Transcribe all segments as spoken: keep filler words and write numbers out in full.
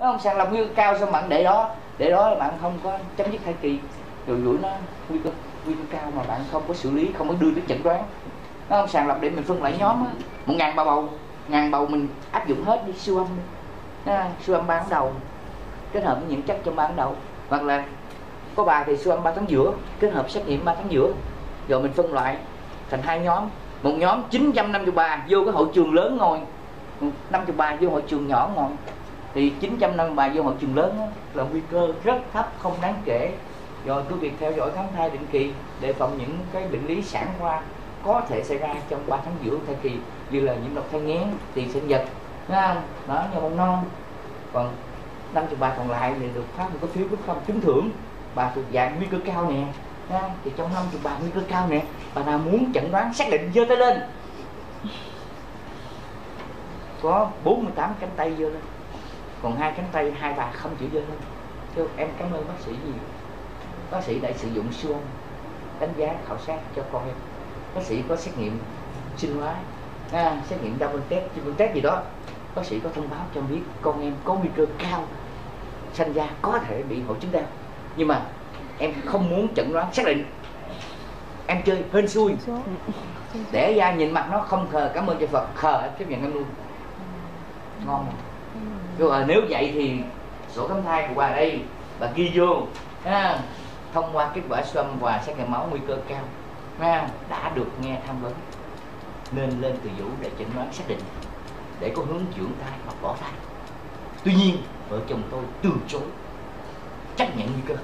nó không sàng lọc nguy cơ cao xong bạn để đó, để đó là bạn không có chấm dứt thai kỳ, rồi rủi nó nguy cơ nguy cơ cao mà bạn không có xử lý, không có đưa đến chẩn đoán. Nó không sàng lọc để mình phân loại nhóm á, một ngàn ba bầu, ngàn bầu mình áp dụng hết đi siêu âm đi, siêu âm ba tháng đầu kết hợp với những chất trong ba tháng đầu, hoặc là có bà thì siêu âm ba tháng giữa kết hợp xét nghiệm ba tháng giữa, rồi mình phân loại thành hai nhóm. Một nhóm chín trăm năm mươi ba vô cái hội trường lớn ngồi, năm mươi ba vô hội trường nhỏ ngồi, thì chín trăm năm mươi ba vô hội trường lớn đó, là nguy cơ rất thấp, không đáng kể. Rồi cứ việc theo dõi khám thai định kỳ, đề phòng những cái bệnh lý sản khoa có thể xảy ra trong ba tháng giữa thai kỳ, như là nhiễm độc thai nghén, tiền sinh vật, thấy không? Đó, nhau bông non. Còn năm mươi ba còn lại thì được phát một cái phiếu không trúng thưởng, bà thuộc dạng nguy cơ cao nè. Đó, thì trong năm mươi ba nguy cơ cao nè, bà nào muốn chẩn đoán xác định giơ tay lên. Có bốn mươi tám cánh tay giơ lên, còn hai cánh tay hai bà không chịu giơ lên. Thưa em cảm ơn bác sĩ nhiều. Bác sĩ đã sử dụng siêu âm đánh giá khảo sát cho con em. Bác sĩ có xét nghiệm sinh hóa, à, xét nghiệm double test, triple test gì đó. Bác sĩ có thông báo cho biết con em có nguy cơ cao sanh ra có thể bị hội chứng đau, nhưng mà em không muốn chẩn đoán xác định. Em chơi hên xui, để ra nhìn mặt nó không khờ, cảm ơn cho Phật, khờ em chấp nhận em luôn. Ngon rồi. Nếu vậy thì sổ khám thai của bà đây, bà ghi vô ha, thông qua kết quả siêu âm và xét nghiệm máu nguy cơ cao ha, đã được nghe tham vấn, nên lên từ Vũ để chẩn đoán xác định, để có hướng dưỡng thai hoặc bỏ thai. Tuy nhiên vợ chồng tôi từ chối, chấp nhận nguy cơ,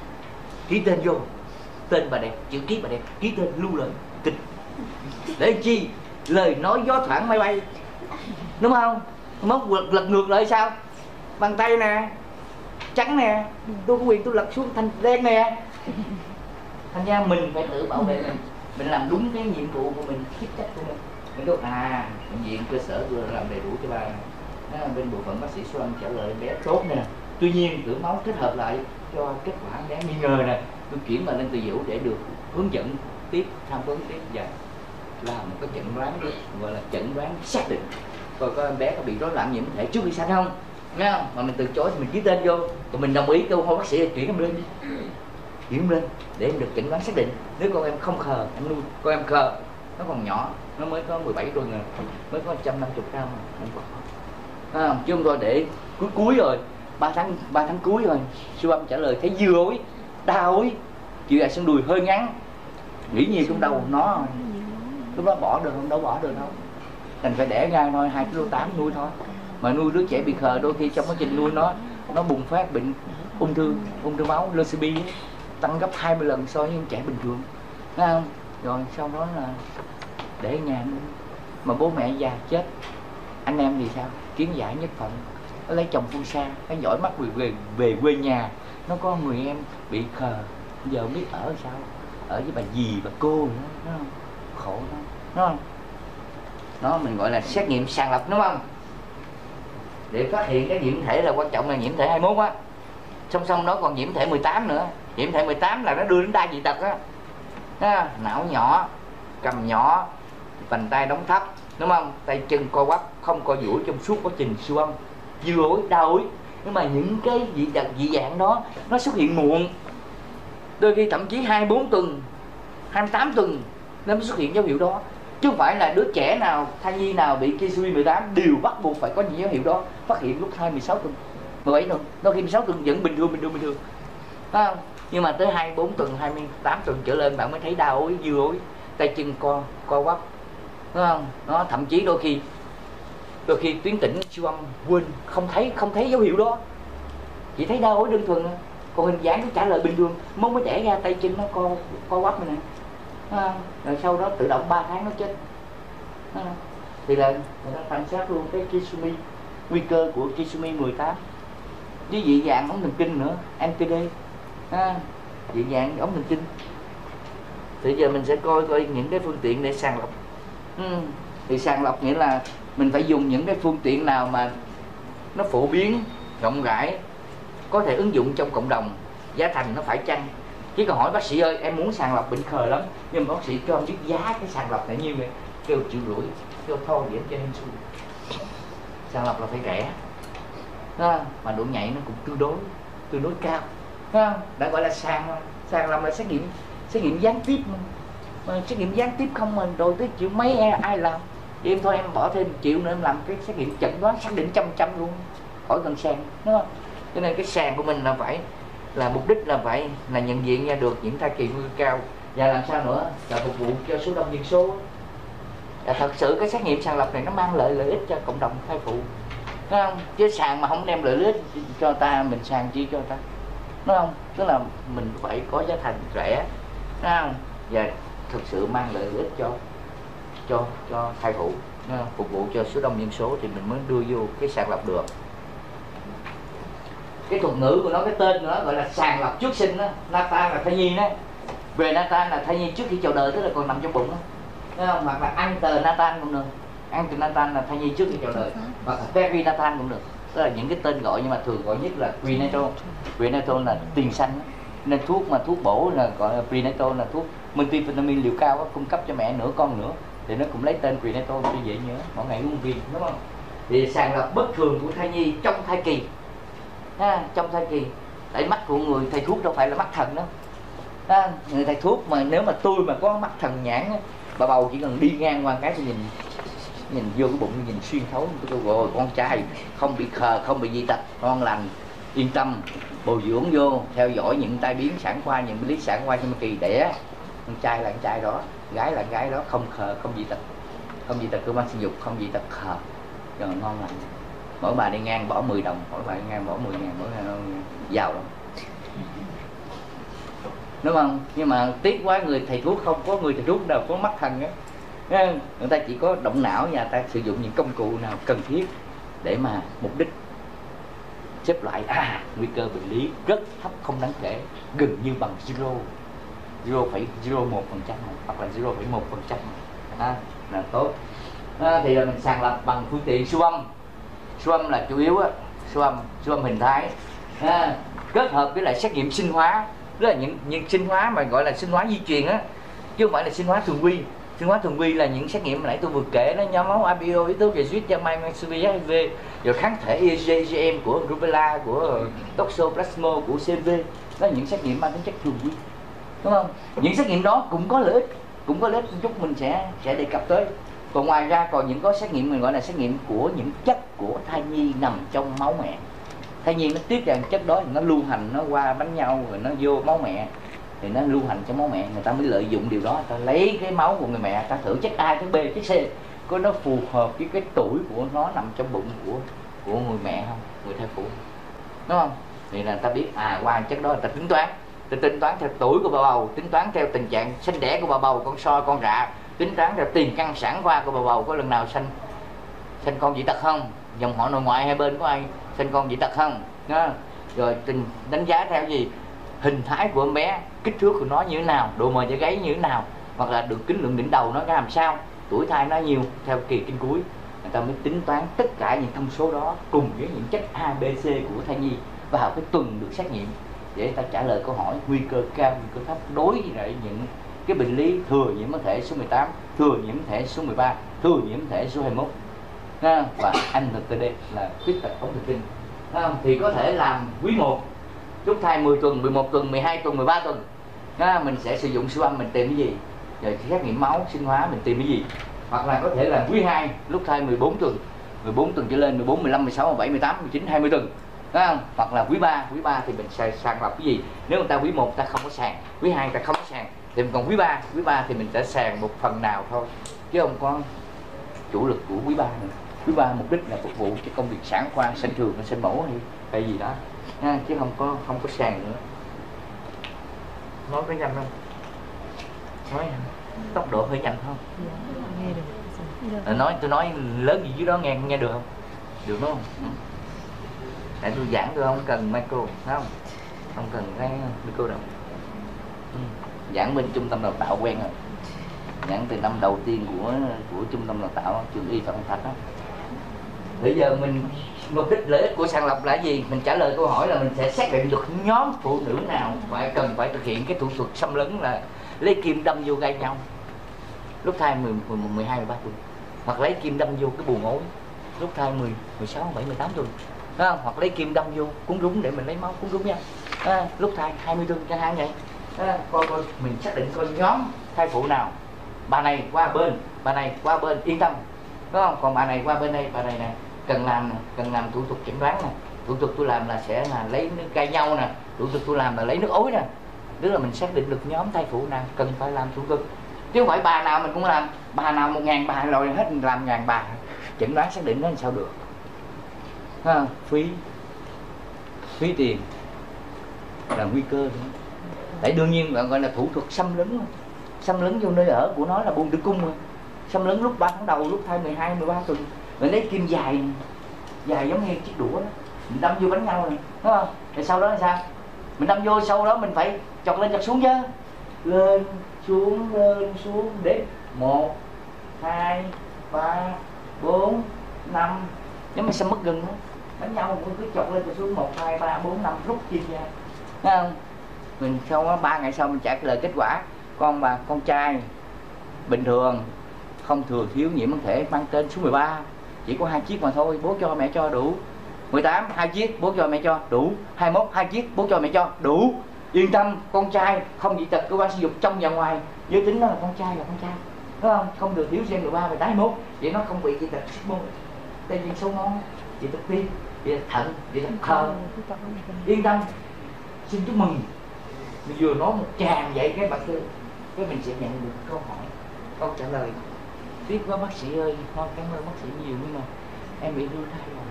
ký tên vô, tên bà đẹp, chữ ký bà đẹp, ký tên lưu lời kịch, để chi lời nói gió thoảng máy bay, đúng không? Móc lật, lật ngược lại sao? Bàn tay nè, trắng nè, tôi có quyền tôi lật xuống thành đen nè. Thành ra mình phải tự bảo vệ mình, mình làm đúng cái nhiệm vụ của mình, chức trách của mình. Mình nói à, bệnh viện cơ sở tôi làm đầy đủ cho bà. Đó, bên bộ phận bác sĩ siêu âm trả lời bé tốt nè. Tuy nhiên thử máu kết hợp lại cho kết quả bé nghi ngờ nè, tôi chuyển bà lên từ Vũ để được hướng dẫn tiếp, tham vấn tiếp và làm một cái chẩn đoán gọi là chẩn đoán xác định coi có em bé có bị rối loạn nhiễm thể trước khi sanh không, nghe không? Mà mình từ chối thì mình ký tên vô, còn mình đồng ý kêu thôi bác sĩ chuyển em lên đi, chuyển em lên để em được chẩn đoán xác định. Nếu con em không khờ em nuôi, con em khờ nó còn nhỏ, nó mới có mười bảy tuần rồi, mới có một trăm năm mươi gram không có, à, chứ không thôi để cuối cuối rồi ba tháng ba tháng cuối rồi siêu âm trả lời thấy dư ối, đau ối, chịu lại xương đùi hơi ngắn, nghĩ nhiều trong đầu nó, lúc đó bỏ được không? Đâu bỏ được đâu, thành phải đẻ ra thôi, hai ký tám nuôi thôi. Mà nuôi đứa trẻ bị khờ đôi khi trong quá trình nuôi nó nó bùng phát bệnh ung thư, ung thư máu, leucemia tăng gấp hai mươi lần so với những trẻ bình thường, thấy không? Rồi sau đó là để nhà nuôi, mà bố mẹ già chết, anh em thì sao? Kiến giải nhất phận, nó lấy chồng phương xa, nó giỏi mắt về, về về quê nhà, nó có người em bị khờ, giờ không biết ở sao, ở với bà dì bà cô nữa, nó không? Khổ đó, nó không? Đó mình gọi là xét nghiệm sàng lọc, đúng không? Để phát hiện cái nhiễm thể là quan trọng là nhiễm thể hai mươi mốt á. Song song đó còn nhiễm thể mười tám nữa. Nhiễm thể mười tám là nó đưa đến đa dị tật á. À, não nhỏ, cầm nhỏ, vành tay đóng thấp, đúng không? Tay chân co quắp, không co duỗi trong suốt quá trình siêu âm, dư ối, đau ối. Nhưng mà những cái dị tật dị dạng đó nó xuất hiện muộn, đôi khi thậm chí hai mươi bốn tuần, hai mươi tám tuần nó mới xuất hiện dấu hiệu đó. Chứ không phải là đứa trẻ nào, thai nhi nào bị Kisui mười tám đều bắt buộc phải có những dấu hiệu đó, phát hiện lúc hai mươi sáu tuần, mười bảy tuần, đôi khi mười sáu tuần vẫn bình thường, bình thường, bình thường, phải không? Nhưng mà tới hai mươi bốn tuần, hai mươi tám tuần trở lên bạn mới thấy đau ối, dư ối, tay chân co, co quắp, phải không? Nó thậm chí đôi khi, đôi khi tuyến tỉnh siêu âm quên, không thấy, không thấy dấu hiệu đó, chỉ thấy đau ối đơn thuần, còn hình dáng nó trả lời bình thường, mong mới đẻ ra tay chân nó co, co quắp này nè. À, rồi sau đó tự động ba tháng nó chết, à, thì là người ta quan sát luôn cái trisomy, nguy cơ của trisomy mười tám với dị dạng ống thần kinh nữa, em tê đê, à, dị dạng ống thần kinh. Thì giờ mình sẽ coi coi những cái phương tiện để sàng lọc. Ừ. Thì sàng lọc nghĩa là mình phải dùng những cái phương tiện nào mà nó phổ biến, rộng rãi, có thể ứng dụng trong cộng đồng, giá thành nó phải chăng. Chứ còn hỏi bác sĩ ơi em muốn sàng lọc bệnh khờ lắm, nhưng mà bác sĩ cho em biết giá cái sàng lọc này nhiêu vậy, kêu chịu rủi, kêu thôi để em cho em xui. Sàng lọc là phải rẻ, à, mà độ nhạy nó cũng tương đối tương đối cao, phải không? Đã gọi là sàng sàng lọc là xét nghiệm xét nghiệm gián tiếp mà, mà xét nghiệm gián tiếp không mà rồi tới chịu mấy ai làm. Thì em thôi em bỏ thêm một triệu nữa em làm cái xét nghiệm chẩn đoán xác định trăm trăm luôn, khỏi cần sàng, đúng không? Cho nên cái sàng của mình là phải là mục đích là phải là nhận diện ra được những thai kỳ nguy cơ cao, và làm sao nữa là phục vụ cho số đông dân số. Và thật sự cái xét nghiệm sàng lọc này nó mang lợi lợi ích cho cộng đồng thai phụ, đúng không? Chứ sàng mà không đem lợi ích cho ta, mình sàng chi cho ta, đúng không? Tức là mình phải có giá thành rẻ, đúng không? Và thực sự mang lợi ích cho cho cho thai phụ, phục vụ cho số đông dân số thì mình mới đưa vô cái sàng lọc được. Cái thuật ngữ của nó, cái tên của nó gọi là sàng lọc trước sinh đó. Natal là thai nhi đó, về Natal là thai nhi trước khi chào đời, tức là còn nằm trong bụng đó, đúng không? Hoặc là antenatal cũng được, antenatal là thai nhi trước khi chào đời, hoặc là perinatal cũng được. Tức là những cái tên gọi, nhưng mà thường gọi nhất là prenatal. Prenatal là tiền sanh đó. Nên thuốc mà thuốc bổ là gọi là prenatal, là thuốc multivitamin liều cao đó, cung cấp cho mẹ nửa con nữa, thì nó cũng lấy tên prenatal cho dễ nhớ, mỗi ngày uống viên, đúng không? Thì sàng lọc bất thường của thai nhi trong thai kỳ, ha, trong thai kỳ. Tại mắt của người thầy thuốc đâu phải là mắt thần đâu, ha, người thầy thuốc mà nếu mà tôi mà có mắt thần nhãn á, bà bầu chỉ cần đi ngang qua cái thì nhìn nhìn vô cái bụng, nhìn xuyên thấu, tôi rồi con trai không bị khờ, không bị dị tật, ngon lành, yên tâm, bồi dưỡng vô, theo dõi những tai biến sản khoa, những bệnh lý sản khoa trong kỳ đẻ, con trai là con trai đó, gái là con gái đó, không khờ, không dị tật, không dị tật cơ quan sinh dục, không dị tật khờ, rồi ngon lành. Mỗi bà đi ngang bỏ mười đồng, mỗi bà đi ngang bỏ mười ngàn, mỗi ngày giàu lắm, đúng không? Nhưng mà tiếc quá, người thầy thuốc không có người thầy thuốc nào có mắt thần á, người ta chỉ có động não và ta sử dụng những công cụ nào cần thiết để mà mục đích xếp loại à nguy cơ bệnh lý rất thấp, không đáng kể, gần như bằng zero, zero phẩy zero một phần trăm hoặc là zero phẩy một phần trăm là tốt. À, thì là mình sàng lọc bằng phương tiện siêu âm. Siêu âm là chủ yếu á, siêu âm siêu âm hình thái, à, kết hợp với lại xét nghiệm sinh hóa, tức là những những sinh hóa mà gọi là sinh hóa di truyền á, chứ không phải là sinh hóa thường quy. Sinh hóa thường quy là những xét nghiệm mà nãy tôi vừa kể đó, nhóm máu a bê o, yếu tố về suýt, Giamai, Mensuvi, hát i vê, rồi kháng thể i giê giê em của Rubella, của Toxoplasma, của xê vê. Đó là những xét nghiệm mang tính chất thường quy, đúng không? Những xét nghiệm đó cũng có lợi ích, cũng có lợi ích chút mình sẽ sẽ đề cập tới. Còn ngoài ra còn những có xét nghiệm mình gọi là xét nghiệm của những chất của thai nhi nằm trong máu mẹ. Thai nhi nó tiết ra chất đó thì nó lưu hành, nó qua bánh nhau rồi nó vô máu mẹ, thì nó lưu hành trong máu mẹ, người ta mới lợi dụng điều đó, người ta lấy cái máu của người mẹ, người ta thử chất A, chất B, chất C, có nó phù hợp với cái tuổi của nó nằm trong bụng của của người mẹ không, người thai phụ, đúng không? Thì là người ta biết à qua chất đó người ta tính toán, người ta tính toán theo tuổi của bà bầu, tính toán theo tình trạng sinh đẻ của bà bầu, con soi con rạ, tính toán theo tiền căn sản khoa của bà bầu, có lần nào sanh sanh con dị tật không, dòng họ nội ngoại hai bên có ai sanh con dị tật không, đó. Rồi tình đánh giá theo gì, hình thái của em bé, kích thước của nó như thế nào, độ mờ da gáy như thế nào, hoặc là được kính lượng đỉnh đầu nó làm sao, tuổi thai nó nhiều theo kỳ kinh cuối, người ta mới tính toán tất cả những thông số đó cùng với những chất A, B, C của thai nhi vào cái tuần được xét nghiệm để ta trả lời câu hỏi nguy cơ cao, nguy cơ thấp đối với lại những cái bệnh lý thừa nhiễm thể số mười tám, thừa nhiễm thể số mười ba, thừa nhiễm thể số hai mươi mốt, ha, và anh tê đê là khuyết tật ống thần kinh, ha, thì có thể làm quý một lúc thai mười tuần, mười một tuần, mười hai tuần, mười ba tuần, ha, mình sẽ sử dụng siêu âm mình tìm cái gì, rồi xét nghiệm máu sinh hóa mình tìm cái gì, hoặc là có thể là quý hai lúc thai mười bốn tuần, mười bốn tuần trở lên, mười bốn, mười lăm, mười sáu, mười bảy, mười tám, mười chín, hai mươi tuần, phải không? Hoặc là quý ba, quý ba thì mình sẽ sàng lọc cái gì? Nếu người ta quý một ta không có sàng, quý hai ta không có sàng, thì còn quý ba, quý ba thì mình sẽ sàng một phần nào thôi, chứ không có chủ lực của quý ba nữa. Quý ba mục đích là phục vụ cho công việc sản khoa, sinh thường, sinh mổ hay hay gì đó, ha, chứ không có không có sàng nữa. Nói có nhanh không? Nói tốc độ hơi nhanh không? À, nói tôi nói lớn gì dưới đó nghe nghe được không? Được đúng không? Ừ. Tại tôi giảng tôi không cần micro, phải không? Không cần cái micro đâu. Ừ. Giảng bên trung tâm đào tạo quen rồi. Giảng từ năm đầu tiên của của trung tâm đào tạo trường y Phạm Thạch đó. Bây giờ mình mục đích lợi ích của sàng lọc là gì? Mình trả lời câu hỏi là mình sẽ xác định được nhóm phụ nữ nào phải cần phải thực hiện cái thủ thuật xâm lấn là lấy kim đâm vô gai nhau lúc thai mười, mười, mười hai, mười ba tuổi, hoặc lấy kim đâm vô cái buồng ối lúc thai mười, mười sáu, mười bảy, mười tám tuổi, à, hoặc lấy kim đâm vô cuốn rúng để mình lấy máu cuốn rúng nha. À, lúc thai hai mươi tư chẳng hạn vậy. À, coi coi mình xác định coi nhóm thai phụ nào, bà này qua bên, bà này qua bên, yên tâm, đúng không? Còn bà này qua bên đây, bà này nè cần làm nè, cần làm thủ tục chẩn đoán nè, thủ tục tôi làm là sẽ là lấy nước cay nhau nè, thủ tục tôi làm là lấy nước ối nè, tức là mình xác định được nhóm thai phụ nào cần phải làm thủ tục, chứ không phải bà nào mình cũng làm, bà nào một ngàn bà rồi hết làm ngàn bà, chẩn đoán xác định nó làm sao được, à, phí phí tiền là nguy cơ nữa. Tại đương nhiên gọi là thủ thuật xâm lấn, xâm lấn vô nơi ở của nó là buồng tử cung rồi, xâm lấn lúc ba tháng đầu, lúc thai mười hai, mười ba tuần, mình lấy kim dài dài giống như chiếc đũa đó, mình đâm vô bánh nhau này, đúng không? Rồi sau đó là sao? Mình đâm vô, sau đó mình phải chọt lên chọt xuống chứ, lên xuống lên xuống đếm một, hai, ba, bốn, năm, nếu mà sao mất gừng đó, bánh nhau mình cứ chọt lên chọt xuống một, hai, ba, bốn, năm rút kim ra, thấy không? Mình sau đó ba ngày sau mình trả lời kết quả, con bà con trai bình thường, không thừa thiếu nhiễm bản thể, mang tên số mười ba, chỉ có hai chiếc mà thôi, bố cho mẹ cho đủ. Mười tám hai chiếc, bố cho mẹ cho đủ. Hai mốt hai chiếc, bố cho mẹ cho đủ. Yên tâm, con trai không dị tật cơ quan sinh dục trong và ngoài, giới tính nó là con trai là con trai, đúng không? Không thừa thiếu gen mười ba, mười tám, hai mốt, vậy nó không bị dị tật môn, tay viên số ngon, dị tật tim, dị tật thận, dị tật thờ. Yên tâm, xin chúc mừng. Mình vừa nói một tràng vậy cái bác sư, cái mình sẽ nhận được câu hỏi, câu trả lời. Tiếc quá bác sĩ ơi, con cảm ơn bác sĩ nhiều nhưng mà em bị hư thai rồi.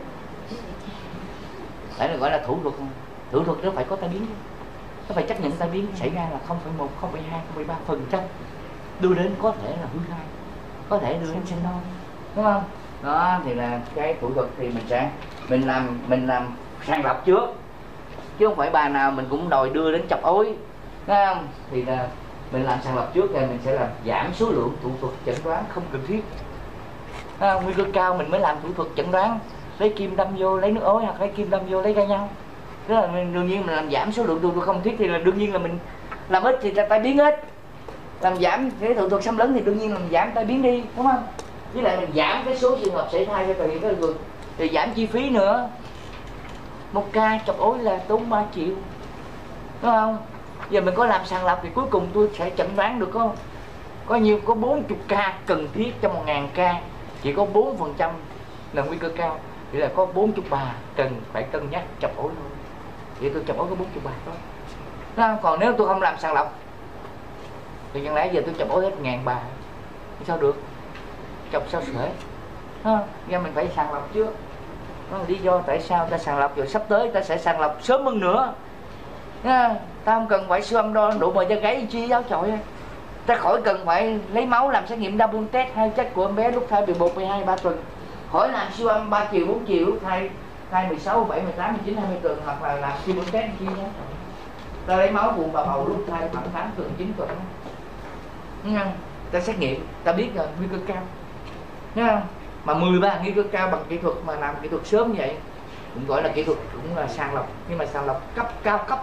Đấy là gọi là thủ thuật. Thủ thuật nó phải có tai biến, nó phải chấp nhận tai biến xảy ra là không phẩy một, không phẩy hai, không phẩy ba phần trăm đưa đến có thể là hư thai, có thể đưa đến sinh non, đúng không? Đó thì là cái thủ thuật thì mình sẽ mình làm mình làm sàng lọc trước, chứ không phải bà nào mình cũng đòi đưa đến chọc ối, thấy không? Thì là mình làm sàng lọc trước rồi mình sẽ làm giảm số lượng thủ thuật chẩn đoán không cần thiết. À, nguy cơ cao mình mới làm thủ thuật chẩn đoán, lấy kim đâm vô lấy nước ối hoặc lấy kim đâm vô lấy gai nhau. Tức là mình, đương nhiên mình làm giảm số lượng thủ thuật không thiết thì là đương nhiên là mình làm ít thì tai biến ít, làm giảm cái thủ thuật xâm lấn thì đương nhiên là mình giảm tai biến đi, đúng không? Với lại mình giảm cái số trường hợp xảy thai cho thời hiện cái vực thì giảm chi phí nữa. Một ca chọc ối là tốn ba triệu, đúng không? Giờ mình có làm sàng lọc thì cuối cùng tôi sẽ chẩn đoán được có có nhiều, có bốn mươi ca cần thiết trong một ngàn ca, chỉ có bốn phần trăm là nguy cơ cao, thì là có bốn mươi bà cần phải cân nhắc chọc ối thôi. Vậy tôi chọc ối có bốn mươi bà thôi, đúng không? Còn nếu tôi không làm sàng lọc thì chẳng lẽ giờ tôi chọc ối hết ngàn bà sao được, chọc sao sể, do mình phải sàng lọc trước. Đó là lý do tại sao ta sàng lọc, rồi sắp tới ta sẽ sàng lọc sớm hơn nữa nha. Ta không cần phải siêu âm đo độ mờ da gáy chi giáo chọi, ta khỏi cần phải lấy máu làm xét nghiệm double test hai chất của em bé lúc thai mười một, mười hai, ba tuần, khỏi làm siêu âm ba chiều, bốn chiều lúc thai thai mười sáu, mười bảy, mười tám, mười chín, hai mươi tuần, hoặc là làm double test chi giáo chọi. Ta lấy máu buồng bà bầu lúc thai khoảng tám tuần, chín tuần, nha. Ta xét nghiệm, ta biết rồi nguy cơ cao, nha. Mà mười ba nguy cơ cao bằng kỹ thuật mà làm kỹ thuật sớm vậy cũng gọi là kỹ thuật, cũng là sàng lọc, nhưng mà sàng lọc cấp cao cấp,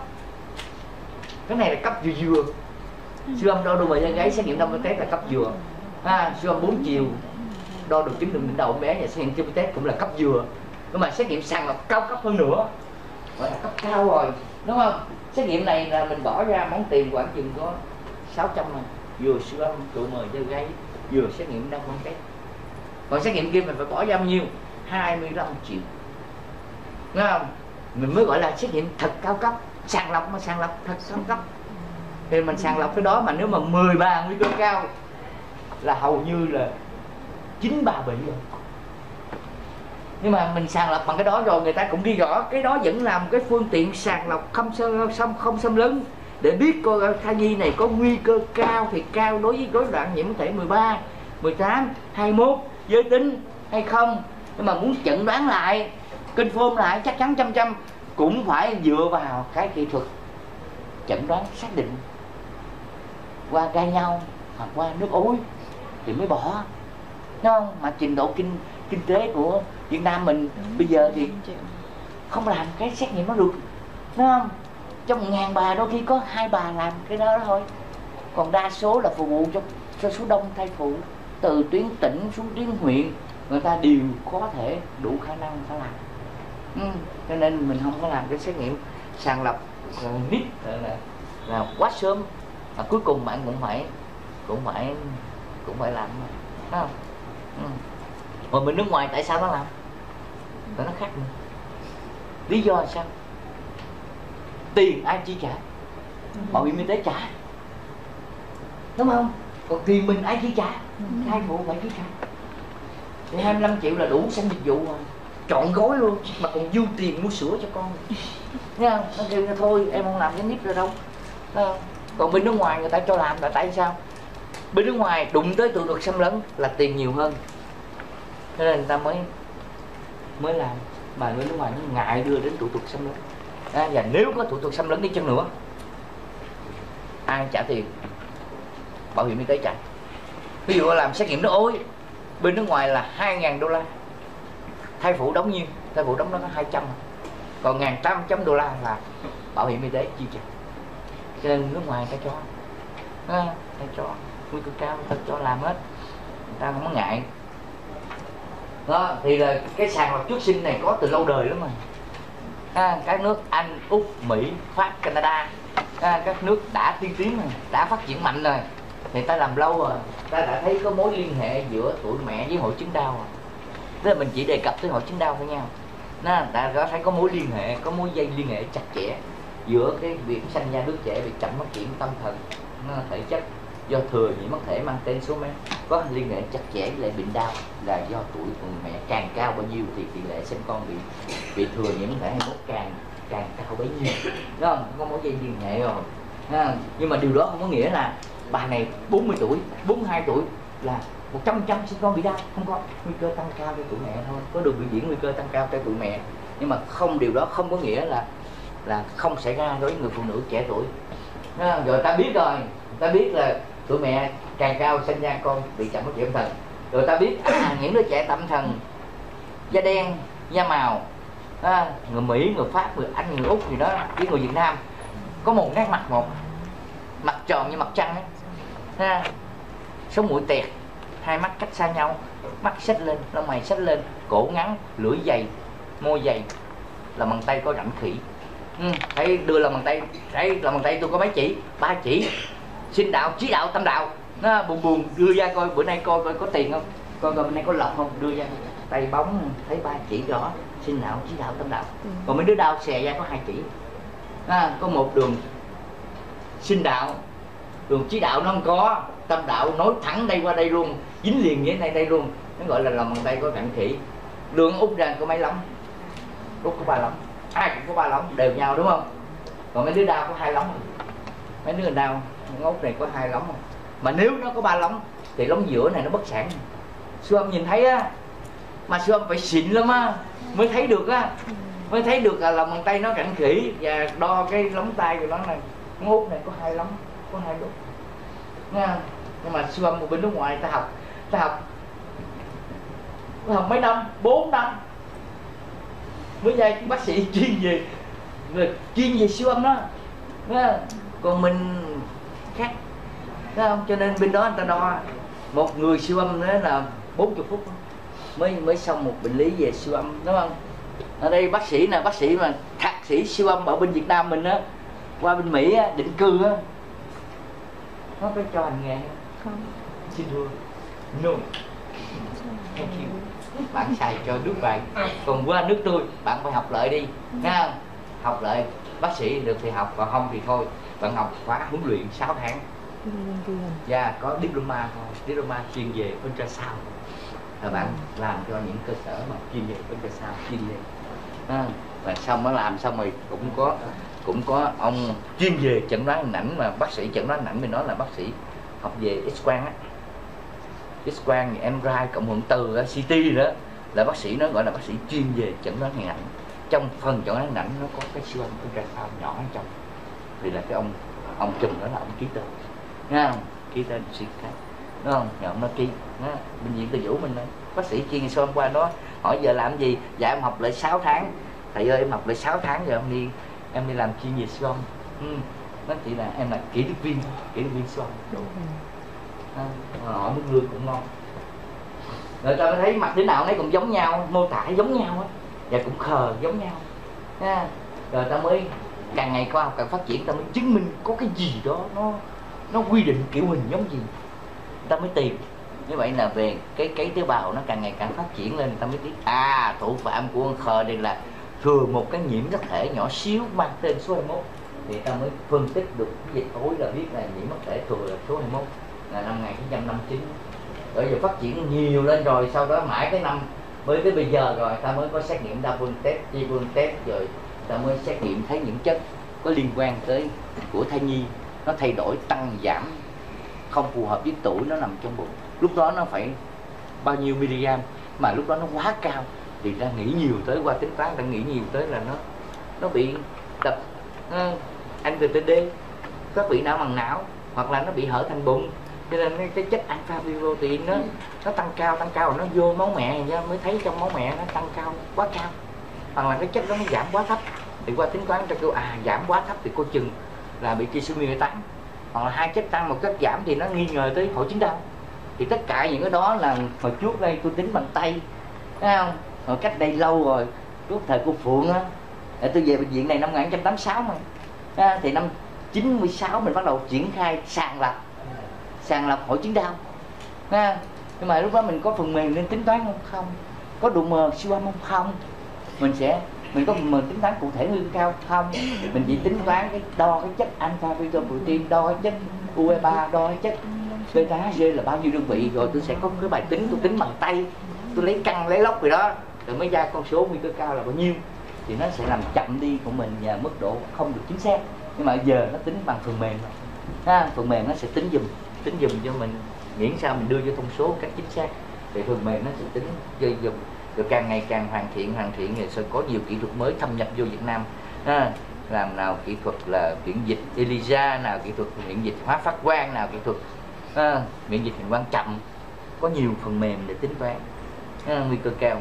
cái này là cấp vừa vừa. Siêu âm đo độ mờ da gáy, xét nghiệm double test là cấp vừa, à, siêu âm bốn chiều đo được tuyến đường đỉnh đầu em bé và xét nghiệm double test cũng là cấp vừa. Nhưng mà xét nghiệm sàng lọc cao cấp hơn nữa gọi là cấp cao rồi, đúng không? Xét nghiệm này là mình bỏ ra món tiền khoảng chừng có sáu trăm mà vừa siêu âm độ mờ da gáy vừa xét nghiệm double test. Còn xét nghiệm kia mình phải bỏ ra bao nhiêu? hai mươi lăm triệu, đúng không? Mình mới gọi là xét nghiệm thật cao cấp, sàng lọc mà sàng lọc thật cao cấp. Thì mình sàng lọc cái đó mà nếu mà mười ba nguy cơ cao là hầu như là chín bà bị rồi. Nhưng mà mình sàng lọc bằng cái đó rồi người ta cũng ghi rõ cái đó vẫn làm cái phương tiện sàng lọc không xâm không xâm lấn để biết coi thai nhi này có nguy cơ cao thì cao đối với rối loạn nhiễm thể mười ba, mười tám, hai mươi mốt, giới tính hay không. Nhưng mà muốn chẩn đoán lại, confirm lại chắc chắn trăm trăm cũng phải dựa vào cái kỹ thuật chẩn đoán xác định qua gai nhau hoặc qua nước ối thì mới bỏ, đúng không? Mà trình độ kinh kinh tế của Việt Nam mình bây giờ thì không làm cái xét nghiệm nó được, đúng không? Trong một ngàn bà đôi khi có hai bà làm cái đó, đó thôi, còn đa số là phục vụ cho cho số đông thai phụ từ tuyến tỉnh xuống tuyến huyện, người ta đều có thể đủ khả năng phải làm, Ừ. Cho nên mình không có làm cái xét nghiệm sàng lọc uh, nít là, là quá sớm, à, cuối cùng bạn cũng phải cũng phải cũng phải làm, phải không? Ừ. Rồi bên nước ngoài tại sao nó làm? Tại nó khác nữa. Lý do là sao? Tiền ai chi trả? Bảo hiểm y tế trả, đúng không? Còn tiền mình ai chi trả? Thai phụ phải chi trả. Thì hai mươi lăm triệu là đủ sanh dịch vụ rồi, trọn gói luôn, mà còn dư tiền mua sữa cho con. Nghe không? Nó kêu thôi em không làm cái nít rồi đâu. Còn bên nước ngoài người ta cho làm là tại sao? Bên nước ngoài đụng tới thủ thuật xâm lấn là tiền nhiều hơn, cho nên người ta mới mới làm. Mà bên nước ngoài nó ngại đưa đến thủ thuật xâm lấn. À, và nếu có thủ thuật xâm lấn đi chăng nữa, ai trả tiền? Bảo hiểm y tế trả. Ví dụ làm xét nghiệm nước ối bên nước ngoài là hai ngàn đô la, thai phụ đóng nhiêu? Thai phụ đóng đó có hai trăm, còn ngàn tám trăm đô la là bảo hiểm y tế chi trả. Cho nên nước ngoài người ta cho, à, người ta cho nguy cơ cao, người ta cho làm hết, người ta không có ngại. Đó thì là cái sàng lọc trước sinh này có từ lâu đời lắm rồi. À, các nước Anh, Úc, Mỹ, Pháp, Canada, à, các nước đã tiên tiến rồi, đã phát triển mạnh rồi, thì ta làm lâu rồi, ta đã thấy có mối liên hệ giữa tuổi mẹ với hội chứng đau rồi. Tức là mình chỉ đề cập tới hội chứng đau thôi nhau. Nó ta có thấy có mối liên hệ, có mối dây liên hệ chặt chẽ giữa cái việc sanh ra đứa trẻ bị chậm phát triển tâm thần, thể chất do thừa nhiễm mắc thể mang tên số mấy, có liên hệ chặt chẽ với lại bệnh đau là do tuổi của mẹ càng cao bao nhiêu thì tỷ lệ sinh con bị bị thừa nhiễm mắc thể hai mốt càng càng cao bấy nhiêu, đúng không? Có mối dây liên hệ rồi. À, nhưng mà điều đó không có nghĩa là bà này bốn mươi tuổi, bốn mươi hai tuổi là một trăm phần trăm sinh con bị đau, không có. Nguy cơ tăng cao cho tuổi mẹ thôi, có được biểu diễn nguy cơ tăng cao cho tuổi mẹ, nhưng mà không, điều đó không có nghĩa là là không xảy ra đối với người phụ nữ trẻ tuổi. À, rồi ta biết rồi, ta biết là tuổi mẹ càng cao sinh ra con bị chậm phát triển tâm thần. Rồi ta biết à, những đứa trẻ tâm thần da đen, da màu, à, người Mỹ, người Pháp, người Anh, người Úc gì đó với người Việt Nam có một nét mặt một, mặt tròn như mặt trăng ấy. À, sống mũi tẹt, hai mắt cách xa nhau, mắt xếch lên, lông mày xếch lên, cổ ngắn, lưỡi dày, môi dày, lòng bàn tay có rãnh khỉ. Ừ, thấy đưa lòng bàn tay, thấy lòng bàn tay tôi có mấy chỉ, ba chỉ, sinh đạo, chí đạo, tâm đạo. Nó buồn buồn đưa ra coi bữa nay coi coi có tiền không, coi coi bữa nay có lộc không, đưa ra tay bóng thấy ba chỉ rõ, sinh đạo, chí đạo, tâm đạo. Còn mấy đứa đau xè ra có hai chỉ, à, có một đường sinh đạo, đường chí đạo nó không có, tâm đạo nối thẳng đây qua đây luôn, dính liền với đây đây luôn, nó gọi là lòng bàn tay có rãnh khỉ. Đường út ra có mấy lóng, út có ba lóng, ai cũng có ba lóng đều nhau đúng không? Còn mấy đứa đau có hai lóng, mấy đứa đau út này có hai lóng. Mà nếu nó có ba lóng thì lóng giữa này nó bất sản. Siêu âm nhìn thấy á, mà siêu âm phải xịn lắm á mới thấy được á, mới thấy được là lòng bàn tay nó rãnh khỉ và đo cái lóng tay của nó này, ngón út này có hai lóng, có hai đốt nha. Nhưng mà siêu âm một bên nước ngoài ta học, ta học ta học mấy năm, bốn năm mới ra bác sĩ chuyên về người chuyên về siêu âm đó nha. Còn mình khác, thấy không? Cho nên bên đó người ta đo một người siêu âm đó là bốn mươi phút mới mới xong một bệnh lý về siêu âm, đúng không? Ở đây bác sĩ nè, bác sĩ mà thạc sĩ siêu âm ở bên Việt Nam mình á, qua bên Mỹ á, định cư á, nó có cho hành nghề không? Xin thưa, no, thank you. Bạn xài cho nước bạn, còn qua nước tôi bạn phải học lại đi, nghe không? Học lại bác sĩ được thì học, còn không thì thôi. Bạn học khóa huấn luyện sáu tháng. Dạ, yeah, có diploma thôi, diploma chuyên về ultrasound. Là bạn làm cho những cơ sở mà chuyên về ultrasound chuyên về. À, và xong nó làm xong rồi cũng có cũng có ông chuyên về chẩn đoán hình ảnh, mà bác sĩ chẩn đoán hình ảnh mình nói là bác sĩ học về X-quang á, X-quang, em rờ i, cộng hưởng từ, xê tê đó, là bác sĩ nó gọi là bác sĩ chuyên về chẩn đoán hình ảnh. Trong phần chẩn đoán hình ảnh nó có cái siêu âm ultrasound nhỏ ở trong, thì là cái ông ông trùm đó là ông ký tên, nghe không? Ký tên xịt khác, đúng không? Nhờ ông nó ký, đó. Bệnh viện Từ Dũ mình đó. Bác sĩ chuyên siêu âm qua đó hỏi giờ làm gì? Dạ em học lại sáu tháng. Thầy ơi em học lại sáu tháng rồi em đi em đi làm chuyên về siêu âm. Ừ. Nó chỉ là em là kỹ thuật viên, kỹ thuật viên siêu âm. À, hỏi mức lương cũng ngon. Rồi ta mới thấy mặt thế nào nấy cũng giống nhau, mô tả giống nhau á. và cũng khờ giống nhau ha. Rồi ta mới càng ngày khoa học càng phát triển, ta mới chứng minh có cái gì đó nó nó quy định kiểu hình giống gì, ta mới tìm. Như vậy là về cái cái tế bào nó càng ngày càng phát triển lên, ta mới biết à thủ phạm của con khờ đây là thừa một cái nhiễm sắc thể nhỏ xíu mang tên số hai mươi mốt, thì ta mới phân tích được cái dịch tối là biết là nhiễm sắc thể thừa là số hai mươi mốt là năm một nghìn chín trăm năm mươi chín. Rồi giờ phát triển nhiều lên rồi, sau đó mãi tới năm mới tới bây giờ rồi ta mới có xét nghiệm double test, triple test, rồi ta mới xét nghiệm thấy những chất có liên quan tới của thai nhi nó thay đổi tăng giảm không phù hợp với tuổi nó nằm trong bụng. Lúc đó nó phải bao nhiêu mg, mà lúc đó nó quá cao thì ta nghĩ nhiều tới, qua tính toán ta nghĩ nhiều tới là nó nó bị tập uh, en tê tê đê, có bị não bằng não, hoặc là nó bị hở thành bụng. Cho nên cái chất alpha protein nó nó tăng cao tăng cao rồi nó vô máu mẹ mới thấy trong máu mẹ nó tăng cao quá cao, hoặc là cái chất đó nó giảm quá thấp, thì qua tính toán ta kêu à giảm quá thấp thì coi chừng là bị trisomy mười tám, hoặc là hai chất tăng một chất giảm thì nó nghi ngờ tới hội chứng đau. Thì tất cả những cái đó là hồi trước đây tôi tính bằng tay, thấy không? Hồi cách đây lâu rồi, lúc thời cô Phượng á, tôi về bệnh viện này năm một nghìn chín trăm tám mươi sáu mà, à, thì năm chín mươi sáu mình bắt đầu triển khai sàng lọc sàng lọc hội chứng đau, à, nhưng mà lúc đó mình có phần mềm nên tính toán không? Không. Có độ mờ siêu âm không? Không. Mình sẽ mình có phần mềm tính toán cụ thể nguy cơ cao không? Mình chỉ tính toán cái đo cái chất alpha protein, đo cái chất u e ba, đo cái chất beta hát giê là bao nhiêu đơn vị, rồi tôi sẽ có cái bài tính, tôi tính bằng tay, tôi lấy căn lấy lốc gì đó rồi mới ra con số nguy cơ cao là bao nhiêu, thì nó sẽ làm chậm đi của mình và mức độ không được chính xác. Nhưng mà giờ nó tính bằng phần mềm ha, phần mềm nó sẽ tính dùm tính dùm cho mình, miễn sao mình đưa cho thông số cách chính xác thì phần mềm nó sẽ tính chơi dùm. Rồi càng ngày càng hoàn thiện hoàn thiện thì sẽ có nhiều kỹ thuật mới thâm nhập vô Việt Nam ha. Làm nào kỹ thuật là miễn dịch ELISA, nào kỹ thuật miễn dịch hóa phát quang, nào kỹ thuật à, miễn dịch hình quang chậm, có nhiều phần mềm để tính toán à, nguy cơ cao.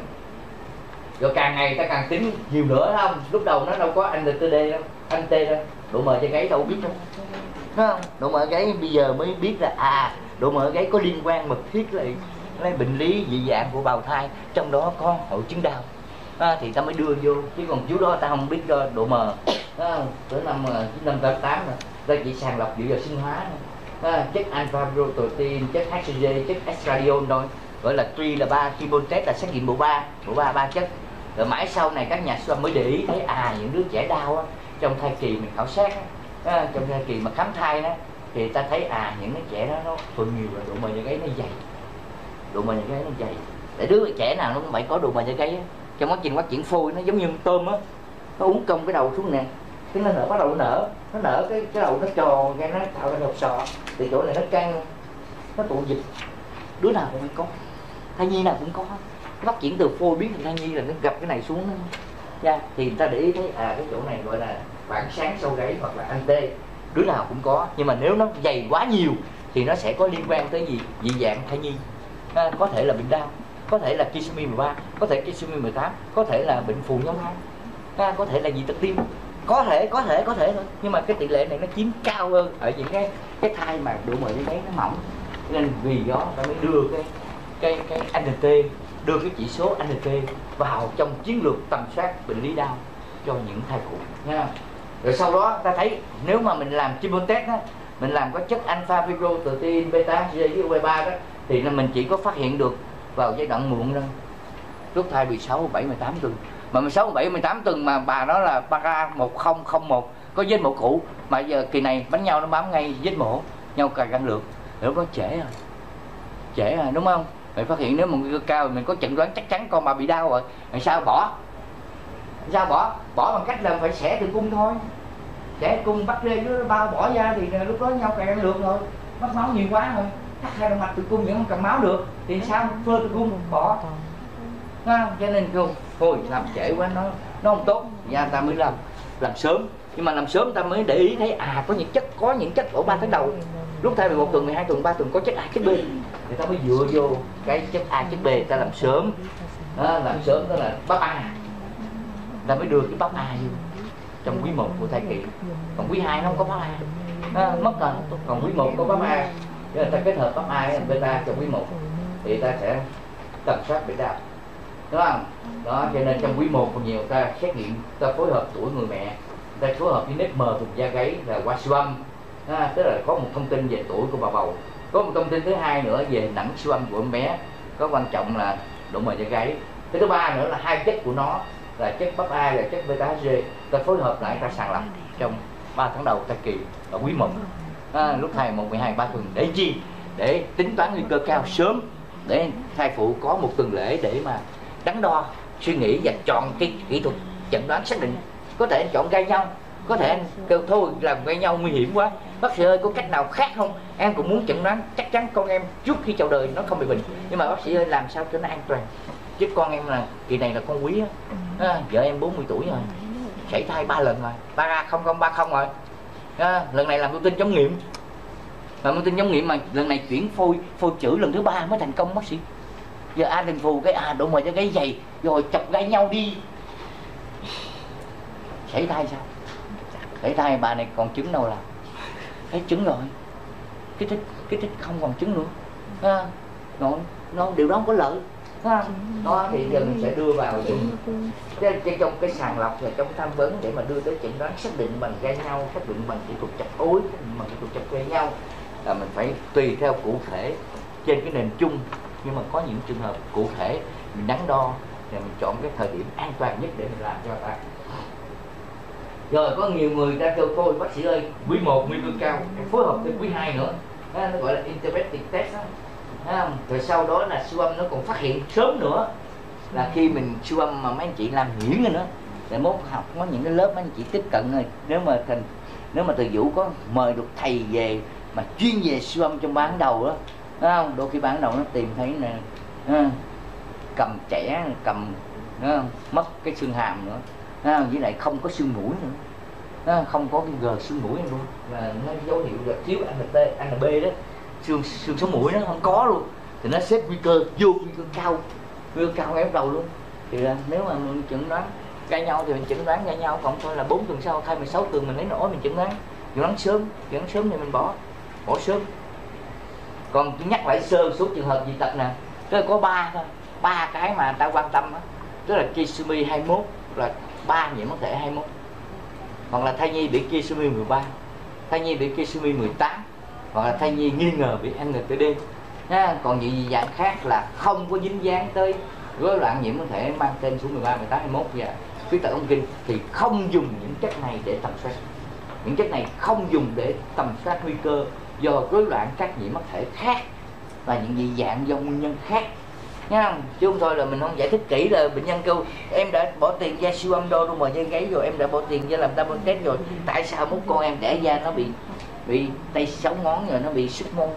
Rồi càng ngày ta càng tính nhiều nữa không? Lúc đầu nó đâu có en tê đê đâu, anh T đâu, độ mờ cho gáy đâu biết đâu, đúng không? Độ mờ gáy bây giờ mới biết là à độ mờ gáy có liên quan mật thiết lại lấy bệnh lý dị dạng của bào thai, trong đó có hội chứng đau à, thì ta mới đưa vô, chứ còn chú đó ta không biết do độ mờ à, tới năm một nghìn chín trăm tám mươi tám rồi ta chỉ sàng lọc dựa vào sinh hóa à, chất alpha protein, chất hát xê giê, chất estradiol thôi, gọi là tri là ba, triple test là xét nghiệm bộ ba, bộ ba ba chất. Rồi mãi sau này các nhà siêu âm mới để ý thấy à những đứa trẻ đau á, trong thai kỳ mình khảo sát á, à, trong thai kỳ mà khám thai đó thì ta thấy à những đứa trẻ đó nó phần nhiều là độ mờ da gáy nó dày, độ mờ da gáy nó dày. Để đứa trẻ nào nó cũng phải có độ mờ da gáy á. Trong quá trình phát triển phôi nó giống như con tôm á, nó uống cong cái đầu xuống nè, cái nó nở, bắt đầu nó nở, nó nở cái cái đầu nó tròn ra, nó tạo ra hộp sọ, thì chỗ này nó căng, nó tụ dịch. Đứa nào cũng phải có, thai nhi nào cũng có. Cái phát triển từ phôi biến thành thai nhi là nó gặp cái này xuống nó, yeah. Thì người ta để ý thấy à cái chỗ này gọi là khoảng sáng sau gáy hoặc là anh tê, đứa nào cũng có. Nhưng mà nếu nó dày quá nhiều thì nó sẽ có liên quan tới gì dị dạng thai nhi, à, có thể là bệnh đau, có thể là trisomy mười ba, có thể trisomy mười tám, có thể là bệnh phù nhóm hai, à, có thể là dị tật tim, có thể có thể có thể thôi. Nhưng mà cái tỷ lệ này nó chiếm cao hơn ở những cái cái thai mà độ mờ da gáy nó mỏng, nên vì đó ta mới đưa cái cái cái en tê, đưa cái chỉ số en tê vào trong chiến lược tầm soát bệnh lý đau cho những thai phụ nha. Rồi sau đó ta thấy nếu mà mình làm triple test á, mình làm có chất alpha protein, beta hát giê với u e ba đó, thì là mình chỉ có phát hiện được vào giai đoạn muộn thôi, lúc thai mười sáu, mười bảy, mười tám tuần. Mà mười sáu, mười bảy, mười tám tuần mà bà đó là para một không không một, có vết mổ cũ, mà giờ kỳ này bánh nhau nó bám ngay vết mổ nhau cài gan lược, lúc đó trễ rồi, trễ rồi đúng không? Mình phát hiện nếu mà nguy cơ cao mình có chẩn đoán chắc chắn con bà bị đau rồi, làm sao bỏ? Sao bỏ? Bỏ bằng cách là phải xẻ tử cung thôi, xẻ cung bắt rê nó bao bỏ ra thì lúc đó nhau cài gan lược rồi, mất máu nhiều quá rồi, cắt hai động mạch tử cung vẫn không cầm máu được thì sao? Phơ tử cung bỏ, không? Cho nên không thôi làm trễ quá nó nó không tốt, nha ta mới làm làm sớm. Nhưng mà làm sớm ta mới để ý thấy à có những chất có những chất ở ba tháng đầu, lúc thai mười một tuần, mười hai tuần, ba tuần có chất A, chất B, thì ta mới dựa vô cái chất A, chất B ta làm sớm. Đó, làm sớm đó là bắp A, ta mới đưa cái bắp A vô trong quý một của thai kỳ, còn quý hai nó không có bắp A, à, mất rồi. Còn quý một có bắp A, cho nên ta kết hợp bắp A với beta trong quý một thì ta sẽ tầm soát bệnh đau. đúng không? Đó, cho nên trong quý một còn nhiều ta xét nghiệm, ta phối hợp tuổi người mẹ, ta phối hợp với nếp mờ vùng da gáy là qua siêu âm, à, tức là có một thông tin về tuổi của bà bầu. Có một thông tin thứ hai nữa về hình ảnh siêu âm của em bé, có quan trọng là độ mờ da gáy. Cái thứ ba nữa là hai chất của nó là chất bắp A và chất beta hát giê, ta phối hợp lại, ta sàng lọc trong ba tháng đầu thai kỳ ở quý một, à, lúc hai một mười hai ba tuần. Để chi? Để tính toán nguy cơ cao sớm, để thai phụ có một tuần lễ để mà đắn đo, suy nghĩ và chọn cái kỹ thuật chẩn đoán xác định. Có thể anh chọn gai nhau, có thể anh kêu thôi làm gai nhau nguy hiểm quá, bác sĩ ơi có cách nào khác không? Em cũng muốn chẩn đoán chắc chắn con em trước khi chào đời nó không bị bệnh, nhưng mà bác sĩ ơi làm sao cho nó an toàn, chứ con em là kỳ này là con quý á, à, vợ em bốn mươi tuổi rồi, sảy thai ba lần rồi, ba ra không không ba không rồi, à, lần này làm thông tin chống nghiệm, làm thông tin chống nghiệm mà lần này chuyển phôi phôi chữ lần thứ ba mới thành công bác sĩ. Giờ a đình phù cái à độ mờ cho gáy dày rồi chọc gai nhau đi, sảy thai sao? Sảy thai bà này còn trứng đâu làm, thấy trứng rồi, cái thích cái thích không còn trứng nữa, à, nó, nó điều đó không có lợi. Đó thì giờ mình sẽ đưa vào trong, trong cái sàng lọc và trong tham vấn để mà đưa tới chẩn đoán xác định bằng gai nhau, xác định bằng kỹ thuật chọc ối, xác định bằng kỹ thuật chọc gai nhau, là mình phải tùy theo cụ thể trên cái nền chung, nhưng mà có những trường hợp cụ thể mình đắn đo thì mình chọn cái thời điểm an toàn nhất để mình làm cho ta. Rồi có nhiều người ta kêu tôi bác sĩ ơi quý một nguy cơ cao, phối hợp với quý hai nữa, đó, nó gọi là interventive test đó. À, rồi sau đó là siêu âm nó còn phát hiện sớm nữa, là khi mình siêu âm mà mấy anh chị làm hiển rồi nữa, để mốt học có những cái lớp mấy anh chị tiếp cận rồi, nếu mà thành nếu mà từ Vũ có mời được thầy về mà chuyên về siêu âm trong bán đầu đó, thấy không? Đôi khi bán đầu nó tìm thấy nè, à, cầm trẻ cầm à, mất cái xương hàm nữa, à, với lại không có xương mũi nữa, à, không có cái gờ xương mũi luôn, là nó dấu hiệu là thiếu anh tê anh bê đó, xương xương sống mũi nó không có luôn, thì nó xếp nguy cơ vô nguy cơ cao, nguy cơ cao ngay bắt đầu luôn. Thì là nếu mà mình chẩn đoán gai nhau thì mình chẩn đoán gai nhau, còn thôi là bốn tuần sau thay mười sáu tuần mình lấy nổi mình chẩn đoán, chẩn đoán sớm, chẩn đoán sớm thì mình bỏ bỏ sớm. Còn tôi nhắc lại sơ số trường hợp dị tật nè, tức là có ba thôi, ba cái mà ta quan tâm đó, tức là trisomy hai mươi mốt là ba nhiễm mắc thể hai mươi mốt, hoặc là thai nhi bị trisomy mười ba, thai nhi bị trisomy mười tám, hoặc là thai nhi nghi ngờ bị en tê đê. Nha. Còn những dạng khác là không có dính dáng tới rối loạn nhiễm mắc thể mang tên số mười ba, mười tám, hai mươi mốt và khuyết tật ống kinh thì không dùng những chất này để tầm soát. Những chất này không dùng để tầm soát nguy cơ do rối loạn các nhiễm mắc thể khác và những dị dạng do nguyên nhân khác. Nha. Chứ không thôi là mình không giải thích kỹ là bệnh nhân kêu em đã bỏ tiền ra siêu âm đo mờ dây gáy rồi, em đã bỏ tiền ra làm double test rồi, tại sao một con em đẻ ra nó bị bị tay sáu ngón rồi nó bị xuất môn,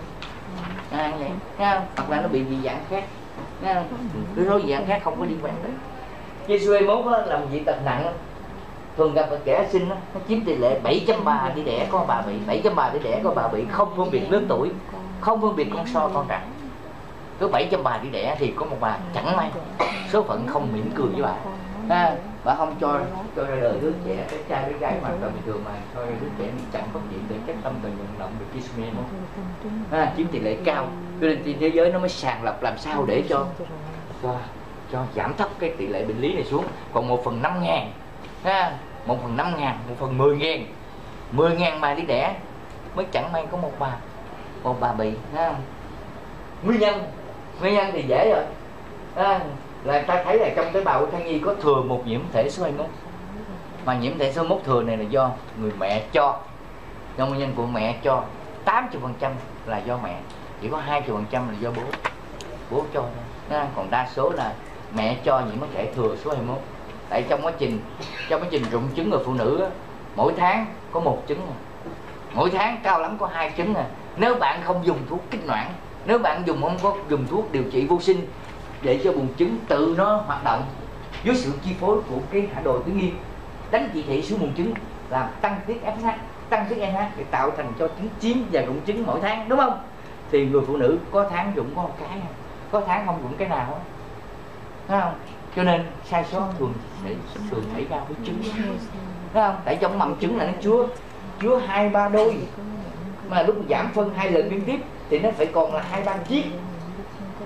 à, vậy nha, hoặc là nó bị dị dạng khác, nha, cái số dị dạng khác không có liên quan tới. Trisomy hai mươi mốt là một dị tật nặng, thường gặp ở trẻ sinh, nó chiếm tỷ lệ bảy chấm ba đi đẻ có bà bị, bảy chấm ba đi đẻ có bà bị, không phân biệt lớn tuổi, không phân biệt con so con rắn, cứ bảy chấm ba đi đẻ thì có một bà chẳng may số phận không mỉm cười với bà, à, bà không cho cho ra đời đứa trẻ, cái trai cái gái mà bình thường mà cho ra đứa trẻ bị chậm phát triển để các tâm thần vận động được trisomy hai mươi mốt, à, chiếm tỷ lệ cao, cho nên trên thế giới nó mới sàng lọc làm sao để cho cho, cho giảm thấp cái tỷ lệ bệnh lý này xuống, còn một phần năm ngàn, ha, một phần năm ngàn, một phần mười ngàn, mười ngàn bà đi đẻ mới chẳng may có một bà, một bà bị, ha. Nguyên nhân, nguyên nhân thì dễ rồi, à, là ta thấy là trong tế bào của thai nhi có thừa một nhiễm thể số hai mươi mốt, mà nhiễm thể số hai mươi mốt thừa này là do người mẹ cho, do nguyên nhân của mẹ cho, tám mươi phần trăm là do mẹ, chỉ có hai mươi phần trăm là do bố, bố cho thôi, à, còn đa số là mẹ cho nhiễm thể thừa số hai mươi mốt. Tại trong quá trình trong quá trình rụng trứng ở phụ nữ á, mỗi tháng có một trứng, mỗi tháng cao lắm có hai trứng à. Nếu bạn không dùng thuốc kích noãn, nếu bạn dùng không có dùng thuốc điều trị vô sinh để cho buồng trứng tự nó hoạt động dưới sự chi phối của cái hạ đồ tự nhiên đánh chỉ thị xuống buồng trứng, làm tăng tiết ép hát, tăng tiết e hát để tạo thành cho trứng chiếm và rụng trứng mỗi tháng, đúng không? Thì người phụ nữ có tháng rụng có một cái, có tháng không rụng cái nào đó. Thấy không? Cho nên sai sót thường sẽ thường xảy ra với trứng, thấy không? Tại trong mầm trứng là nó chứa chứa hai ba đôi, mà lúc giảm phân hai lần liên tiếp thì nó phải còn là hai ba chiếc,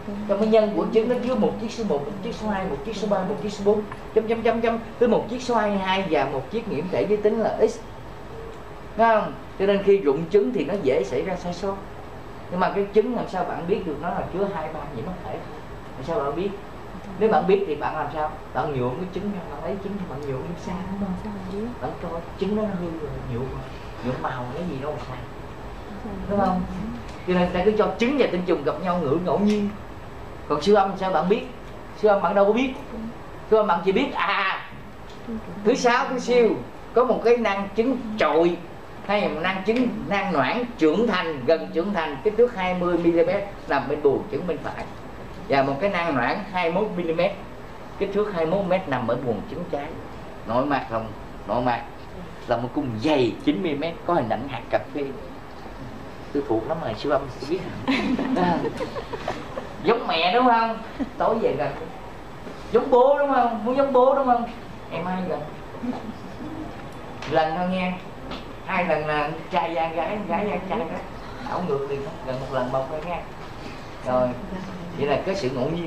Trong cái nhân của trứng nó chứa một chiếc số một, một chiếc số hai, một chiếc số ba, một chiếc số bốn, chấm chấm chấm chấm tới một chiếc số hai hai và một chiếc nhiễm thể giới tính là x. Đúng không? Cho nên khi rụng trứng thì nó dễ xảy ra sai sót. Nhưng mà cái trứng làm sao bạn biết được nó là chứa hai ba nhiễm mắc thể? Làm sao bạn biết? Nếu bạn biết thì bạn làm sao? Bạn nhuộm cái trứng ra, bạn lấy trứng bạn nhuộm nó sao? Bạn coi trứng nó hư rồi, nhuộm nhuộm màu cái gì đâu mà sai. Đúng không? Cho nên ta cứ cho trứng và tinh trùng gặp nhau ngữ ngẫu nhiên. Còn siêu âm sao bạn biết? Siêu âm bạn đâu có biết. Siêu âm bạn chỉ biết à thứ sáu thứ siêu có một cái nang trứng trội hay là nang trứng nang noãn trưởng thành, gần trưởng thành, kích thước hai mươi mi li mét nằm bên buồng trứng bên phải, và một cái nang noãn hai mươi mốt mi li mét kích thước hai mươi mốt mét nằm ở buồng trứng trái. Nội mạc lòng nội mạc là một cung dày chín mươi mét có hình ảnh hạt cà phê. Tôi thuộc lắm rồi, siêu âm tôi biết. À, giống mẹ đúng không? Tối về gần giống bố đúng không? Muốn giống bố đúng không? Em ai gần lần thôi nghe, hai lần là trai gian gái, gái gian trai đó, đảo ngược đi gần một lần một thôi nghe. Rồi vậy là cái sự ngẫu nhiên.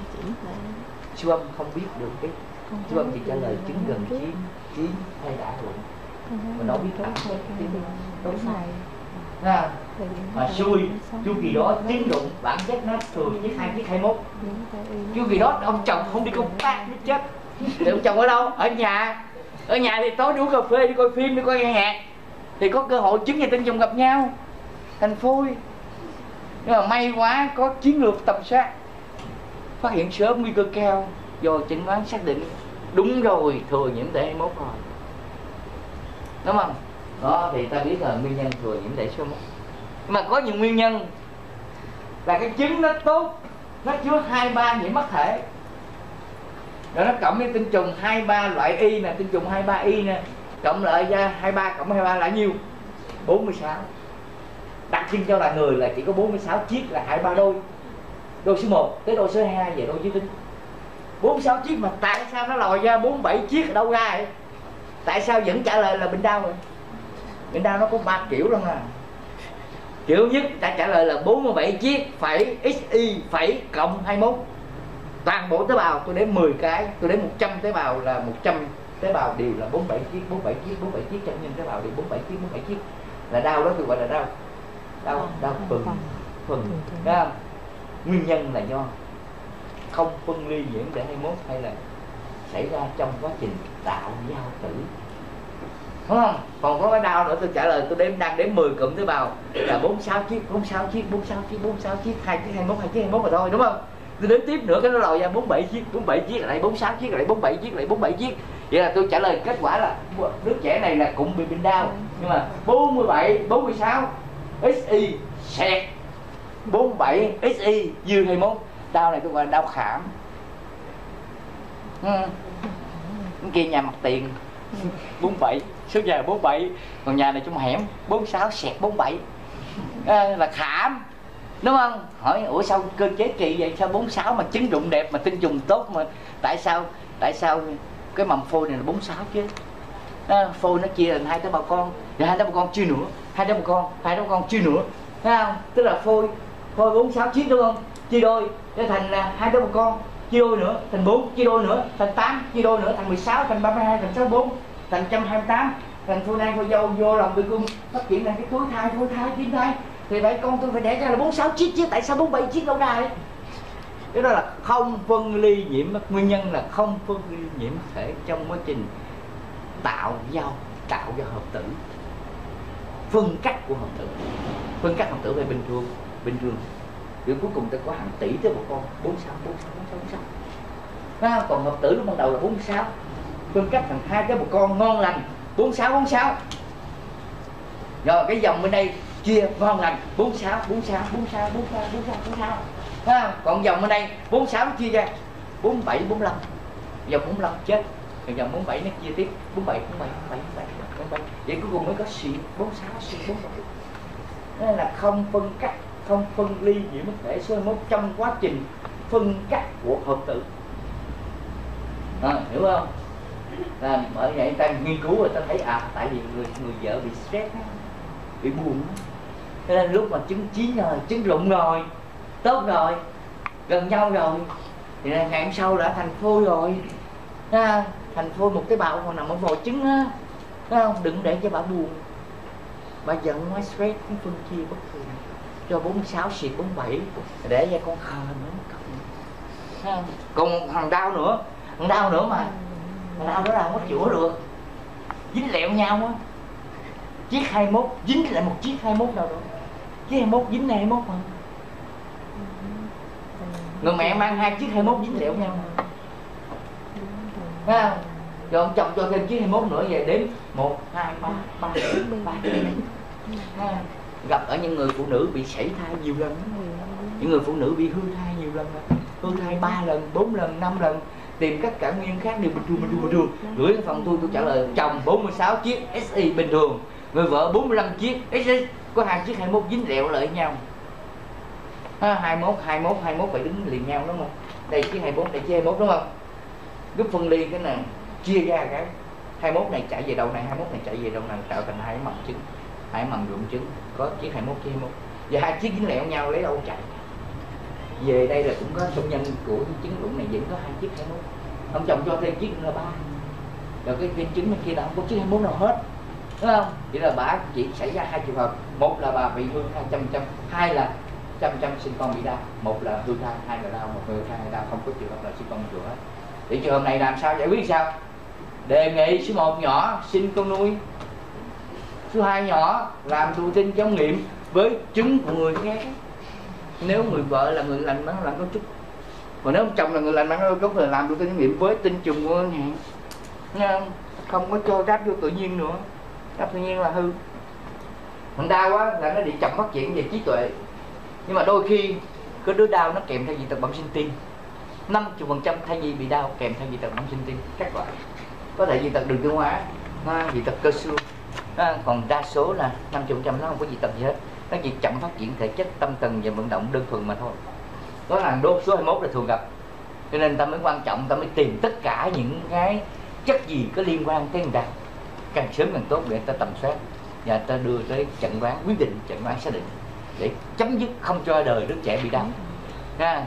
Siêu âm không biết được cái siêu âm chỉ trả lời chứng gần chiến chiến hay đã rụng, mà nó biết tặng đúng sai. À, mà xui chu kỳ đó tiến dụng bản chất nó thường chiếc hai chiếc hai mốt. Chu kỳ đó ông chồng không đi công tác nó chết. Thì ông chồng ở đâu? Ở nhà. Ở nhà thì tối đi uống cà phê, đi coi phim, đi coi nghe nhạc, thì có cơ hội trứng và tinh trùng gặp nhau thành phôi. Nhưng mà may quá có chiến lược tầm soát, phát hiện sớm nguy cơ cao, do chẩn đoán xác định đúng rồi, thừa nhiễm thể hai mươi mốt rồi, đúng không? Đó thì ta biết là nguyên nhân thừa nhiễm thể số mốt. Nhưng mà có nhiều nguyên nhân là cái trứng nó tốt, nó chứa hai ba nhiễm mắc thể, rồi nó cộng với tinh trùng hai ba loại y nè, tinh trùng hai ba y nè, cộng lại ra hai ba cộng hai ba là nhiêu? bốn mươi sáu. Đặc trưng cho là người là chỉ có bốn mươi sáu chiếc là hai ba đôi, đôi số một tới đôi số hai về đôi giới tính. bốn mươi sáu chiếc mà tại sao nó lòi ra bốn mươi bảy chiếc ở đâu ra vậy? Tại sao vẫn trả lời là bệnh đau rồi? Bệnh đau nó có ba kiểu luôn à. Kiểu nhất ta trả lời là bốn mươi bảy chiếc phẩy xy phẩy cộng hai mươi mốt. Toàn bộ tế bào tôi đếm mười cái, tôi đếm một trăm tế bào là một trăm tế bào đều là bốn mươi bảy chiếc, bốn mươi bảy chiếc, bốn mươi bảy chiếc, trăm nhân tế bào đều bốn mươi bảy chiếc, bốn mươi bảy chiếc. Là đau đó tôi gọi là đau đau đau phần phần. Thấy không? Nguyên nhân là do không phân ly nhiễm thể hai mươi mốt hay là xảy ra trong quá trình tạo giao tử, đúng không? Còn có cái đau nữa tôi trả lời tôi đếm đang đếm mười cụm tế bào là bốn mươi sáu chiếc, bốn mươi sáu chiếc, bốn mươi sáu chiếc, bốn mươi sáu chiếc, hai chiếc hai mươi mốt, hai chiếc hai mươi mốt mà thôi, đúng không? Tôi đếm tiếp nữa cái nó lòi ra bốn mươi bảy chiếc, bốn mươi bảy chiếc lại bốn mươi sáu chiếc lại bốn mươi bảy chiếc lại bốn mươi bảy chiếc. Vậy là tôi trả lời kết quả là đứa trẻ này là cũng bị bệnh đau, nhưng mà bốn mươi bảy, bốn mươi sáu xy sẹt bốn mươi bảy xy dư hai mươi mốt. Đau này tôi gọi là đau khảm. Ừ. Cái kia nhà mặt tiền bốn mươi bảy, số giờ bốn mươi bảy, còn nhà này trong hẻm bốn mươi sáu sẹt bốn mươi bảy. À, là khảm, đúng không? Hỏi ủa sao cơ chế kỳ vậy, sao bốn mươi sáu mà trứng rụng đẹp mà tinh trùng tốt mà tại sao tại sao cái mầm phôi này là bốn mươi sáu chứ? À, phôi nó chia thành hai tế bào con, rồi hai tế bào con chia nữa, hai tế bào con, hai tế bào con chia nữa, thấy không? Tức là phôi phôi bốn mươi sáu chiếc đúng không? Chia đôi để thành là hai tế bào con, chia đôi nữa thành bốn, chia đôi nữa thành tám, chia đôi nữa thành mười sáu, thành ba mươi hai, thành sáu mươi tư, thành một trăm hai mươi tám, thành phôi nang phôi dâu vô lòng tử cung phát triển thành cái khối thai, phôi thai, tim thai, thì vậy con tôi phải đẻ ra là bốn mươi sáu chiếc chứ tại sao bốn mươi bảy chiếc đâu ra đấy? Cái đó là không phân ly nhiễm, nguyên nhân là không phân ly nhiễm thể trong quá trình tạo giao tạo ra hợp tử, phân cắt của hợp tử. Phân cắt hợp tử về bình thường bình thường rồi cuối cùng ta có hàng tỷ tới một con bốn mươi sáu, bốn mươi sáu, bốn mươi sáu, bốn mươi sáu. Còn hợp tử lúc ban đầu là bốn mươi sáu, phân cắt thành hai cái một con ngon lành bốn mươi sáu, bốn mươi sáu. Rồi cái dòng bên đây chia ngon lành bốn mươi sáu, bốn mươi sáu, bốn mươi sáu, bốn mươi sáu, bốn mươi sáu, bốn mươi sáu. À, còn dòng bên đây bốn mươi sáu chia ra bốn mươi bảy, bốn mươi lăm, dòng bốn mươi lăm chết, còn dòng bốn mươi bảy nó chia tiếp bốn mươi bảy, bốn mươi bảy, bốn mươi bảy, bốn mươi bảy, vậy cuối cùng mới có xì bốn mươi sáu, xì bốn mươi bảy. Nên là không phân cắt, không phân ly nhiễm thể số hai mươi mốt trong quá trình phân cắt của hợp tử. À, hiểu không? À, bởi vậy ta nghiên cứu rồi ta thấy à tại vì người người vợ bị stress, bị buồn, cho nên lúc mà trứng chín rồi, trứng rụng rồi, tốt rồi, gần nhau rồi thì ngày hôm sau đã thành phôi rồi. À, thành phôi một tế bào còn nằm ở vòi trứng á, thấy không? Đừng để cho bà buồn, bà giận quá, stress, cái phân chia bất thường cho bốn mươi sáu xịt bốn mươi bảy để cho con khờ nữa. Không? Còn một thằng đau nữa, thằng đau nữa mà thằng đau đó là không có chữa được, dính lẹo nhau á. Chiếc hai mươi mốt dính lại một chiếc hai mươi mốt nào rồi, chiếc hai mươi mốt dính hai mươi mốt mà. Người mẹ mang hai chiếc hai mươi mốt dính lẹo nhau, thấy không? Rồi ông chồng cho thêm chiếc hai mươi mốt nữa, về đếm một, hai, ba, ba, ba. Gặp ở những người phụ nữ bị sảy thai nhiều lần, những người phụ nữ bị hư thai nhiều lần, hư thai ba lần, bốn lần, năm lần, tìm các cả nguyên khác đều bình thường, bình thường, bình thường. Gửi đến phòng tôi, tôi trả lời chồng bốn mươi sáu chiếc ét i bình thường, người vợ bốn mươi lăm chiếc ét i, có hai chiếc hai mươi mốt dính lẹo lại nhau. Ha, hai mươi mốt, hai mươi mốt, hai mươi mốt phải đứng liền nhau đúng không? Đây chiếc hai mươi mốt, đây chiếc hai mươi mốt đúng không? Cứ phân ly cái này, chia ra cái hai mươi mốt này chạy về đầu này, hai mươi mốt này chạy về đầu này, tạo thành hai mầm trứng, hai mầm rụng trứng, có chiếc hai mươi mốt, chiếc hai mươi mốt. Và hai chiếc dính lẹo nhau lấy đâu chạy? Về đây là cũng có công nhân của trứng rụng này vẫn có hai chiếc hai mươi mốt. Ông chồng cho thêm chiếc nữa là ba. Rồi cái viên trứng bên kia là không có chiếc hai mươi mốt nào hết, đúng không? Chỉ là bà chỉ xảy ra hai trường hợp, một là bà bị hư thai trăm trăm, hai là trăm trăm sinh con bị đau, một là hư thai, hai là đau, một người thai đau, không có trường hợp là sinh con chữa hết. Thì trường hợp này làm sao giải quyết sao? Đề nghị số một nhỏ sinh con nuôi, số hai nhỏ làm thụ tinh chống nghiệm với trứng của người khác. Nếu người vợ là người lành bán lành cấu trúc, còn nếu ông chồng là người lành bán cấu trúc thì làm thụ tinh chống nghiệm với tinh trùng của ngân hàng, không có cho ráp vô tự nhiên nữa, ráp tự nhiên là hư. Mình đau quá là nó bị chậm phát triển về trí tuệ. Nhưng mà đôi khi cái đứa đau nó kèm theo dị tật bẩm sinh tim, năm mươi phần trăm thai nhi bị đau kèm theo dị tật bẩm sinh tim các loại, có thể dị tật đường tiêu hóa, dị tật cơ xương, còn đa số là năm mươi phần trăm nó không có dị tật gì hết, nó chỉ chậm phát triển thể chất, tâm thần và vận động đơn thuần mà thôi. Đó là đốt số hai mươi mốt là thường gặp, cho nên ta mới quan trọng, ta mới tìm tất cả những cái chất gì có liên quan tới người ta, càng sớm càng tốt để ta tầm soát và ta đưa tới chẩn đoán, quyết định chẩn đoán xác định để chấm dứt không cho đời đứa trẻ bị đau. Ha,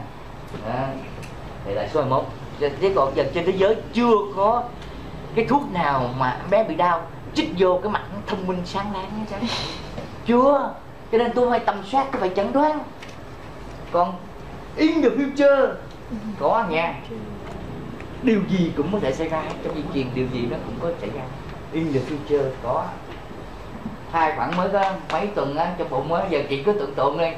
đây là số hai mươi mốt. Thế còn giờ trên thế giới chưa có cái thuốc nào mà bé bị đau chích vô cái mặt nó thông minh sáng láng hết, chưa. Cho nên tôi phải tầm soát, tôi phải chẩn đoán. Còn in the future có nha, điều gì cũng có thể xảy ra trong di truyền, điều gì nó cũng có xảy ra. In the future có. Hai khoảng mới có mấy tuần á, trong bụng á, giờ chị cứ tưởng tượng đi,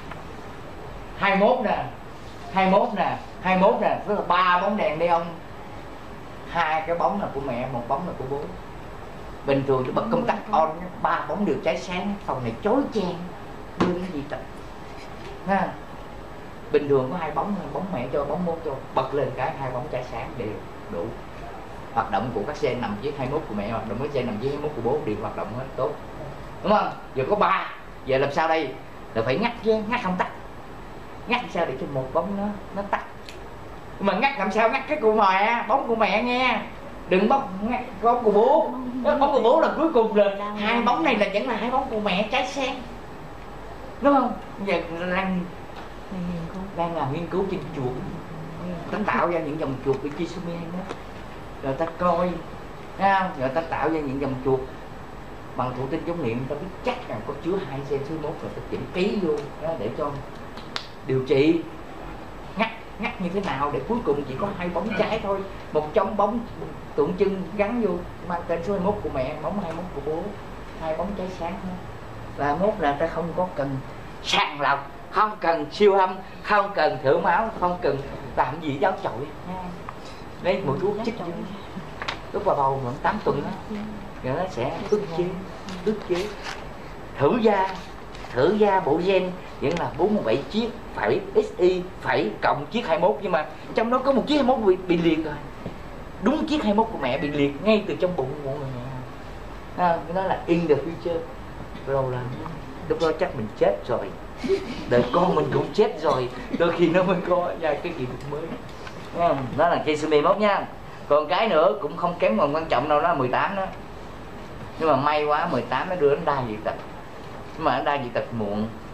hai mươi mốt nè, hai mươi mốt nè, hai mươi mốt nè, tức là ba bóng đèn đi ông, hai cái bóng là của mẹ, một bóng là của bố. Bình thường cái bật công tắc on, ba bóng đều cháy sáng, phòng này chói chang, đưa cái gì tật. Ha, bình thường có hai bóng, bóng mẹ cho, bóng bố cho, bật lên cái hai bóng cháy sáng đều đủ. Hoạt động của các xe nằm dưới hai mươi mốt của mẹ, hoạt động các xe nằm dưới hai mươi mốt của bố đều hoạt động hết tốt, đúng không? Giờ có ba, giờ làm sao đây? Là phải ngắt chứ, ngắt không tắt, ngắt sao để cho một bóng nó nó tắt. Nhưng mà ngắt làm sao ngắt cái của mẹ, bóng của mẹ nghe, đừng bóng ngắt bóng của bố. Bóng của bố là cuối cùng, là hai bóng này là vẫn là hai bóng của mẹ cháy sáng, đúng không? Giờ đang đang làm nghiên cứu trên chuột, ta tạo ra những dòng chuột bị trisomy hai mươi mốt, rồi ta coi, rồi ta tạo ra những dòng chuột bằng thụ tinh chống nghiệm, ta biết chắc rằng có chứa hai gen số mốt, rồi ta chỉnh ký vô đó để cho điều trị. Ngắt ngắt như thế nào để cuối cùng chỉ có hai bóng cháy thôi, một trong bóng tượng trưng gắn vô mang tên số hai mươi mốt của mẹ, bóng hai mươi mốt của bố, hai bóng cháy sáng thôi. Và mốt là ta không có cần sàng lọc, không cần siêu âm, không cần thử máu, không cần làm gì giáo chọi, lấy một thuốc chích vô lúc vào bầu khoảng tám tuần đó, rồi nó sẽ ức chế, ức chế. Thử da, thử da bộ gen vẫn là bốn mươi bảy chiếc phẩy ét i phẩy cộng chiếc hai mươi mốt, nhưng mà trong đó có một chiếc hai mươi mốt bị, bị liệt rồi, đúng chiếc hai mươi mốt của mẹ bị liệt ngay từ trong bụng của người mẹ. À, cái đó là in the future, rồi là lúc đó chắc mình chết rồi, đời con mình cũng chết rồi, đôi khi nó mới có ra cái kỹ thuật mới. À, đó là trisomy mốt nha. Còn cái nữa cũng không kém còn quan trọng đâu, đó là mười tám đó. Nhưng mà may quá mười tám nó đưa đến đa dị tật, nhưng mà đa dị tật muộn,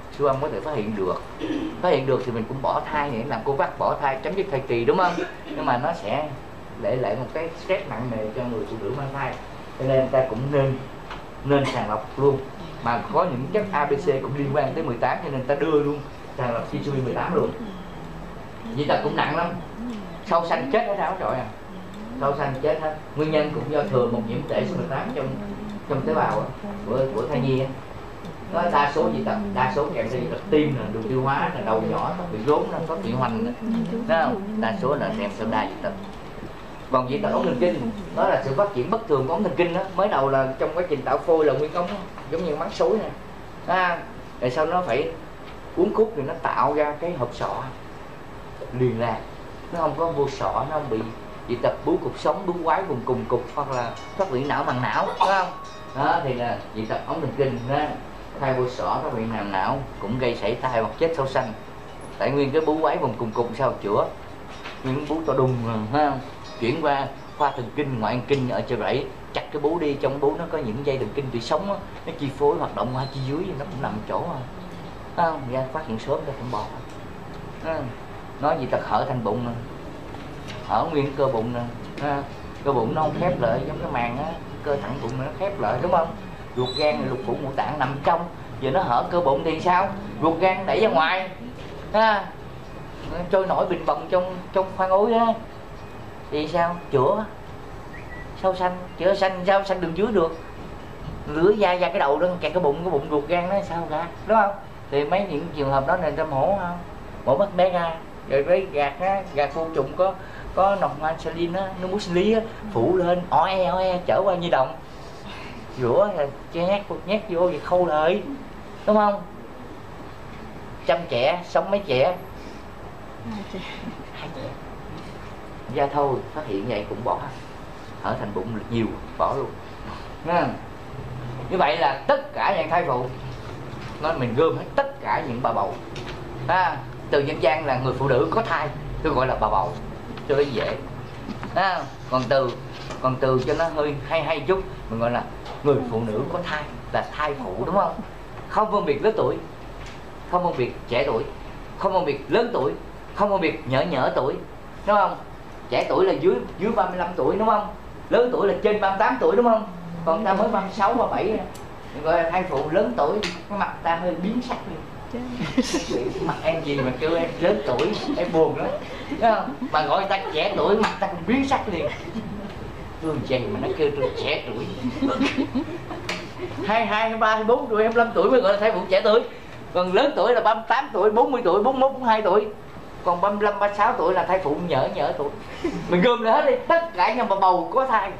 siêu âm có thể phát hiện được. Phát hiện được thì mình cũng bỏ thai, để làm cô vắt bỏ thai, chấm dứt thai kỳ, đúng không? Nhưng mà nó sẽ để lại một cái stress nặng nề cho người phụ nữ mang thai, cho nên người ta cũng nên nên sàng lọc luôn. Mà có những chất a bê xê cũng liên quan tới mười tám, cho nên ta đưa luôn sàng lọc chi mười tám luôn. Dị tật cũng nặng lắm, sau sanh chết hết ráo trọi à, sau sanh chết hết. Nguyên nhân cũng do thừa một nhiễm tệ số mười tám trong trong tế bào của của thai nhi. Có đa số dị tật, đa số kèm theo dị tật tim, là đường tiêu hóa, là đầu nhỏ, nó bị rốn, nó có chuyển hoành, thấy không? Đa số là kèm theo đa dị tật. Còn dị tật ống thần kinh, đó là sự phát triển bất thường của ống thần kinh đó. Mới đầu là trong quá trình tạo phôi là nguyên ống, giống như mắc xối nè, à, rồi sau nó phải uống thuốc thì nó tạo ra cái hộp sọ liền lạc, nó không có vô sọ, nó không bị dị tật bướu cục sống, bướu quái vùng cùng cục, hoặc là thoát vị não màng não, phải không? Đó thì là dị tật ống thần kinh đó. Thai vô sọ, thoát vị màng não cũng gây sảy thai hoặc chết sau sanh. Tại nguyên cái bướu quái vùng cùng cục sao chữa, nguyên bướu to đùng rồi, phải không? Chuyển qua khoa thần kinh, ngoại thần kinh ở chợ rẫy, chặt cái bướu đi, trong bướu nó có những dây thần kinh tủy sống đó, nó chi phối hoạt động qua chi dưới, nó cũng nằm chỗ rồi, phải không? Ra phát hiện sớm ra cũng bỏ. Nói gì tật hở thành bụng nè, hở nguyên cơ bụng nè, cơ bụng nó không khép lại giống cái màng á, cơ thẳng bụng nó khép lại, đúng không? Ruột gan, lục phủ ngũ tạng nằm trong, giờ nó hở cơ bụng thì sao? Ruột gan đẩy ra ngoài, ha, trôi nổi bình bồng trong trong khoang ối đó, thì sao? Chữa sau sanh, chữa sanh sao sanh đường dưới được? Lưỡi da ra cái đầu đó kẹt cái bụng, cái bụng ruột gan nó sao ra, đúng không? Thì mấy những trường hợp đó nên ta mổ không? Mổ mất bé ra, rồi với gạt á, gạt vô trùng có có nọc insulin á, nó muốn lý á, phủ lên, o e o e chở qua nhi đồng, rửa rồi nhét nhét vô thì khâu lại, đúng không? Chăm trẻ, sống mấy trẻ, hai trẻ, da thôi phát hiện vậy cũng bỏ, hở thành bụng nhiều bỏ luôn. Nha. Như vậy là tất cả những thai phụ, nó mình gom hết tất cả những bà bầu, à, từ dân gian là người phụ nữ có thai, tôi gọi là bà bầu cho nó dễ, à, còn từ còn từ cho nó hơi hay hay chút, mình gọi là người phụ nữ có thai, là thai phụ, đúng không? Không phân biệt lớn tuổi, không phân biệt trẻ tuổi, không phân biệt lớn tuổi, không phân biệt nhỡ nhỡ tuổi, đúng không? Trẻ tuổi là dưới dưới ba mươi lăm tuổi, đúng không? Lớn tuổi là trên ba mươi tám tuổi, đúng không? Còn ta mới ba mươi sáu, ba mươi bảy, mình gọi là thai phụ lớn tuổi, cái mặt ta hơi biến sắc lên. Mặt em gì mà kêu em lớn tuổi, em buồn lắm, đúng không? Mà gọi ta trẻ tuổi, mặt ta cũng biến sắc liền. Thương gì mà nó kêu tôi trẻ tuổi. hai hai, hai ba, hai bốn tuổi, hai mươi lăm tuổi mới gọi là thai phụ trẻ tuổi. Còn lớn tuổi là ba mươi tám tuổi, bốn mươi tuổi, bốn mươi mốt, bốn mươi hai tuổi. Còn ba mươi lăm, ba mươi sáu tuổi là thai phụ nhỡ nhỡ tuổi. Mình gom lại hết đi, tất cả những bà bầu có thai,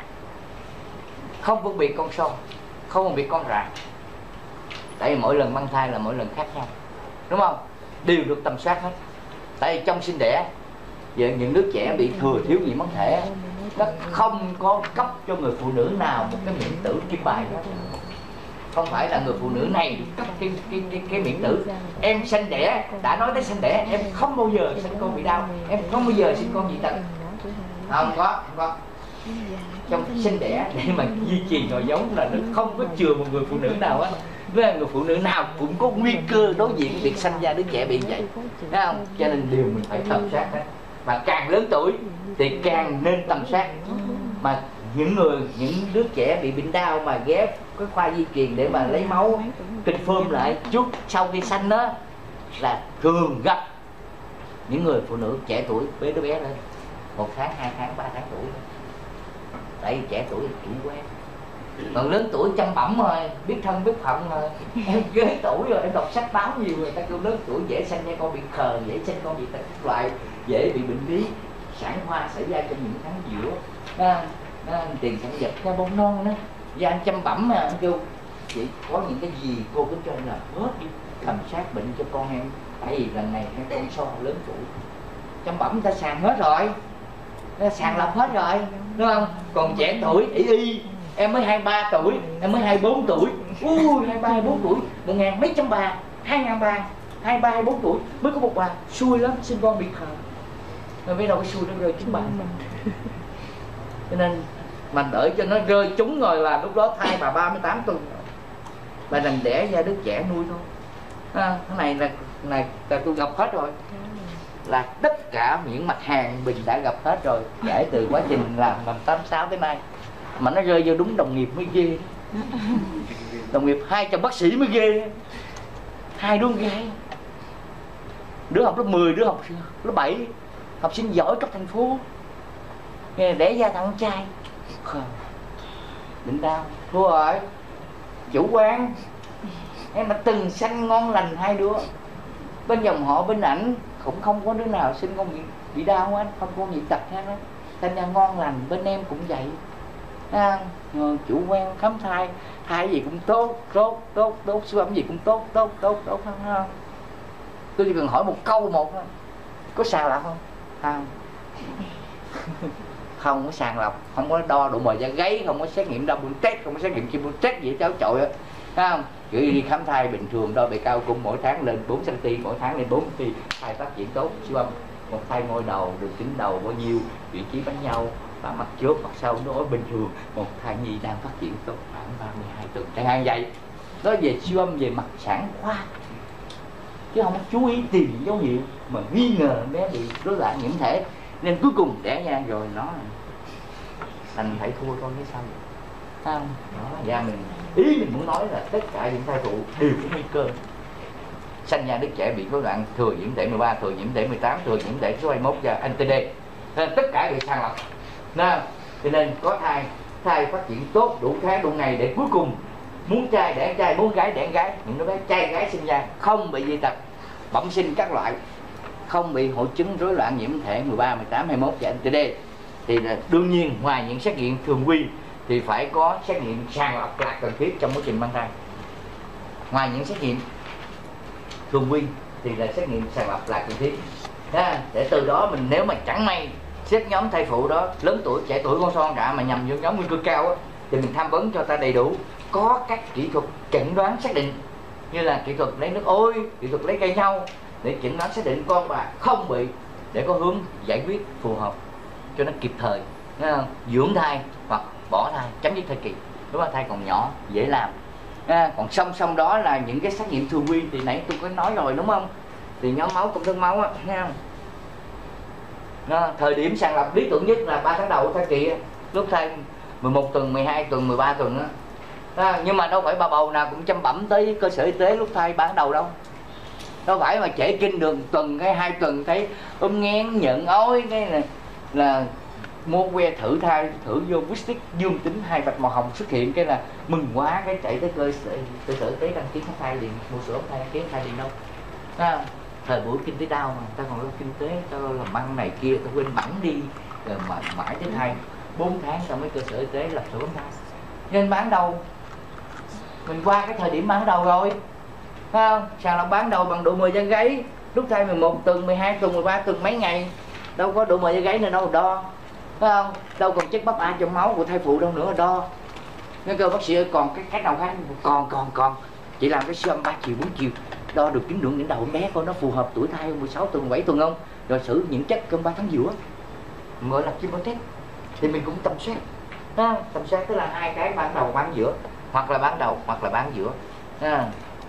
không phân biệt con son, không phân biệt con rạc. Tại vì mỗi lần mang thai là mỗi lần khác nhau, đúng không? Đều được tầm soát hết. Tại vì trong sinh đẻ, về những đứa trẻ bị thừa thiếu gì mất thể, nó không có cấp cho người phụ nữ nào một cái miễn tử kim bài đó. Không phải là người phụ nữ này cấp cái, cái, cái, cái miễn tử. Em sinh đẻ, đã nói tới sinh đẻ, em không bao giờ sinh con bị đau, em không bao giờ sinh con dị tật. Không có, không có. Trong sinh đẻ để mà duy trì nòi giống là nó không có chừa một người phụ nữ nào á. Với người phụ nữ nào cũng có nguy cơ đối diện việc sanh ra đứa trẻ bị vậy, thấy không? Cho nên điều mình phải tầm soát hết. Mà càng lớn tuổi thì càng nên tầm soát. Mà những người, những đứa trẻ bị bệnh đau mà ghé cái khoa di truyền để mà lấy máu confirm lại chút sau khi sanh đó, là thường gặp những người phụ nữ trẻ tuổi bế đứa bé lên một tháng, hai tháng, ba tháng tuổi. Tại vì trẻ tuổi chủ quan. Còn lớn tuổi chăm bẩm rồi, biết thân biết phận rồi, em ghế tuổi rồi, em đọc sách báo nhiều rồi, ta kêu lớn tuổi dễ sanh ra con bị khờ, dễ sanh con bị tật các loại, dễ bị bệnh lý sản khoa xảy ra trong những tháng giữa. À, à, tiền sản vật cho bông non đó, và anh chăm bẩm mà anh kêu chị có những cái gì cô cứ cho anh làm hết đi, tầm soát bệnh cho con em. Tại vì lần này em con so lớn tuổi, chăm bẩm ta sàng hết rồi, ta sàng lọc hết rồi, đúng không? Còn trẻ tuổi y y, em mới hai mươi ba tuổi, em mới hai mươi bốn tuổi, ui hai mươi ba, hai mươi bốn tuổi, một ngàn mấy trăm bà, hai ngàn bà, hai mươi ba, hai mươi bốn tuổi mới có một bà, xui lắm, sinh con bị khờ. Rồi biết đâu cái xui nó rơi trúng bà. Cho nên mà đợi cho nó rơi trúng rồi là lúc đó thai bà ba mươi tám tuần, bà đành đẻ ra đứa trẻ nuôi thôi. À, cái này là này là tôi gặp hết rồi, là tất cả những mặt hàng mình đã gặp hết rồi kể từ quá trình làm năm tám sáu tới nay, mà nó rơi vô đúng đồng nghiệp mới ghê. Đồng nghiệp hai trăm bác sĩ mới ghê, hai đứa con gái, đứa học lớp mười, đứa học lớp bảy, học sinh giỏi cấp thành phố, đẻ ra thằng trai đỉnh đau. Thua rồi, chủ quan. Em đã từng sanh ngon lành hai đứa, bên dòng họ bên ảnh cũng không có đứa nào sinh con bị, bị đau hết, không có gì tật hết á, thành ra ngon lành. Bên em cũng vậy à, chủ quan khám thai, thai gì cũng tốt tốt tốt tốt, siêu âm gì cũng tốt tốt tốt tốt không, không? Tôi chỉ cần hỏi một câu một thôi, có sàng lọc không? Không. Không có sàng lọc, không có đo độ mờ da gáy, không có xét nghiệm double test, không có xét nghiệm triple test gì cháu chọi á, thấy không? Chỉ đi khám thai bình thường đo bề cao cung mỗi tháng lên bốn xăng ti mét, mỗi tháng lên bốn xăng ti mét, thai phát triển tốt, siêu âm một thai ngôi đầu, đường kính đầu bao nhiêu, vị trí bánh nhau và mặt trước mặt sau nó bình thường, một thai nhi đang phát triển tốt khoảng ba mươi hai tuần chẳng hạn vậy. Đó về siêu âm về mặt sản khoa, chứ không chú ý tìm dấu hiệu mà nghi ngờ bé bị rối loạn nhiễm thể, nên cuối cùng đẻ ra rồi nó thành phải thua con cái sao vậy? Không, đó ra mình ý mình muốn nói là tất cả những thai phụ đều có nguy cơ sanh ra đứa trẻ bị rối loạn thừa nhiễm thể mười ba, thừa nhiễm thể mười tám, thừa nhiễm thể số hai mươi mốt và anh tê đê, nên tất cả đều sàng lọc. Nên cho nên có thai thai phát triển tốt đủ tháng đủ ngày để cuối cùng muốn trai đẻ trai, muốn gái đẻ gái, những đứa bé trai gái sinh ra không bị dị tật bẩm sinh các loại, không bị hội chứng rối loạn nhiễm thể mười ba, mười tám, hai mươi mốt và anh tê đê, thì là đương nhiên ngoài những xét nghiệm thường quy thì phải có xét nghiệm sàng lọc là cần thiết trong quá trình mang thai. Ngoài những xét nghiệm thường quy thì là xét nghiệm sàng lọc là cần thiết. Đó, để từ đó mình nếu mà chẳng may xếp nhóm thai phụ đó lớn tuổi, trẻ tuổi, con son cả mà nhằm vô nhóm nguy cơ cao á, thì mình tham vấn cho ta đầy đủ, có các kỹ thuật chẩn đoán xác định như là kỹ thuật lấy nước ôi, kỹ thuật lấy cây nhau để chẩn đoán xác định con bà không bị, để có hướng giải quyết phù hợp cho nó kịp thời, thấy không? Dưỡng thai hoặc bỏ thai, chấm dứt thai kỳ lúc mà thai còn nhỏ dễ làm. À, còn song song đó là những cái xét nghiệm thường quy thì nãy tôi có nói rồi đúng không? Thì nhóm máu, công thức máu á, thấy không? À, thời điểm sàng lọc lý tưởng nhất là ba tháng đầu của thai kỳ, lúc thai mười một tuần, mười hai tuần, mười ba tuần á. À, nhưng mà đâu phải bà bầu nào cũng chăm bẩm tới cơ sở y tế lúc thai ba tháng đầu đâu. Đâu phải mà trễ kinh đường tuần cái hai tuần thấy ôm nghén nhận ối cái là là mua que thử thai, thử vô quýt stick dương tính hai vạch màu hồng xuất hiện cái là mừng quá, cái chạy tới cơ sở cơ sở y tế đăng ký khám thai liền, mua sữa thai đăng ký thai liền đâu. À, thời buổi kinh tế đau mà ta còn lo kinh tế, ta lo làm ăn này kia, ta quên bẵng đi rồi mà mãi tới thai bốn tháng sau mấy cơ sở y tế lập sổ thai. Nên bán đầu mình qua cái thời điểm bán đầu rồi, phải không? Sàng lọc bán đầu bằng độ mờ da gáy lúc thai mười một tuần, mười hai tuần, mười ba tuần mấy ngày, đâu có độ mờ da gáy nữa đâu đo, phải không? Đâu còn chất bắp A trong máu của thai phụ đâu nữa đo. Nên cơ bác sĩ ơi, còn cái cách nào khác? Còn còn còn chỉ làm cái siêu âm ba chiều bốn chiều đo được tín lượng đỉnh đầu bé coi nó phù hợp tuổi thai mười sáu tuần, mười bảy tuần không, rồi xử những chất cơm ba tháng giữa gọi là triple test thì mình cũng tầm soát. À, tầm soát tức là hai cái bán đầu bán giữa, hoặc là bán đầu hoặc là bán giữa. À,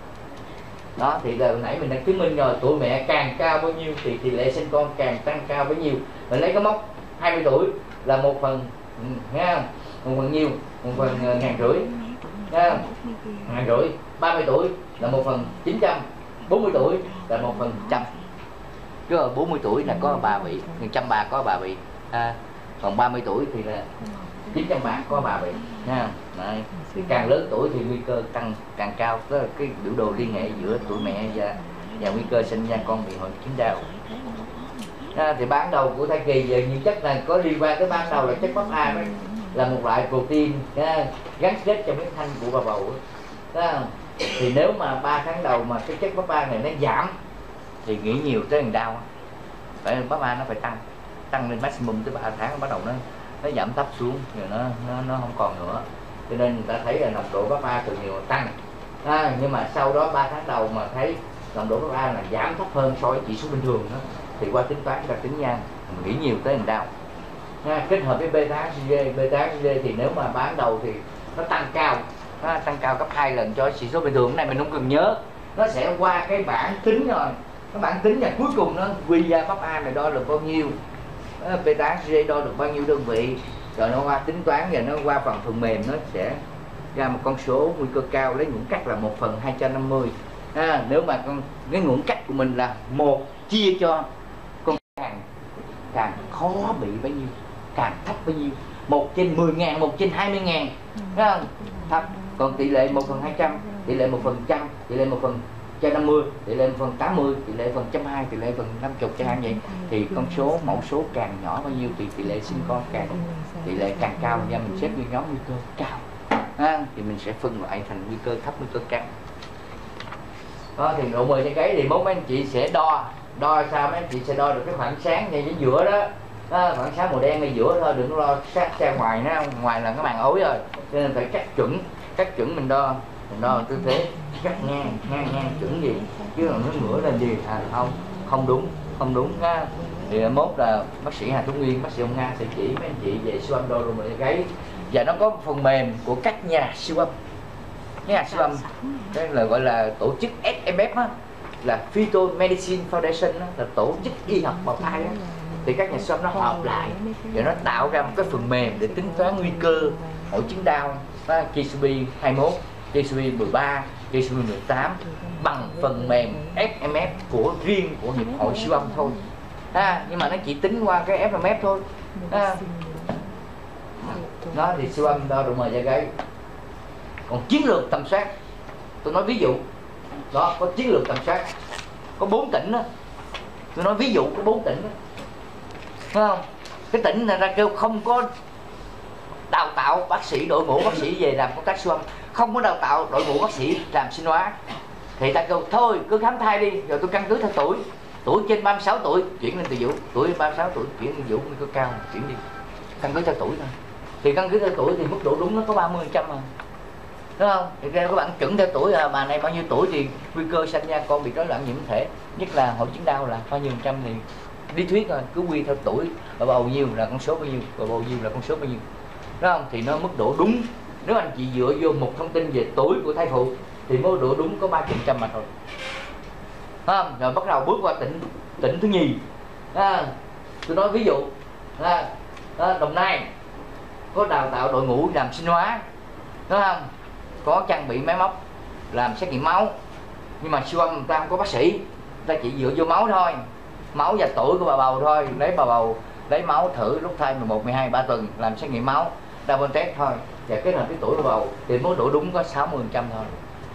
đó thì là nãy mình đã chứng minh rồi, tuổi mẹ càng cao bao nhiêu thì tỷ lệ sinh con càng tăng cao bấy nhiêu. Mình lấy cái mốc hai mươi tuổi là một phần, nghe không? Một phần nhiêu, một phần uh, ngàn rưỡi, nghe không? Ngàn rưỡi. Ba mươi tuổi là một phần chín trăm, bốn mươi tuổi là một phần trăm. Chứ ở bốn mươi tuổi là có bà bị, một trăm bà có bà bị, à, còn ba mươi tuổi thì là chín trăm bà có bà bị, nha. Đấy. Càng lớn tuổi thì nguy cơ tăng càng cao, đó là cái biểu đồ liên hệ giữa tuổi mẹ và và nguy cơ sinh ra con bị hội chứng đau. À, thì ban đầu của thai kỳ về những chất này có liên quan tới ban đầu là chất bắp A, đó là một loại protein à, gắn kết trong cái thanh của bà bầu đó. Thì nếu mà ba tháng đầu mà cái chất bắp A này nó giảm thì nghĩ nhiều tới thằng đau, phải bắp A nó phải tăng tăng lên maximum tới ba tháng bắt đầu nó nó giảm thấp xuống rồi nó nó nó không còn nữa, cho nên người ta thấy là nồng độ bắp A từ nhiều tăng. À, nhưng mà sau đó ba tháng đầu mà thấy nồng độ bắp A là giảm thấp hơn so với chỉ số bình thường đó, thì qua tính toán ra tính nha, mình nghĩ nhiều tới thằng đau. À, kết hợp với beta hcG, beta hcG thì nếu mà bán đầu thì nó tăng cao, nó tăng cao gấp hai lần cho chỉ số bình thường. Cái này mình không cần nhớ, nó sẽ qua cái bảng tính rồi. Cái bảng tính là cuối cùng nó quy ra bắp A này đo được bao nhiêu, beta H C đo được bao nhiêu đơn vị, rồi nó qua tính toán và nó qua phần phần mềm nó sẽ ra một con số nguy cơ cao lấy ngưỡng cắt là một phần hai trăm năm mươi. À, nếu mà con cái ngưỡng cắt của mình là một chia cho con càng càng khó bị bấy nhiêu, càng thấp bấy nhiêu, một trên mười ngàn, một trên hai mươi ngàn, thấy không? Thấp. Còn tỷ lệ một phần hai trăm, tỷ lệ một phần trăm, tỷ lệ một phần trăm năm mươi, tỷ lệ một phần tám mươi, tỷ lệ phần trăm hai, tỷ lệ phần năm chục chẳng hạn vậy, thì con số mẫu số càng nhỏ bao nhiêu thì tỷ lệ sinh con càng tỷ lệ càng cao, nha mình xếp như nhóm nguy cơ cao. À, thì mình sẽ phân loại thành nguy cơ thấp, nguy cơ cao. Đó, thì độ mười trên cái thì bốn mấy anh chị sẽ đo đo sao mấy anh chị sẽ đo được cái khoảng sáng ngay giữa giữa đó. Đó, khoảng sáng màu đen ngay giữa thôi, đừng lo sát ra ngoài, nó ngoài là cái màn ối rồi, cho nên phải cắt chuẩn, cắt chuẩn mình đo, mình đo tư thế cắt ngang ngang ngang chuẩn gì, chứ còn nó ngửa lên gì à, không không đúng không đúng ha. Thì mốt là bác sĩ Hà Tuấn Nguyên, bác sĩ ông Nga sẽ chỉ mấy anh chị về siêu âm đo độ mười trên cái, và nó có phần mềm của các nhà siêu âm. Cái nhà siêu âm đây là gọi là tổ chức ép em ép á, là Fetal Medicine Foundation đó, là tổ chức y học bào thai á. Thì các nhà siêu âm nó họp lại và nó tạo ra một cái phần mềm để tính toán nguy cơ hội chứng đau K C B hai mươi mốt, K C B mười ba, K C B mười tám bằng phần mềm ép em ép của riêng của Hiệp hội siêu âm thôi. À, nhưng mà nó chỉ tính qua cái ép em ép thôi. À, đó thì siêu âm đo độ mờ da gáy. Còn chiến lược tầm soát, tôi nói ví dụ đó, có chiến lược tầm soát có bốn tỉnh đó. Tôi nói ví dụ có bốn tỉnh đó. Thấy không? Cái tỉnh này ra kêu không có đào tạo bác sĩ, đội ngũ bác sĩ về làm công tác siêu âm, không có đào tạo đội ngũ bác sĩ làm sinh hóa, thì ta kêu thôi cứ khám thai đi, rồi tôi căn cứ theo tuổi, tuổi trên ba mươi sáu tuổi chuyển lên từ vũ, tuổi ba mươi sáu tuổi chuyển lên vũ nguy cơ cao chuyển đi, căn cứ theo tuổi thôi. Thì căn cứ theo tuổi thì mức độ đúng nó có ba mươi phần trăm mà, đúng không? Thì ra các bạn chuẩn theo tuổi à, bà này bao nhiêu tuổi thì nguy cơ sanh ra con bị rối loạn nhiễm thể, nhất là hội chứng đau là bao nhiêu phần trăm, thì lý thuyết rồi cứ quy theo tuổi và bầu nhiêu là con số bao nhiêu, và bầu nhiêu là con số bao nhiêu, đúng không? Thì nó mức độ đúng. Nếu anh chị dựa vô một thông tin về tuổi của thai phụ thì mức độ đúng có ba phần trăm mà thôi. À, rồi bắt đầu bước qua tỉnh tỉnh thứ nhì. À, tôi nói ví dụ à, à, Đồng Nai có đào tạo đội ngũ làm sinh hóa, đúng không? Có trang bị máy móc làm xét nghiệm máu, nhưng mà siêu âm người ta không có bác sĩ, người ta chỉ dựa vô máu thôi, máu và tuổi của bà bầu thôi, lấy bà bầu lấy máu thử lúc thai mười một, mười hai, ba tuần làm xét nghiệm máu, double test thôi, và kết hợp cái tuổi bà bầu thì mức độ đúng có sáu mươi phần trăm thôi.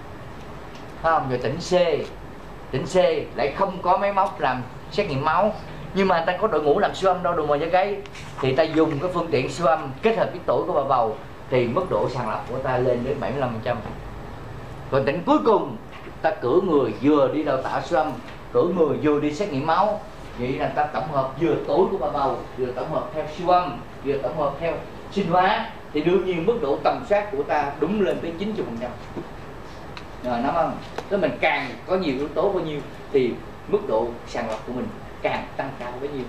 Không, rồi tỉnh C, tỉnh C lại không có máy móc làm xét nghiệm máu, nhưng mà người ta có đội ngũ làm siêu âm đo độ mờ da gáy, thì ta dùng cái phương tiện siêu âm kết hợp cái tuổi của bà bầu thì mức độ sàng lọc của ta lên đến bảy mươi lăm phần trăm. Còn tỉnh cuối cùng ta cử người vừa đi đào tạo siêu âm, cử người vừa đi xét nghiệm máu, vậy là ta tổng hợp vừa tuổi của bà bầu, vừa tổng hợp theo siêu âm, vừa tổng hợp theo sinh hóa, thì đương nhiên mức độ tầm soát của ta đúng lên tới chín mươi phần trăm. Rồi nắm không? Tức mình càng có nhiều yếu tố bao nhiêu thì mức độ sàng lọc của mình càng tăng cao bấy nhiêu.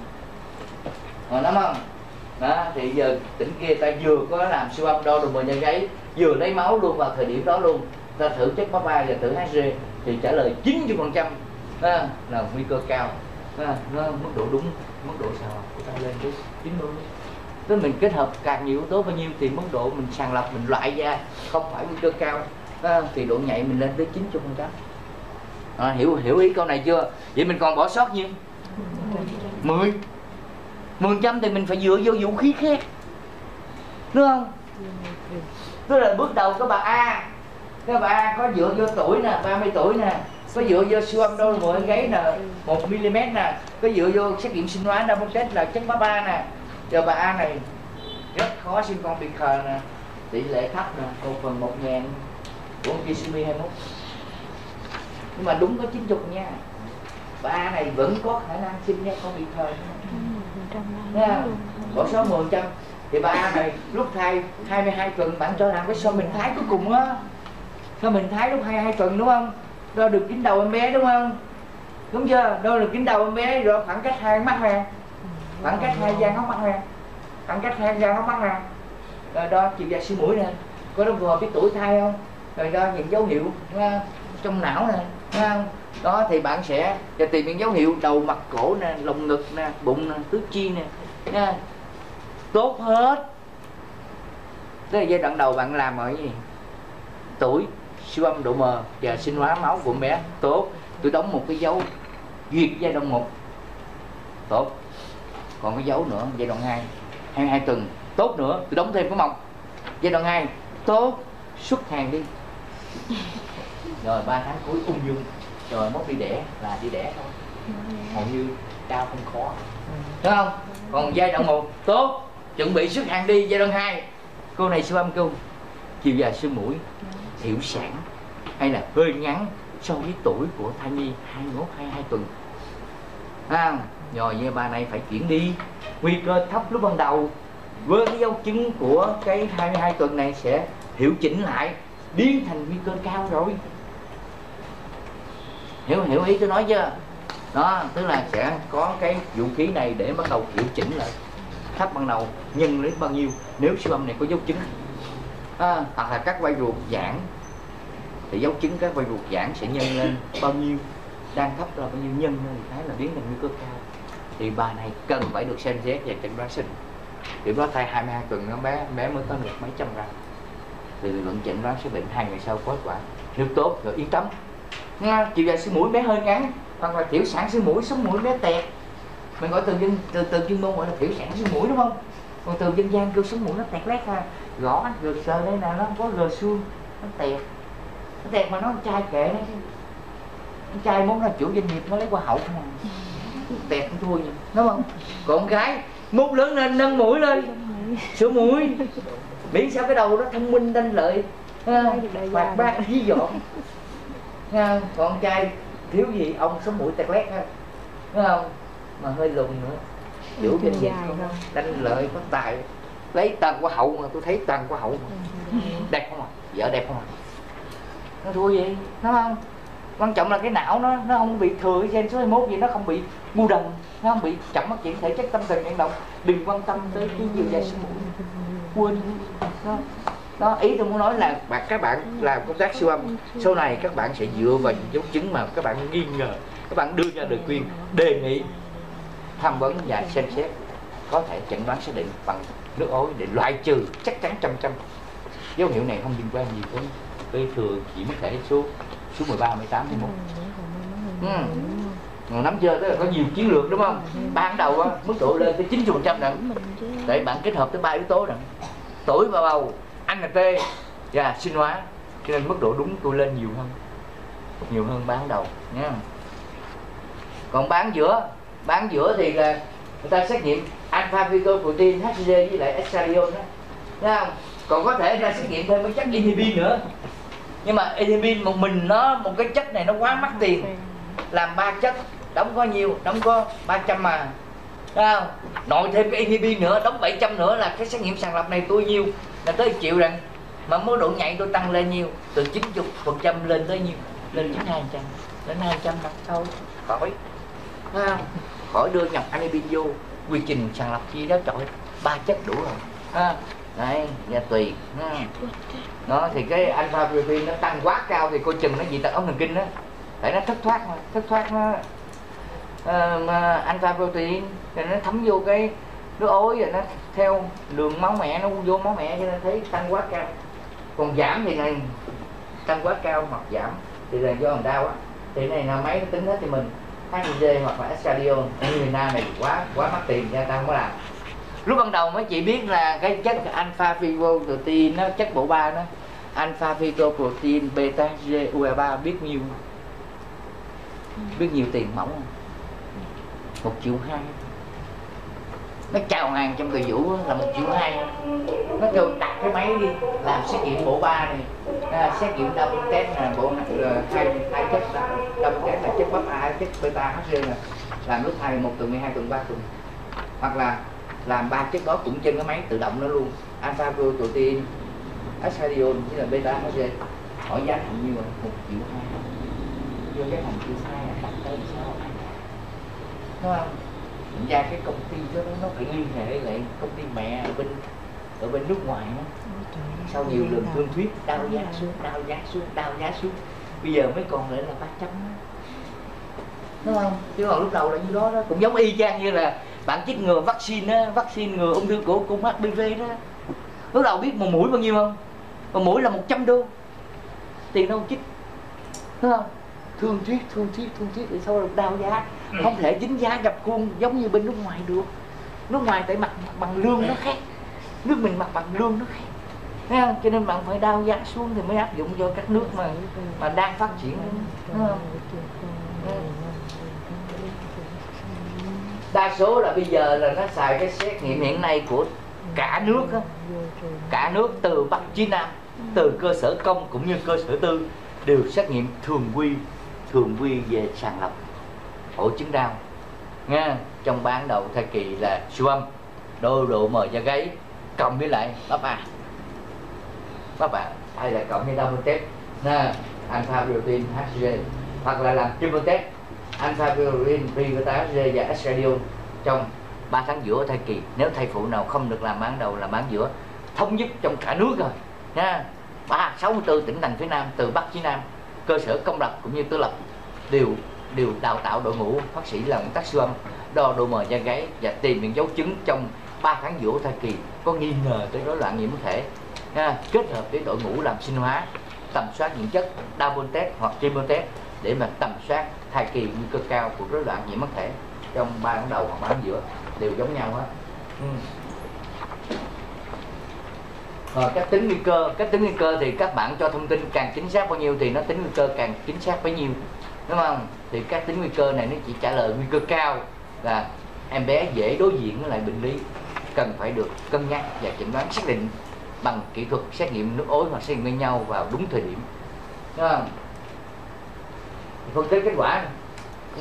Rồi nắm không? Đó, thì giờ tỉnh kia ta vừa có làm siêu âm đo độ mờ da gáy, vừa lấy máu luôn vào thời điểm đó luôn, ta thử chất bắp A và thử hát giê thì trả lời chín mươi phần trăm là nguy cơ cao. À, nó mức độ đúng, mức độ sàng lọc của ta lên tới chín mươi. Tức mình kết hợp càng nhiều yếu tố bao nhiêu thì mức độ mình sàng lọc mình loại ra không phải nguy cơ cao, à, thì độ nhạy mình lên tới chín mươi phần trăm. À, hiểu hiểu ý câu này chưa? Vậy mình còn bỏ sót nhiêu? mười mười phần trăm thì mình phải dựa vô vũ khí khác, đúng không? Tức là bước đầu có bà A, cái bà A có dựa vô tuổi nè, ba mươi tuổi nè, có dựa vô siêu âm đo mười gáy nè, một mi-li-mét nè, có dựa vô xét nghiệm sinh hóa double test là chất bắp A nè. Giờ bà A này rất khó sinh con bị khờ nè, tỷ lệ thấp nè, một phần một ngàn của K C B hai mươi mốt, nhưng mà đúng có chín mươi nha. Bà A này vẫn có khả năng sinh ra con bị khờ nha, bỏ số mười phần trăm. Thì bà A này lúc thai hai mươi hai tuần bạn cho làm cái so mình thái cuối cùng á, so mình thái lúc hai mươi hai tuần đúng không? Đo được kính đầu em bé đúng không? Đúng chưa? Đo được kính đầu em bé rồi khoảng cách hai mắt nè, khoảng cách hai da hốc mắt nè, khoảng cách hai da hốc mắt nè, rồi đo chiều dài xương mũi nè, có đồng phù hợp với tuổi thai không? Rồi đo những dấu hiệu trong não nè, thấy không? Đó thì bạn sẽ tìm những dấu hiệu đầu, mặt, cổ nè, lồng ngực nè, bụng nè, tứ chi nè, nha, tốt hết. Đây là giai đoạn đầu bạn làm ở cái gì? Tuổi, siêu âm độ mờ và sinh hóa máu của bé tốt. Tôi đóng một cái dấu duyệt giai đoạn một tốt. Còn cái dấu nữa giai đoạn hai, hai mươi hai tuần tốt nữa, tôi đóng thêm cái mọc giai đoạn hai tốt, xuất hàng đi. Rồi ba tháng cuối ung dung, rồi mốt đi đẻ là đi đẻ thôi, hầu như đau không khó, đúng không? Còn giai đoạn một tốt, chuẩn bị xuất hàng đi. Giai đoạn hai, cô này siêu âm cô chiều dài xương mũi thiểu sản hay là hơi ngắn so với tuổi của thai nhi hai mươi mốt, hai mươi hai tuần, à, rồi như bà này phải chuyển đi. Nguy cơ thấp lúc ban đầu, với cái dấu chứng của cái hai mươi hai tuần này sẽ hiệu chỉnh lại, biến thành nguy cơ cao rồi. Hiểu hiểu ý tôi nói chưa? Đó, tức là sẽ có cái vũ khí này để bắt đầu hiệu chỉnh lại. Thấp ban đầu nhân đến bao nhiêu nếu siêu âm này có dấu chứng, à, hoặc là các quay ruột giãn thì dấu chứng các quay ruột giãn sẽ nhân lên bao nhiêu, đang thấp là bao nhiêu, nhân lên thì thấy là biến thành nguy cơ cao. Thì bà này cần phải được xem xét và chẩn đoán sinh. Điểm đó thai hai mươi hai tuần nó bé bé mới có được mấy trăm gram, thì luận chẩn đoán xác định hai ngày sau có kết quả. Nếu tốt rồi yên tâm. Nha, chiều dài xương mũi bé hơi ngắn, hoặc là thiểu sản xương mũi, sống mũi bé tẹt. Mình gọi từ dân từ từ chuyên môn gọi là thiểu sản xương mũi, đúng không? Còn từ dân gian kêu sống mũi nó tẹt lét ha, gõ gờ sờ đây nè, nó không có gờ xương, nó tẹt, nó tẹt mà nó chai kệ nó chứ. Con trai muốn là chủ doanh nghiệp nó lấy qua hậu không à, tẹt cũng thua vậy, đúng không? Còn con gái mút lớn lên nâng mũi lên, sửa mũi, miễn sao cái đầu nó thông minh đanh lợi, hoạt bát dí dọn. Còn con trai thiếu gì ông sống mũi tẹt lét ha, đúng không? Mà hơi lùn nữa, chủ doanh nghiệp không đanh lợi, có tài, lấy toàn qua hậu mà tôi thấy toàn qua hậu mà. Đẹp không à, vợ đẹp không à, nó thua gì, đúng không? Quan trọng là cái não nó nó không bị thừa cái gen số hai mươi mốt gì, nó không bị ngu đần, nó không bị chậm phát triển thể chất, tâm thần, vận động. Đừng quan tâm tới cái chiều dài xương mũi, quên đó. Đó, ý tôi muốn nói là bạn các bạn làm công tác siêu âm, sau này các bạn sẽ dựa vào những dấu chứng mà các bạn nghi ngờ, các bạn đưa ra lời khuyên, đề nghị, tham vấn và xem xét, có thể chẩn đoán xác định bằng nước ối để loại trừ chắc chắn trăm trăm dấu hiệu này không liên quan gì tới cái thừa chỉ mất thể số số mười ba, mười tám, mười một. Ừ. Còn nắm chưa, tức là có nhiều chiến lược, đúng không? Ban đầu á, mức độ lên tới chín mươi phần trăm đặng, để bạn kết hợp tới ba yếu tố đặng, tuổi và bầu, anh là T và sinh hóa, cho nên mức độ đúng tôi lên nhiều hơn, nhiều hơn ban đầu nha. Còn bán giữa, bán giữa thì là người ta xét nghiệm alpha fetoprotein, hát xê với lại estradiol đó, thấy không? Còn có thể ra xét nghiệm thêm cái chất inhibin nữa, nhưng mà inhibin một mình nó, một cái chất này nó quá mắc tiền, làm ba chất đóng có nhiêu, đóng có ba trăm mà, thấy không? Nội thêm cái inhibin nữa đóng bảy trăm nữa, là cái xét nghiệm sàng lọc này tôi nhiêu là tới triệu rằng, mà mức độ nhạy tôi tăng lên nhiêu, từ chín mươi phần trăm lên tới nhiêu, lên chín mươi hai phần trăm, lên hai trăm mặt thôi, khỏi, thấy không? Khỏi đưa nhập inhibin vô quy trình sàng lọc chi đó, trời, ba chất đủ rồi ha. Đấy, và tùy ha. Đó thì cái alpha protein nó tăng quá cao thì coi chừng nó dị tật ống thần kinh đó, tại nó thất thoát mà, thất thoát nó uh, alpha protein thì nó thấm vô cái nước ối rồi nó theo đường máu mẹ nó vô máu mẹ, cho nên thấy tăng quá cao. Còn giảm thì này tăng quá cao hoặc giảm thì là do làm đau á, thì này là máy nó tính hết cho mình, hát xê hoặc là estradiol. Người nam này quá quá mắc tiền cho ta không có làm. Lúc ban đầu mấy chị biết là cái chất alpha fetoprotein nó, chất bộ ba nó, alpha fetoprotein beta G U A ba biết nhiêu, biết nhiều tiền mỏng không? Một triệu hai. Nó chào hàng trong thời vụ là một triệu hai. Nó kêu đặt cái máy đi làm xét nghiệm bộ ba này, à, xét nghiệm double test là bộ hai hai chất double test là chất bắp A, chất beta hát xê là làm lúc hai một tuần, mười hai tuần, ba tuần, hoặc là làm ba chất đó cũng trên cái máy tự động nó luôn, alpha protein, estradiol với là beta hát xê. Hỏi giá thành nhiêu? Một triệu hai. Vô cái thành triệu hai đặt tới sao? Đúng không? Thành ra cái công ty đó nó phải liên hệ lại công ty mẹ ở bên ở bên nước ngoài đó. Sau nhiều lần thương thuyết đau giá xuống, đau giá xuống, đau giá xuống, bây giờ mấy con lại là ba trăm, đúng không? Chứ còn lúc đầu là như đó đó, cũng giống y chang như là bạn chích ngừa vaccine á, vaccine ngừa ung thư cổ cung hát pê vê đó. Lúc đầu biết một mũi bao nhiêu không? Một mũi là một trăm đô, tiền đâu chích, đúng không? Thương thuyết, thương thuyết, thương thuyết thì sau rồi đau giá, không thể dính giá gặp khuôn giống như bên nước ngoài được. Nước ngoài tại mặt, mặt bằng lương nó khác, nước mình mặt bằng lương nó khác, thấy không? Cho nên bạn phải đao giá xuống thì mới áp dụng cho các nước mà mà đang phát triển, đúng không? Đa số là bây giờ là nó xài cái xét nghiệm hiện nay của cả nước đó, cả nước từ Bắc chí Nam, từ cơ sở công cũng như cơ sở tư đều xét nghiệm thường quy, thường quy về sàng lọc hội chứng đau nha. Trong ban đầu thời kỳ là siêu âm, đo độ mờ da gáy cộng với lại bắp à bắp à hay là cộng với double test nha, alpha protein hát giê, hoặc là làm triple test alpha protein beta hát giê và estradiol trong ba tháng giữa thai kỳ. Nếu thai phụ nào không được làm ban đầu là ban giữa, thống nhất trong cả nước rồi nha. Ba sáu mươi tư tỉnh thành phía Nam từ Bắc chí Nam, cơ sở công lập cũng như tư lập đều đều đào tạo đội ngũ bác sĩ làm công tác siêu âm, đo độ mờ da gáy và tìm những dấu chứng trong ba tháng giữa thai kỳ có nghi ngờ tới rối loạn nhiễm thể nha. Kết hợp với đội ngũ làm sinh hóa, tầm soát những chất double test hoặc triple test để mà tầm soát thai kỳ nguy cơ cao của rối loạn nhiễm thể trong ba tháng đầu hoặc ba tháng giữa đều giống nhau hết. Ừ. Rồi, cách tính nguy cơ, cách tính nguy cơ thì các bạn cho thông tin càng chính xác bao nhiêu thì nó tính nguy cơ càng chính xác bấy nhiêu, đúng không? Thì cách tính nguy cơ này nó chỉ trả lời nguy cơ cao là em bé dễ đối diện với lại bệnh lý, cần phải được cân nhắc và chẩn đoán xác định bằng kỹ thuật xét nghiệm nước ối hoặc xét nghiệm với nhau vào đúng thời điểm, đúng không? Phân tích kết quả. Ừ.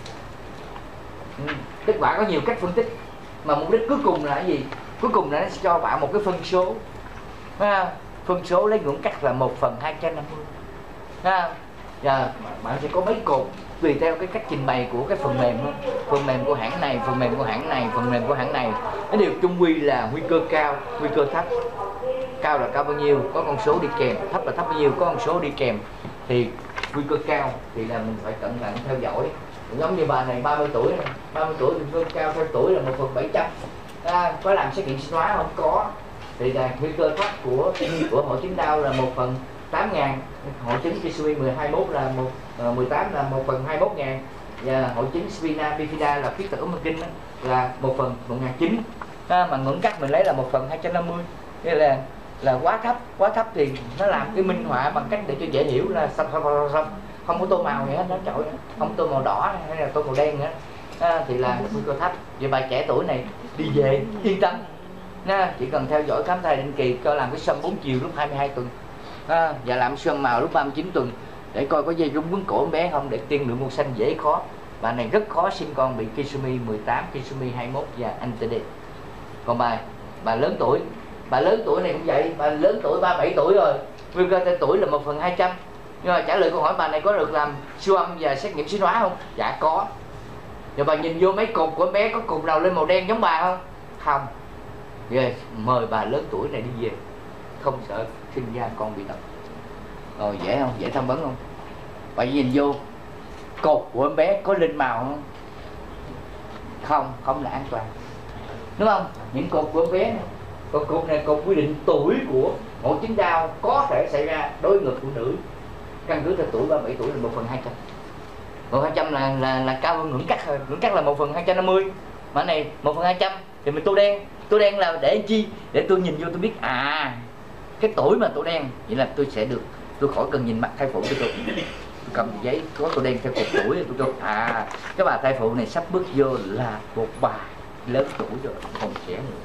Ừ. Kết quả có nhiều cách phân tích mà mục đích cuối cùng là cái gì? Cuối cùng là nó sẽ cho bạn một cái phân số. À, phân số lấy ngưỡng cắt là một phần hai trăm năm mươi. À, và bạn sẽ có mấy cột tùy theo cái cách trình bày của cái phần mềm đó. Phần mềm của hãng này, phần mềm của hãng này, phần mềm của hãng này, nó đều chung quy là nguy cơ cao, nguy cơ thấp. Cao là cao bao nhiêu, có con số đi kèm, thấp là thấp bao nhiêu, có con số đi kèm. Thì nguy cơ cao thì là mình phải cẩn thận theo dõi. Giống như bà này ba mươi tuổi này, ba mươi tuổi thì nguy cơ cao theo tuổi là một phần bảy trăm. À, có làm xét nghiệm sinh hóa không? Có. Thì là nguy cơ thấp của của hội chứng đau là một phần tám ngàn, hội chứng T C V mười hai mốt là một, uh, mười tám là một phần hai mươi mốt ngàn, và hội chứng spina bifida là khuyết tật ống thần kinh là một phần một ngàn chín. À, mà ngưỡng cắt mình lấy là một phần hai trăm năm mươi, nghĩa là là quá thấp, quá thấp thì nó làm cái minh họa bằng cách để cho dễ hiểu là xong xong xong không có tô màu gì hết, nó trội, không tô màu đỏ hay là tô màu đen nữa. À, thì là nguy cơ thấp. Vậy bà trẻ tuổi này đi về yên tâm nha, chỉ cần theo dõi khám thai định kỳ, cho làm cái sâm bốn chiều lúc hai mươi hai tuần, à, và làm sâm màu lúc ba mươi chín tuần để coi có dây rung quấn cổ em bé không, để tiên lượng màu xanh dễ khó. Bà này rất khó sinh con bị trisomy mười tám, trisomy hai mươi mốt và anh tê đê. Còn bà bà lớn tuổi, bà lớn tuổi này cũng vậy, bà lớn tuổi ba mươi bảy tuổi rồi, nguy cơ tên tuổi là một phần hai trăm. Nhưng mà trả lời câu hỏi bà này có được làm siêu âm và xét nghiệm sinh hóa không? Dạ có. Rồi bà nhìn vô mấy cục của em bé, có cục nào lên màu đen giống bà không? Không. Về mời bà lớn tuổi này đi về, không sợ sinh ra con bị tật. Rồi dễ không? Dễ tham vấn không? Bà nhìn vô cột của em bé có lên màu không? Không, không là an toàn, đúng không? Những cột của em bé này, còn cột này cột quy định tuổi của hội chứng đau có thể xảy ra đối ngược phụ nữ, căn cứ theo tuổi ba mươi bảy tuổi là một phần hai trăm. Một hai trăm là là là cao hơn ngưỡng cắt rồi, ngưỡng cắt là một phần hai trăm năm mươi, mà này một phần hai trăm thì mình tô đen. Tô đen là để chi? Để tôi nhìn vô tôi biết à cái tuổi mà tô đen, vậy là tôi sẽ được, tôi khỏi cần nhìn mặt thai phụ cho tôi, tôi cầm giấy có tô đen theo cột tuổi, tôi cho à cái bà thai phụ này sắp bước vô là một bà lớn tuổi rồi, không trẻ nữa.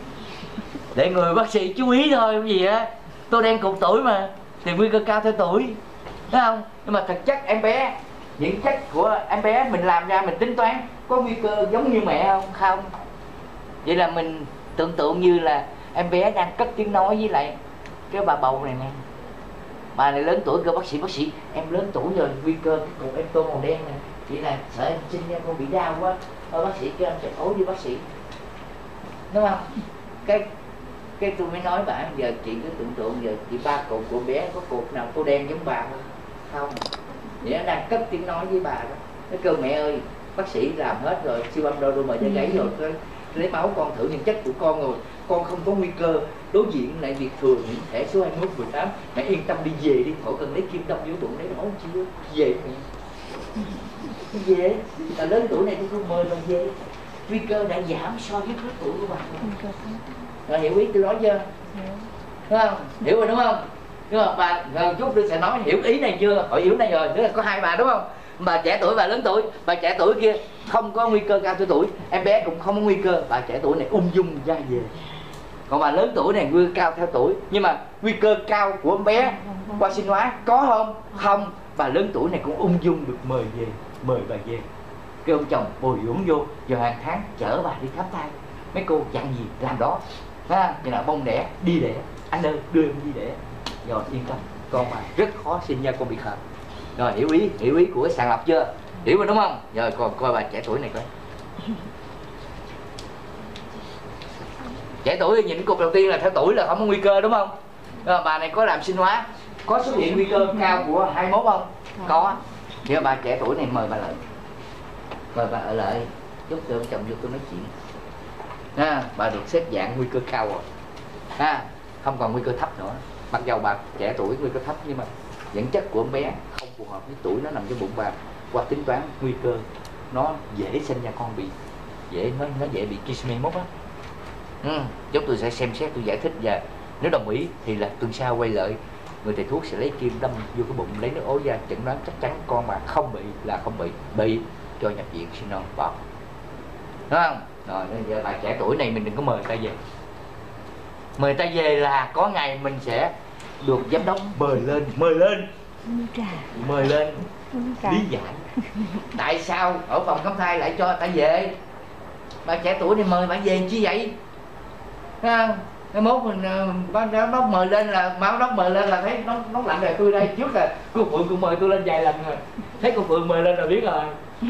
Để người bác sĩ chú ý thôi, cái gì á, tô đen cột tuổi mà thì nguy cơ cao theo tuổi, thấy không? Nhưng mà thực chất em bé, những chất của em bé mình làm ra mình tính toán có nguy cơ giống như mẹ không? Không. Vậy là mình tưởng tượng như là em bé đang cất tiếng nói với lại cái bà bầu này nè. Bà này lớn tuổi kêu bác sĩ, bác sĩ em lớn tuổi rồi, nguy cơ cái cục em tô màu đen nè, chỉ là sợ em sinh ra con bị đau quá, thôi bác sĩ kêu em sẽ ối với bác sĩ, đúng không? Cái cái tôi mới nói bà giờ chị cứ tưởng tượng giờ chị ba cột của bé có cột nào tô đen giống bà không? Không, vậy nó đang cất tiếng nói với bà đó. Nó kêu mẹ ơi, bác sĩ làm hết rồi, siêu âm đo đôi mời da gáy rồi, cái lấy máu con thử những chất của con rồi, con không có nguy cơ đối diện lại việc thừa nhiễm thẻ số hai mốt mười tám. Mẹ yên tâm đi về đi, khỏi cần lấy kim đâm vô bụng lấy máu chưa về mẹ. Về, là lớn tuổi này tôi không mời mà về. Nguy cơ đã giảm so với lứa tuổi của bà. Rồi hiểu ý tôi nói chưa? Đúng không? Hiểu rồi đúng không? Đúng không? Bà rồi chút tôi sẽ nói hiểu ý này chưa? Hỏi hiểu này rồi, tức là có hai bà đúng không? Bà trẻ tuổi, bà lớn tuổi. Bà trẻ tuổi kia không có nguy cơ cao theo tuổi, em bé cũng không có nguy cơ. Bà trẻ tuổi này ung dung ra về. Còn bà lớn tuổi này nguy cơ cao theo tuổi, nhưng mà nguy cơ cao của em bé qua sinh hóa có không? Không. Bà lớn tuổi này cũng ung dung được mời về, mời bà về. Cái ông chồng bồi dưỡng vô, giờ hàng tháng chở bà đi khám thai. Mấy cô dặn gì làm đó, ha, như là bông đẻ, đi đẻ, anh ơi đưa em đi đẻ. Rồi yên tâm, con mà rất khó sinh nha, con bị khờ. Rồi hiểu ý, hiểu ý của cái sàng lọc chưa? Hiểu rồi đúng không? Rồi còn coi bà trẻ tuổi này coi. Trẻ tuổi thì nhìn cục đầu tiên là theo tuổi là không có nguy cơ đúng không? Rồi, bà này có làm sinh hóa, có xuất hiện nguy cơ cao của hai mốt không? Có. Thì bà trẻ tuổi này mời bà lại, mời bà ở lại, giúp tôi ông chồng vô tôi nói chuyện. Ha, bà được xếp dạng nguy cơ cao rồi, ha, không còn nguy cơ thấp nữa. Mặc dầu bà trẻ tuổi nguy cơ thấp nhưng mà dẫn chất của em bé không phù hợp với tuổi nó nằm trong bụng bà. Qua tính toán nguy cơ nó dễ sinh ra con bị dễ nó nó dễ bị Kisame mốt á. Ừ, giúp tôi sẽ xem xét, tôi giải thích, và nếu đồng ý thì là tuần sau quay lại người thầy thuốc sẽ lấy kim đâm vô cái bụng, lấy nước ối ra, chẩn đoán chắc chắn con mà không bị là không bị, bị cho nhập viện sinh non bỏ, đúng không? Rồi giờ bà trẻ tuổi này mình đừng có mời ta về, mời ta về là có ngày mình sẽ được giám đốc mời lên, mời lên, mời lên lý giải tại sao ở phòng khám thai lại cho ta về. Bà trẻ tuổi này mời bà về chi vậy? Thấy không? Cái mốt mình bác nó mời lên là báo nó mời lên là thấy nó nó lạnh rồi. Tôi đây trước là cô Phượng cũng mời tôi lên vài lần rồi, thấy cô Phượng mời lên là biết rồi.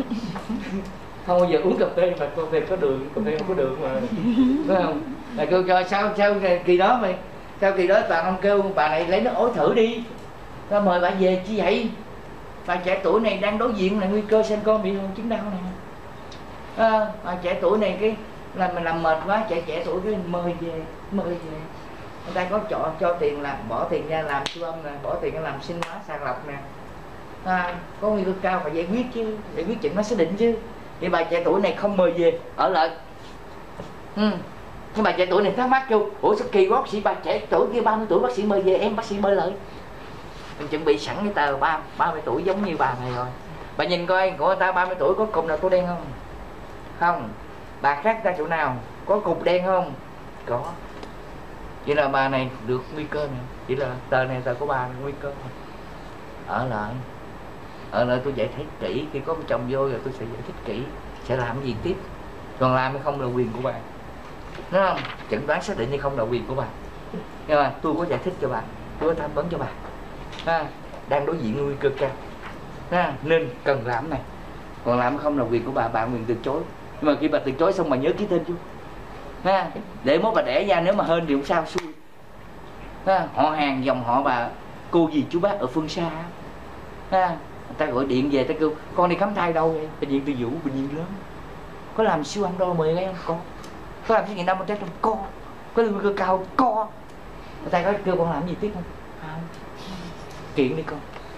Không bao giờ uống cà phê mà cà phê có đường, cà phê không có đường mà, phải không? Là kêu cho sao sao kỳ đó mày, sao kỳ đó toàn ông kêu bà này lấy nước ối thử đi, ta mời bà về chi vậy? Bà trẻ tuổi này đang đối diện là nguy cơ sinh con bị chứng đau này. À, bà trẻ tuổi này cái là mình làm mệt quá, trẻ trẻ tuổi cái mời về, mời về. Người ta có chọn cho tiền làm, bỏ tiền ra làm siêu âm nè, bỏ tiền ra làm sinh hóa sàng lọc nè. À, có nguy cơ cao phải giải quyết chứ, giải quyết chuyện nó xác định chứ. Thì bà trẻ tuổi này không mời về, ở lại. Ừ. Nhưng bà trẻ tuổi này thắc mắc kêu, ủa sao kỳ quá, bác sĩ bà trẻ tuổi kia ba mươi tuổi bác sĩ mời về, em bác sĩ mời lại. Mình chuẩn bị sẵn cái tờ ba ba mươi tuổi giống như bà này rồi. Bà nhìn coi của người ta ba mươi tuổi có cục nào tô đen không? Không. Bà khác ta chỗ nào? Có cục đen không? Có. Chỉ là bà này được nguy cơ nè, chỉ là tờ này tờ của bà nguy cơ. Ở lại, ở lại tôi giải thích kỹ, khi có chồng vô rồi tôi sẽ giải thích kỹ, sẽ làm gì tiếp. Còn làm hay không là quyền của bà, đúng không? Chẩn đoán xác định hay không là quyền của bà, nhưng mà tôi có giải thích cho bà, tôi có tham vấn cho bà. Ha, đang đối diện nguy cơ cao, ha, nên cần làm này. Còn làm không là quyền của bà, bà quyền từ chối. Nhưng mà khi bà từ chối xong bà nhớ ký tên chú, ha, để mốt bà đẻ ra nếu mà hên thì cũng sao xui, ha, họ hàng dòng họ bà cô dì chú bác ở phương xa, ha, người ta gọi điện về ta kêu con đi khám thai đâu vậy? Bệnh viện Từ Dũ, bệnh viện lớn. Có làm siêu âm đo mười cái không? Có. Có làm xét nghiệm đo một test không? Có. Có nguy cơ cao? Có. Người ta có kêu con làm gì tiếp không? Không. Kiện đi con.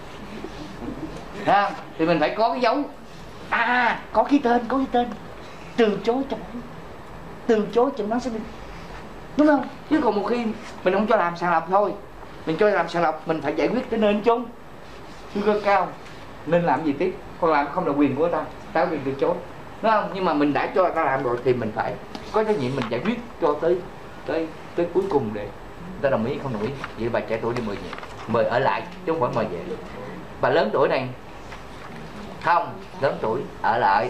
Ha, thì mình phải có cái dấu. À, có cái tên, có cái tên. Từ chối chẩn đoán, từ chối chẩn đoán xác định, đúng không? Chứ còn một khi mình không cho làm sàng lọc thôi, mình cho làm sàng lọc mình phải giải quyết tới nơi chung, nguy cơ cao nên làm gì tiếp. Còn làm không là quyền của ta, ta có quyền từ chối, đúng không? Nhưng mà mình đã cho ta làm rồi thì mình phải có trách nhiệm mình giải quyết cho tới tới tới cuối cùng để ta đồng ý không đồng ý. Vậy bà trẻ tuổi đi mời về, mời ở lại chứ không phải mời về. Bà lớn tuổi này không, lớn tuổi ở lại.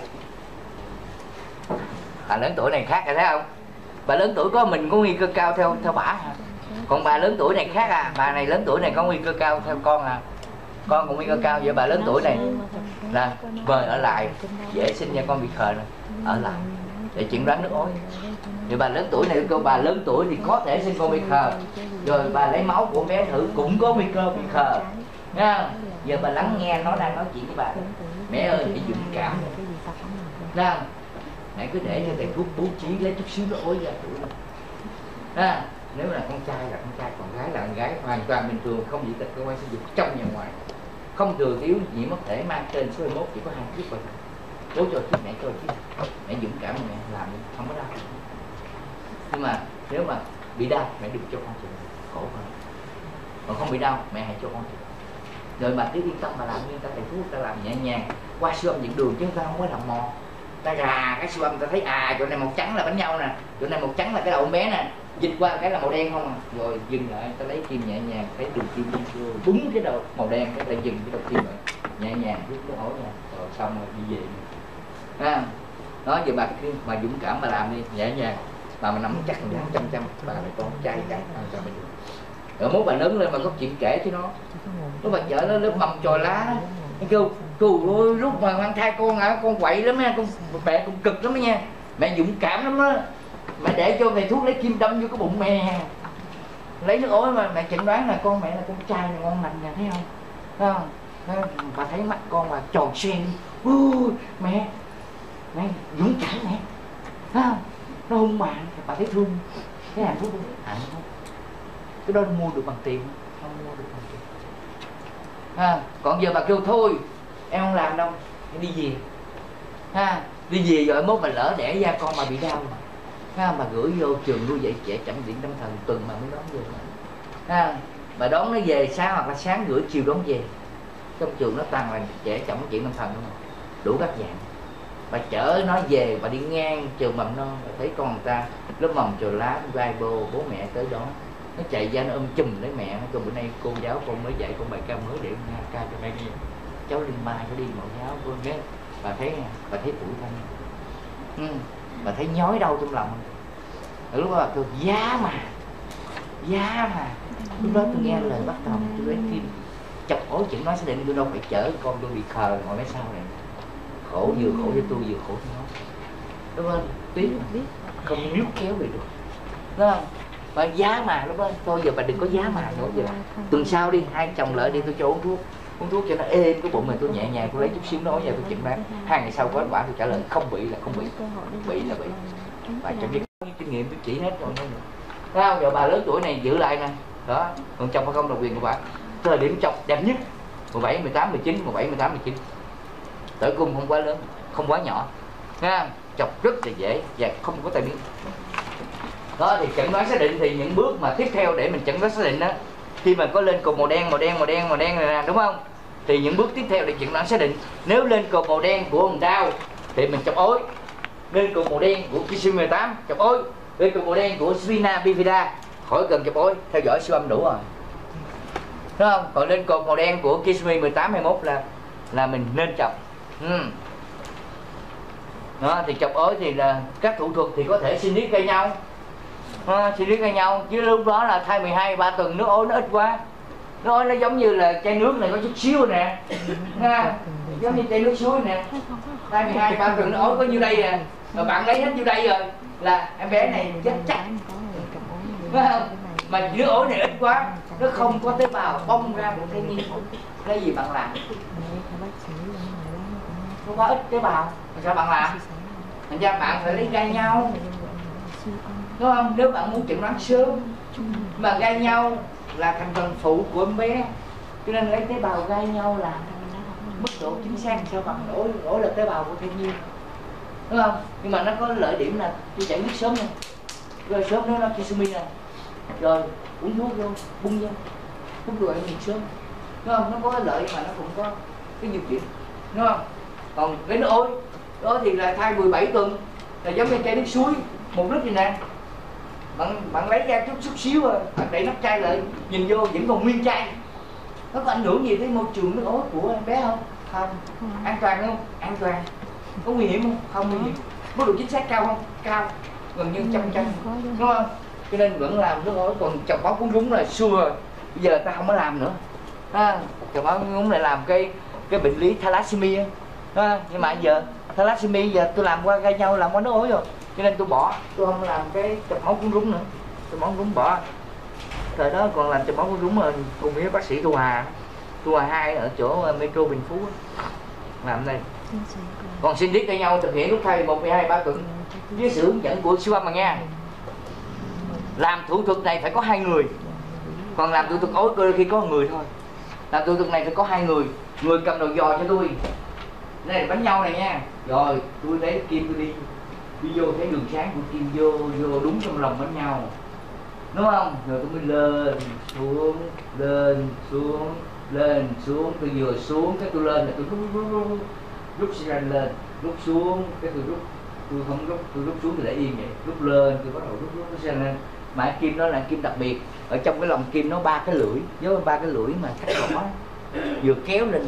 Bà lớn tuổi này khác rồi thấy không? Bà lớn tuổi có mình có nguy cơ cao theo theo bả hả? Còn bà lớn tuổi này khác à, bà này lớn tuổi này có nguy cơ cao theo con à. Con cũng nguy cơ cao, vậy bà lớn tuổi này là mời ở lại, dễ sinh ra con bị khờ này, ở lại để chẩn đoán nước ối. Vậy bà lớn tuổi này, cô bà lớn tuổi thì có thể sinh con bị khờ, rồi bà lấy máu của bé thử cũng có nguy cơ bị khờ, Nha. Giờ bà lắng nghe nó đang nói chuyện với bà. Mẹ ơi, hãy dũng cảm. Nha. Mẹ cứ để cho thầy thuốc bố trí lấy chút xíu nó ối ra tụi nó. À, nếu là con trai là con trai, còn gái là con gái, hoàn toàn bình thường, không dị tật cơ quan sinh dục trong và ngoài, không thừa thiếu nhiễm mất thể, mang tên số hai mươi mốt, chỉ có hai chiếc thôi. Bố cho chiếc, mẹ cho chiếc, mẹ dũng cảm mẹ làm đi, không có đau. Nhưng mà nếu mà bị đau mẹ đừng cho con chịu, khổ hơn. Còn không bị đau mẹ hãy cho con chịu. Rồi bà cứ yên tâm mà làm, như ta thầy thuốc ta làm nhẹ nhàng, qua siêu âm những đường chứ ta không có làm mò. Ta gà cái siêu âm ta thấy à chỗ này màu trắng là bánh nhau nè, chỗ này màu trắng là cái đầu con bé nè, dịch qua cái là màu đen không à. Rồi dừng lại, ta lấy kim nhẹ nhàng, thấy đường kim đi vô búng cái đầu màu đen, cái ta dừng cái đầu kim lại nhẹ nhàng rút cái ổ ra, rồi xong rồi đi về. À, đó giờ bà cứ mà dũng cảm mà làm đi nhẹ nhàng, bà mà nắm chắc một trăm trăm, bà là con trai chắc cho mình. Rồi mốt bà lớn lên mà có chuyện kể cho nó, nó bà chở nó lớp mầm trồi lá đó, nó kêu cô ơi lúc mà mang thai con hả, con quậy lắm nha, con mẹ con cực lắm đó nha, mẹ dũng cảm lắm đó, mẹ để cho thầy thuốc lấy kim đâm vô cái bụng mẹ, lấy nước ối mà mẹ chẩn đoán là con mẹ là con trai là ngon lành nè, thấy không? Thấy không? Thấy không? Bà thấy mắt con bà tròn xoe, ui mẹ mẹ dũng cảm mẹ, thấy không? Nó hung mạng, bà thấy thương, cái hàng thuốc không hạnh không? Cái đó mua được bằng tiền không? Mua được bằng tiền. À, còn giờ bà kêu thôi em không làm đâu, em đi về. Ha, đi về rồi mốt mà lỡ đẻ ra con mà bị đau, ha, bà gửi vô trường nuôi dạy trẻ chẩn điện tâm thần tuần mà mới đón về. Ha, bà đón nó về sáng hoặc là sáng gửi chiều đón về. Trong trường nó toàn là trẻ chẩn chuyện tâm thần không, đủ các dạng. Bà chở nó về, bà đi ngang trường mầm non, bà thấy con người ta lớp mầm trồi lá, vai bô, bố mẹ tới đó, nó chạy ra nó ôm chùm lấy mẹ, nó kêu bữa nay cô giáo con mới dạy con bài ca mới để nha ca cho mẹ nghe, cháu Linh Mai cháu đi mẫu giáo cô nhé. Bà thấy bà thấy tủi thân, ừ. Bà thấy nhói đau trong lòng. Ở lúc đó bà kêu giá mà giá mà lúc đó tôi nghe lời bắt đầu tôi lấy kim chọc ối chuyện nói xác định tôi đâu phải chở con tôi bị khờ ngồi phía sau này, khổ vừa khổ cho tôi vừa khổ cho nó, đúng không? Biết biết không níu kéo về được, đúng không? Bà giá mà lúc đó thôi giờ bà đừng có giá mà nữa. Giờ tuần sau đi hai chồng lợi đi tôi cho uống thuốc, uống thuốc cho nó êm cái bụng này, tôi nhẹ nhàng tôi lấy chút xíu nói nha, tôi chỉnh đoán hai ngày sau có kết quả tôi trả lời không bị là không bị, bị là bị. Bà cho biết kinh nghiệm tôi chỉ hết rồi nha. Thấy không? Giờ bà lớn tuổi này giữ lại nè, đó. Còn chồng phải không độc quyền của bà, thời điểm chồng đẹp nhất mười bảy, mười tám, mười chín, mười bảy, mười tám, mười chín, tử cung không quá lớn, không quá nhỏ, nha, chọc rất là dễ và không có tai biến. Đó thì chẩn đoán xác định thì những bước mà tiếp theo để mình chẩn đoán xác định đó, khi mà có lên cột màu đen màu đen màu đen màu đen này nè, đúng không? Thì những bước tiếp theo để chẩn đoán xác định, nếu lên cột màu đen của hồng đau thì mình chọc ối, lên cột màu đen của Kissimmee mười tám chọc ối, lên cột màu đen của Spina bifida khỏi cần chọc ối, theo dõi siêu âm đủ rồi, đúng không? Còn lên cột màu đen của Kissimmee mười tám, hai mươi mốt là là mình nên chọc. Ừ. Đó, thì chọc ối thì là các thủ thuật thì có thể sinh lý gây nhau, à, sinh lý gây nhau, chứ lúc đó là thai mười hai, ba tuần nước ối nó ít quá, nước ối nó giống như là chai nước này có chút xíu nè, ha, giống như chai nước suối nè, thai mười hai, ba tuần nước ối có nhiêu đây nè, rồi bạn lấy hết nhiêu đây rồi là em bé này chết chắc, phải không? Mà nước ối này ít quá, nó không có tế bào bong ra một thai nhi, cái gì bạn làm? Nó quá ít tế bào, sao bạn làm? Thành ra bạn phải lấy gai nhau, đúng không? Nếu bạn muốn chẩn đoán sớm, mà gai nhau là thành phần phụ của em bé, cho nên lấy tế bào gai nhau là mức độ chính xác sao bằng ối, ối là tế bào của thai nhi, đúng không? Nhưng mà nó có lợi điểm là tôi giải quyết sớm nè, rồi sớm nếu nó Kissimmee nè, rồi uống thuốc vô, bung vô, thuốc rồi mình sớm, đúng không? Nó có cái lợi mà nó cũng có cái nhược điểm, đúng không? Còn cái nước ối đó thì là thai mười bảy tuần là giống như chai nước suối một lít như nè, bạn bạn lấy ra chút chút xíu rồi bạn để nắp chai lại nhìn vô vẫn còn nguyên chai, nó có ảnh hưởng gì tới môi trường nước ối của em bé không? Không. An toàn không? An toàn. Có nguy hiểm không? Không nguy hiểm. Mức độ chính xác cao không? Cao, gần như trăm trăm, đúng không? Cho nên vẫn làm nước ối. Còn chọc máu cuốn rúng là xưa rồi, bây giờ ta không có làm nữa, ha. Chọc máu cuốn rúng lại làm cái cái bệnh lý thalassemia, ha. Nhưng mà giờ thalassemia giờ tôi làm qua gai nhau, làm qua nước ối rồi, cho nên tôi bỏ, tôi không làm cái chọc máu cuốn rúng nữa, chọc máu cuốn rúng bỏ. Thời đó còn làm chọc máu cuốn rúng rồi cùng với bác sĩ Thu Hà, tour hai ở chỗ Metro Bình Phú làm đây. Còn xin biết cây nhau thực hiện lúc thay một, mười hai, ba tuần với sự hướng dẫn của siêu âm mà nghe. Làm thủ thuật này phải có hai người, còn làm thủ thuật ối cơ khi có một người thôi. Làm thủ thuật này phải có hai người, người cầm đầu giò cho tôi. Đây là bánh nhau này nha. Rồi tôi lấy kim tôi đi, đi vô thấy đường sáng của kim vô vô đúng trong lòng bánh nhau, đúng không? Rồi tôi mới lên xuống lên xuống lên xuống, tôi vừa xuống cái tôi lên là tôi rút rút rút rút, rút xi lên rút xuống cái tôi rút, tôi không rút, tôi rút xuống tôi để yên vậy, rút lên tôi bắt đầu rút rút xi lên. Mà cái kim đó là kim đặc biệt, ở trong cái lòng kim nó ba cái lưỡi, với ba cái lưỡi mà cắt rõ, vừa kéo lên là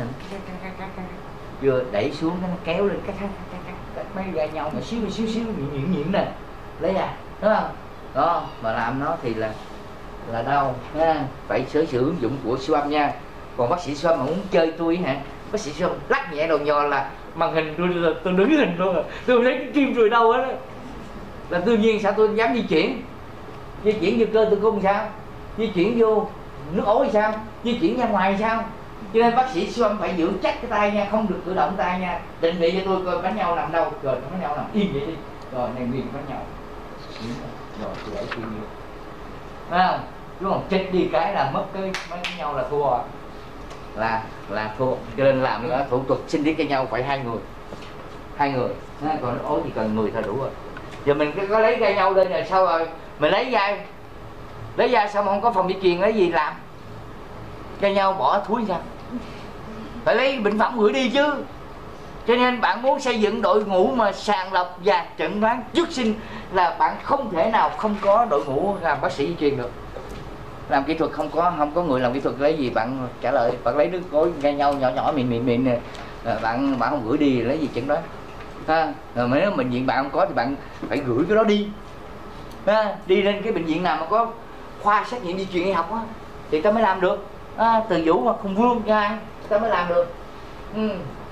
vừa đẩy xuống cái nó kéo lên cắt cắt cắt cắt cắt mấy gai nhau mà xíu xíu xíu nhuyễn nhuyễn nhuyễn nè, lấy ra, đúng không? Đó mà làm nó thì là là đau ha, phải sử sự ứng dụng của siêu âm nha. Còn bác sĩ siêu âm mà muốn chơi tôi hả, bác sĩ siêu âm lắc nhẹ đầu nhò là màn hình tôi tôi đứng hình luôn rồi, tôi thấy cái kim rồi đâu hết đó. Là tự nhiên sao tôi dám di chuyển, di chuyển vô cơ tử cung sao, di chuyển vô nước ối sao, di chuyển ra ngoài sao. Cho nên bác sĩ siêu âm phải giữ chắc cái tay nha, không được cử động tay nha. Định vị cho tôi coi bánh nhau nằm đâu, rồi bánh nhau nằm yên vậy đi, rồi này nguyên bánh nhau, rồi tôi để tôi nhiều, thấy không? Chứ còn chết đi cái là mất cái bánh nhau là thua, là là thua. Cho nên làm nữa thủ thuật sinh lý cái nhau phải hai người, hai người. Còn ối thì cần người thôi đủ rồi. Giờ mình có lấy gai nhau lên rồi sao rồi mình lấy gai, lấy gai xong không có phòng di truyền lấy gì làm, gai nhau bỏ thúi sao, phải lấy bệnh phẩm gửi đi chứ. Cho nên bạn muốn xây dựng đội ngũ mà sàng lọc và chẩn đoán trước sinh là bạn không thể nào không có đội ngũ làm bác sĩ di truyền được. Làm kỹ thuật không có không có người làm kỹ thuật lấy gì bạn trả lời, bạn lấy nước cối gai nhau nhỏ nhỏ mịn mịn mịn nè, bạn bạn không gửi đi lấy gì chẩn đoán ha. Rồi nếu bệnh viện bạn không có thì bạn phải gửi cái đó đi ha, đi lên cái bệnh viện nào mà có khoa xét nghiệm di truyền y học á thì ta mới làm được à, Từ Vũ hoặc Hùng Vương nha, ta mới làm được. Ừ.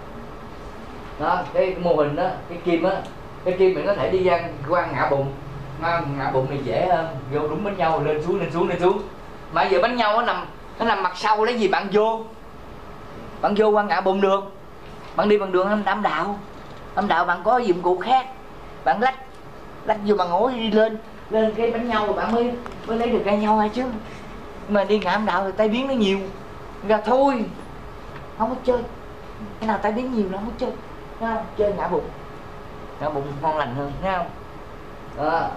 Đó, cái mô hình đó, cái kim á, cái kim mình có thể đi ra qua ngã bụng, ngã bụng này dễ hơn, vô đúng bánh nhau lên xuống lên xuống lên xuống. Mà giờ bánh nhau nó nằm nó nằm mặt sau, lấy gì bạn vô, bạn vô qua ngã bụng được, bạn đi bằng đường âm đạo, âm đạo bạn có dụng cụ khác, bạn lách lách vô bằng ối đi lên lên cái bánh nhau bạn mới mới lấy được gai nhau hay chứ. Mà đi ngã âm đạo thì tai biến nó nhiều ra thôi, không có chơi cái nào tai biến nhiều nó không có chơi, à, chơi ngã bụng, ngã bụng ngon lành hơn, thấy không? Đó,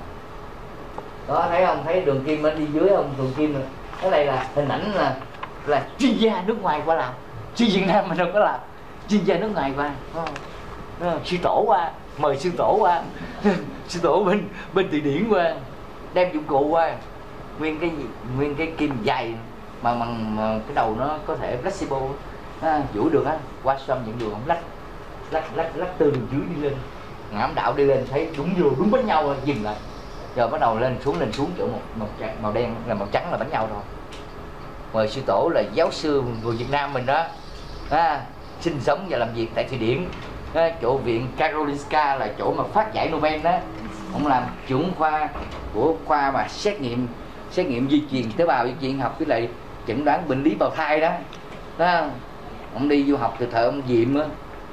đó thấy không, thấy đường kim ở đi dưới không, đường kim rồi. Cái này là hình ảnh là là chuyên gia nước ngoài qua làm, chứ Việt Nam mình đâu có làm, chuyên gia nước ngoài qua. À, sư tổ qua, mời sư tổ qua sư tổ bên bên Thụy Điển qua, đem dụng cụ qua, nguyên cái gì, nguyên cái kim dày mà bằng cái đầu nó có thể flexible, à, duỗi được á, qua xoăm những đường không lách lách lách lách từ đường dưới đi lên ngã âm đạo, đi lên thấy đúng vô đúng bánh nhau rồi dừng lại, rồi bắt đầu lên xuống lên xuống chỗ một màu trắng, màu đen là màu trắng là bánh nhau rồi. Mời sư tổ là giáo sư người Việt Nam mình đó, à, sinh sống và làm việc tại Thụy Điển, à, chỗ viện Karolinska là chỗ mà phát giải Nobel đó. Ông làm trưởng khoa của khoa mà xét nghiệm xét nghiệm di truyền tế bào, di truyền học với lại chẩn đoán bệnh lý bào thai đó. Đó, ông đi du học từ thời ông Diệm á,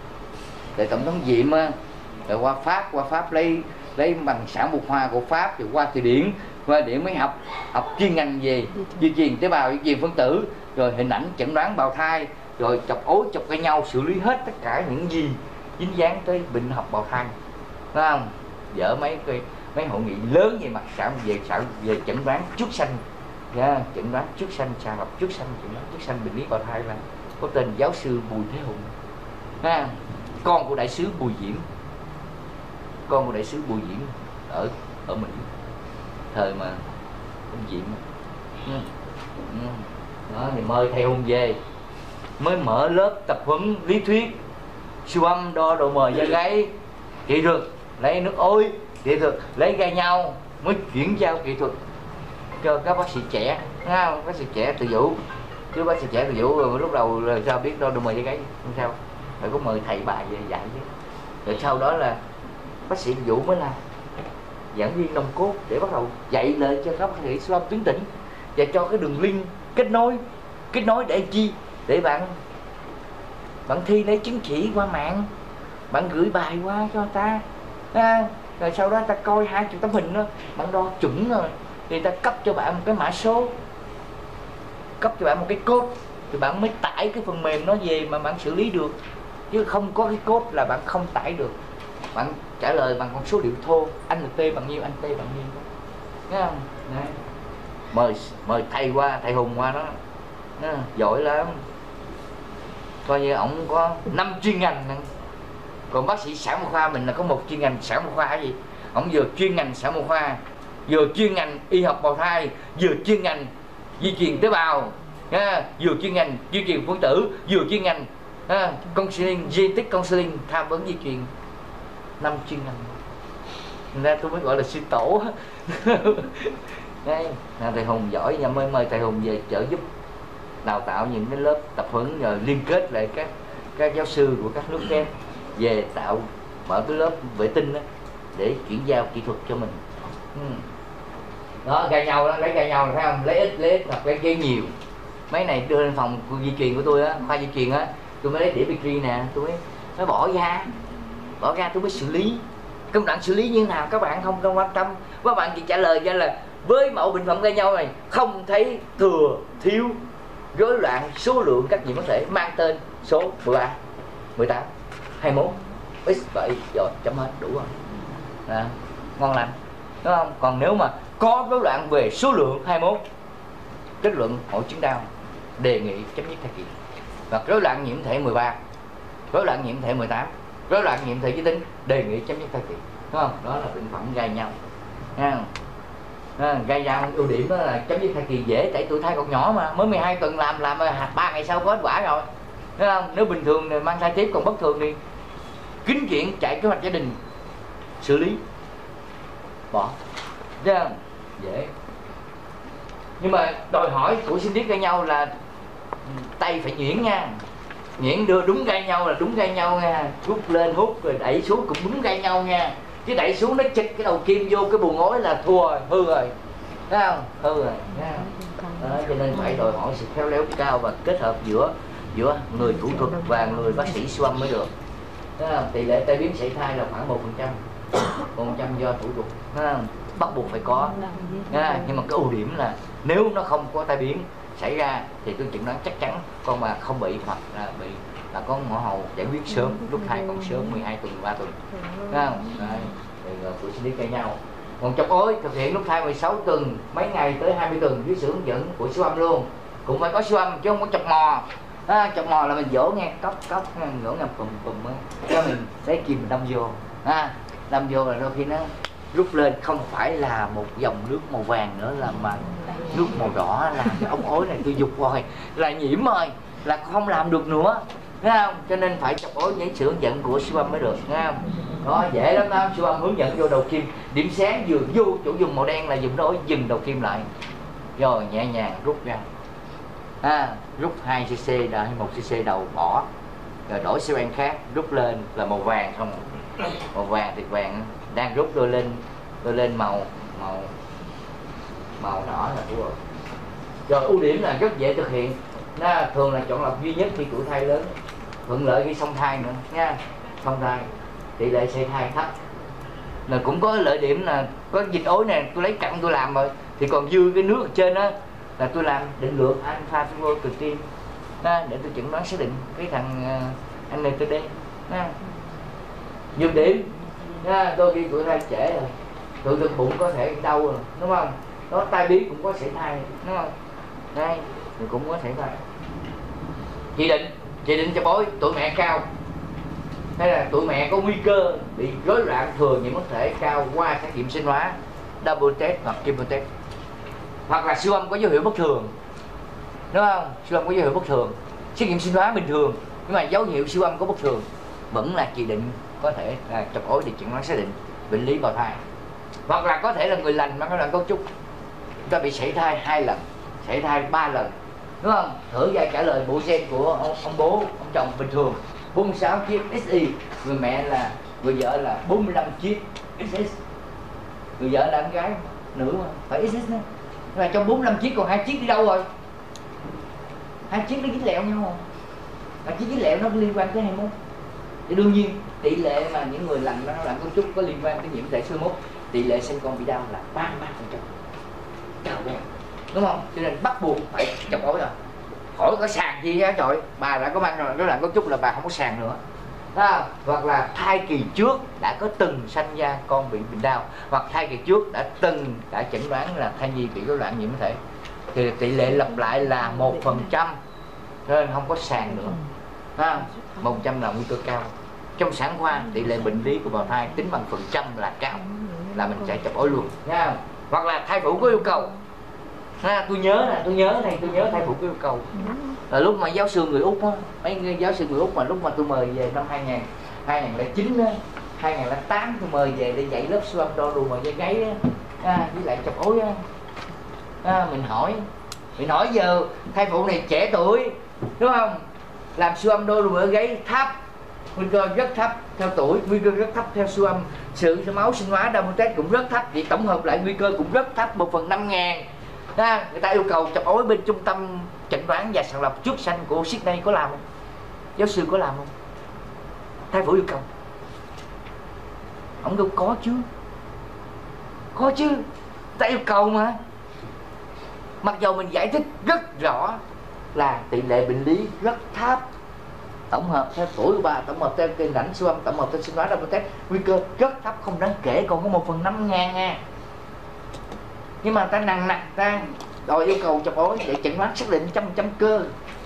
từ tổng thống Diệm á, rồi qua Pháp, qua Pháp lấy lấy bằng sản bột hoa của Pháp, rồi qua Thụy Điển, qua Điển mới học học chuyên ngành về di truyền tế bào, di truyền phân tử, rồi hình ảnh chẩn đoán bào thai, rồi chọc ối chọc cái nhau, xử lý hết tất cả những gì dính dáng tới bệnh học bào thai, phải không? Dở mấy cái mấy hội nghị lớn về mặt sản về sản về chẩn đoán trước sanh, yeah, chẩn đoán trước sanh, sàng lọc trước sanh, chẩn đoán trước sanh bệnh lý bào thai là có tên giáo sư Bùi Thế Hùng, ha, con của đại sứ Bùi Diễm, con của đại sứ Bùi Diễm ở ở Mỹ thời mà ông Diệm. Ừ. Ừ. Đó thì mời thầy Hùng về, mới mở lớp tập huấn lý thuyết siêu âm đo độ mờ da gáy, kỹ thuật lấy nước ối, kỹ thuật lấy gai nhau, mới chuyển giao kỹ thuật cho các bác sĩ trẻ, nghe không? Bác sĩ trẻ Từ Vũ, chứ bác sĩ trẻ Từ Vũ lúc đầu là sao biết đo độ mờ da gáy, không sao, phải có mời thầy bà về dạy chứ. Rồi sau đó là bác sĩ Từ Vũ mới là giảng viên nòng cốt để bắt đầu dạy lại cho các bác sĩ siêu âm tuyến tỉnh và cho cái đường link kết nối, kết nối để chi để bạn bạn thi lấy chứng chỉ qua mạng, bạn gửi bài qua cho ta, à, rồi sau đó ta coi hai chục tấm hình đó, bạn đo chuẩn rồi thì ta cấp cho bạn một cái mã số, cấp cho bạn một cái code, thì bạn mới tải cái phần mềm nó về mà bạn xử lý được. Chứ không có cái code là bạn không tải được. Bạn trả lời bằng con số liệu thô, anh là T bằng nhiêu, anh T bằng nhiêu, thấy không? Đấy. Mời mời thầy qua, thầy Hùng qua đó, à, giỏi lắm. Coi như ổng có năm chuyên ngành, còn bác sĩ sản phụ khoa mình là có một chuyên ngành sản phụ khoa cái gì. Ổng vừa chuyên ngành sản phụ khoa, vừa chuyên ngành y học bào thai, vừa chuyên ngành di truyền tế bào, à, vừa chuyên ngành di truyền phân tử, vừa chuyên ngành à, counseling, genetic counseling, tham vấn di truyền, năm chuyên ngành. Nên ra tôi mới gọi là sư tổ. Đây, thầy Hùng giỏi nha, mới mời thầy Hùng về trợ giúp đào tạo những cái lớp tập huấn, rồi liên kết lại các các giáo sư của các nước khác về tạo mở cái lớp vệ tinh đó, để chuyển giao kỹ thuật cho mình. Ừ. Đó, gai nhau đó, lấy gai nhau thấy không, lấy ít lấy ít hoặc lấy gai nhiều. Mấy này đưa lên phòng di truyền của tôi á, khoa di truyền á, tôi mới lấy đĩa Petri nè, tôi mới, mới bỏ ra bỏ ra tôi mới xử lý. Công đoạn xử lý như thế nào các bạn không không quan tâm, các bạn chỉ trả lời ra là với mẫu bệnh phẩm gai nhau này không thấy thừa, thiếu, rối loạn số lượng các nhiễm thể mang tên số mười ba, mười tám, hai mươi mốt, x và y, rồi chấm hết, đủ rồi. Đó, ngon lành, đúng không? Còn nếu mà có rối loạn về số lượng hai mươi mốt, kết luận hội chứng đau, đề nghị chấm dứt thai kỳ. Và rối loạn nhiễm thể mười ba, rối loạn nhiễm thể mười tám, rối loạn nhiễm thể giới tính, đề nghị chấm dứt thai kỳ, đúng không? Đó là bệnh phẩm gai nhau. Nghe không? À, gai nhau ưu điểm đó là chấm dứt thai kỳ dễ, tại tuổi thai còn nhỏ mà, mới mười hai tuần làm làm ba ngày sau có kết quả rồi, đúng không? Nếu bình thường thì mang thai tiếp, còn bất thường thì kín chuyện chạy kế hoạch gia đình xử lý bỏ, thấy không? Dễ. Nhưng mà đòi hỏi của sinh tiết gai nhau là tay phải nhuyễn nha, nhuyễn đưa đúng gai nhau là đúng gai nhau nha, rút lên hút rồi đẩy xuống cũng đúng gai nhau nha, chứ đẩy xuống nó chích cái đầu kim vô cái buồng gối là thua rồi, hư rồi, thấy không? Hư rồi, thấy không? Đó, cho nên phải đòi hỏi sự khéo léo cao và kết hợp giữa giữa người thủ thuật và người bác sĩ siêu âm mới được. Thấy không? Tỷ lệ tai biến sảy thai là khoảng một phần trăm, một phần trăm do thủ thuật, thấy không? Bắt buộc phải có. À, nhưng mà cái ưu điểm là nếu nó không có tai biến xảy ra thì tôi chẩn đoán chắc chắn con bà không bị, hoặc là bị là có ngõ hầu giải quyết sớm, lúc thai còn sớm, mười hai tuần, ba tuần, thấy không? Đấy, thì tuổi sinh lý cãi nhau. Còn chọc ối thực hiện lúc thai mười sáu tuần, mấy ngày tới hai mươi tuần dưới sự hướng dẫn của siêu âm luôn, cũng phải có siêu âm chứ không có chọc mò. À, chọc mò là mình dỗ nghe cốc cốc, dỗ nghe bùm bùm á, cho mình lấy kim mình đâm vô, à, đâm vô là đôi khi nó rút lên không phải là một dòng nước màu vàng nữa, là mà nước màu đỏ, là cái ống ối này tôi dục rồi là nhiễm rồi, là không làm được nữa, thấy không? Cho nên phải chọc ối với sự hướng dẫn của siêu âm mới được, thấy không? Đó, dễ lắm đó, siêu âm hướng dẫn vô đầu kim, điểm sáng vừa vô chỗ dùng màu đen là dùng ối dừng đầu kim lại, rồi nhẹ nhàng rút ra, à, rút hai xê xê đã một xê xê đầu bỏ, rồi đổi siêu an khác, rút lên là màu vàng không, màu vàng thiệt vàng, đang rút đôi lên đôi lên màu màu màu đỏ là đúng rồi. Rồi ưu điểm là rất dễ thực hiện, nó thường là chọn lọc duy nhất khi tuổi thai lớn, thuận lợi khi song thai nữa nha, song thai tỷ lệ sảy thai thấp. Là cũng có lợi điểm là có dịch ối này tôi lấy cặn tôi làm rồi, thì còn dư cái nước ở trên đó là tôi làm định lượng alpha fibroprotein để tôi chẩn đoán xác định cái thằng uh, en tê đê. Nhược điểm nha, đôi khi tuổi thai trễ rồi, tự thực bụng có thể đau rồi, đúng không? Đó, tai biến cũng có sảy thai, đúng không? Đây, thì cũng có sảy thai. Chỉ định, chỉ định cho bối tuổi mẹ cao, hay là tuổi mẹ có nguy cơ bị rối loạn thừa nhiễm thể cao qua xét nghiệm sinh hóa, double test hoặc triple test, hoặc là siêu âm có dấu hiệu bất thường, đúng không? Siêu âm có dấu hiệu bất thường, xét nghiệm sinh hóa bình thường nhưng mà dấu hiệu siêu âm có bất thường, vẫn là chỉ định có thể là chọc ối để chẩn đoán xác định bệnh lý bào thai. Hoặc là có thể là người lành mà có đoạn cấu trúc, chúng ta bị sảy thai hai lần, sảy thai ba lần, đúng không? Thử ra trả lời bộ gen của ông, ông bố, ông chồng bình thường bốn mươi sáu chiếc ích i, người mẹ là người vợ là bốn mươi lăm chiếc ích ét, người vợ là em gái nữ mà phải ích ét nữa, là trong bốn mươi lăm chiếc còn hai chiếc đi đâu rồi? hai chín nó dính lẹo nhau không? Hai chín dính lẹo nó liên quan tới hai mốt. Thì đương nhiên tỷ lệ mà những người lành nó lành cấu trúc có liên quan tới nhiễm thể số mốt, tỷ lệ sinh con bị đau là ba mươi ba phần trăm, cao quá, đúng không? Cho nên bắt buộc phải chọc ối rồi. Khỏi có sàn gì á trời, bà đã có mang rồi, nó lành cấu trúc là bà không có sàn nữa. À, hoặc là thai kỳ trước đã có từng sanh ra con bị bệnh đau, hoặc thai kỳ trước đã từng đã chẩn đoán là thai nhi bị rối loạn nhiễm thể, thì tỷ lệ lặp lại là một phần trăm, nên không có sàn nữa. À, một phần trăm là nguy cơ cao. Trong sản khoa tỷ lệ bệnh lý của bào thai tính bằng phần trăm là cao, là mình chạy chọc ối luôn nha. Hoặc là thai phụ có yêu cầu. À, tôi nhớ nè, tôi nhớ này, tôi nhớ thai phụ có yêu cầu. Là lúc mà giáo sư người Úc á, mấy giáo sư người Úc mà lúc mà tôi mời về năm hai nghìn, hai nghìn lẻ chín á, hai nghìn lẻ tám tôi mời về để dạy lớp siêu âm đo đùi mà dây gáy á, à, với lại chọc ối á. À, mình hỏi, mình hỏi giờ thai phụ này trẻ tuổi, đúng không? Làm siêu âm đo đùi ở gáy thấp, nguy cơ rất thấp theo tuổi, nguy cơ rất thấp theo siêu âm, sự máu sinh hóa đau test cũng rất thấp, thì tổng hợp lại nguy cơ cũng rất thấp, một phần năm ngàn. À, người ta yêu cầu chọc ối bên trung tâm chẩn đoán và sàng lọc trước sanh của Sydney có làm không? Giáo sư có làm không? Thai phụ yêu cầu. Ông kêu có chứ, có chứ, ta yêu cầu mà. Mặc dù mình giải thích rất rõ là tỷ lệ bệnh lý rất thấp, tổng hợp theo tuổi của bà, tổng hợp theo cái ảnh siêu âm, tổng hợp theo sinh hóa đau test, nguy cơ rất thấp, không đáng kể, còn có một phần năm ngàn nha. Nhưng mà ta nặng nặc ta đòi yêu cầu chọc ối để chẩn đoán xác định trăm trăm cơ.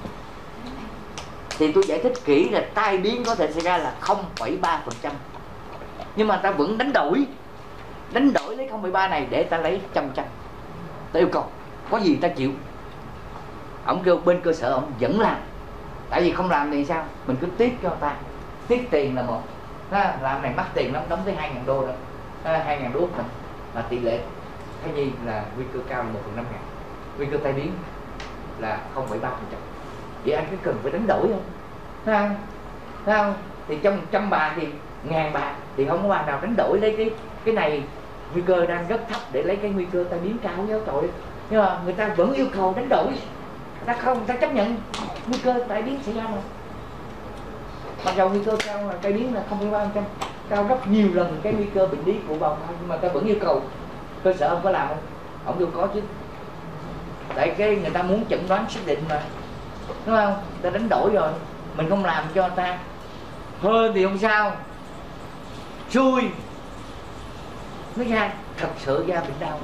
Thì tôi giải thích kỹ là tai biến có thể xảy ra là không phẩy ba phần trăm, nhưng mà ta vẫn đánh đổi, đánh đổi lấy không phẩy ba này để ta lấy trăm trăm. Ta yêu cầu có gì ta chịu. Ông kêu bên cơ sở ông vẫn làm, tại vì không làm thì sao, mình cứ tiếc cho ta, tiếc tiền là một, à, làm này mắc tiền lắm, đóng tới hai ngàn đô đó, à, hai ngàn đô mình là tỷ lệ thai nhi là nguy cơ cao là một phần năm ngàn, nguy cơ tai biến là không phẩy ba phần trăm. Vậy anh cứ cần phải đánh đổi không? Thấy không? Thấy không? Thì trong trăm bà thì ngàn bà thì không có bà nào đánh đổi lấy cái cái này, nguy cơ đang rất thấp để lấy cái nguy cơ tai biến cao với tội. Nhưng mà người ta vẫn yêu cầu đánh đổi, ta không, ta chấp nhận nguy cơ tai biến xảy ra rồi. Mặc dù nguy cơ cao là tai biến là không phẩy ba phần trăm, cao rất nhiều lần cái nguy cơ bệnh lý của bào thai, nhưng mà ta vẫn yêu cầu. Cơ sở ông có làm không? Ông kêu có chứ. Tại cái người ta muốn chẩn đoán xác định mà, đúng không? Ta đánh đổi rồi, mình không làm cho ta hơn thì không sao, xui nó ra thật sự ra bệnh đau,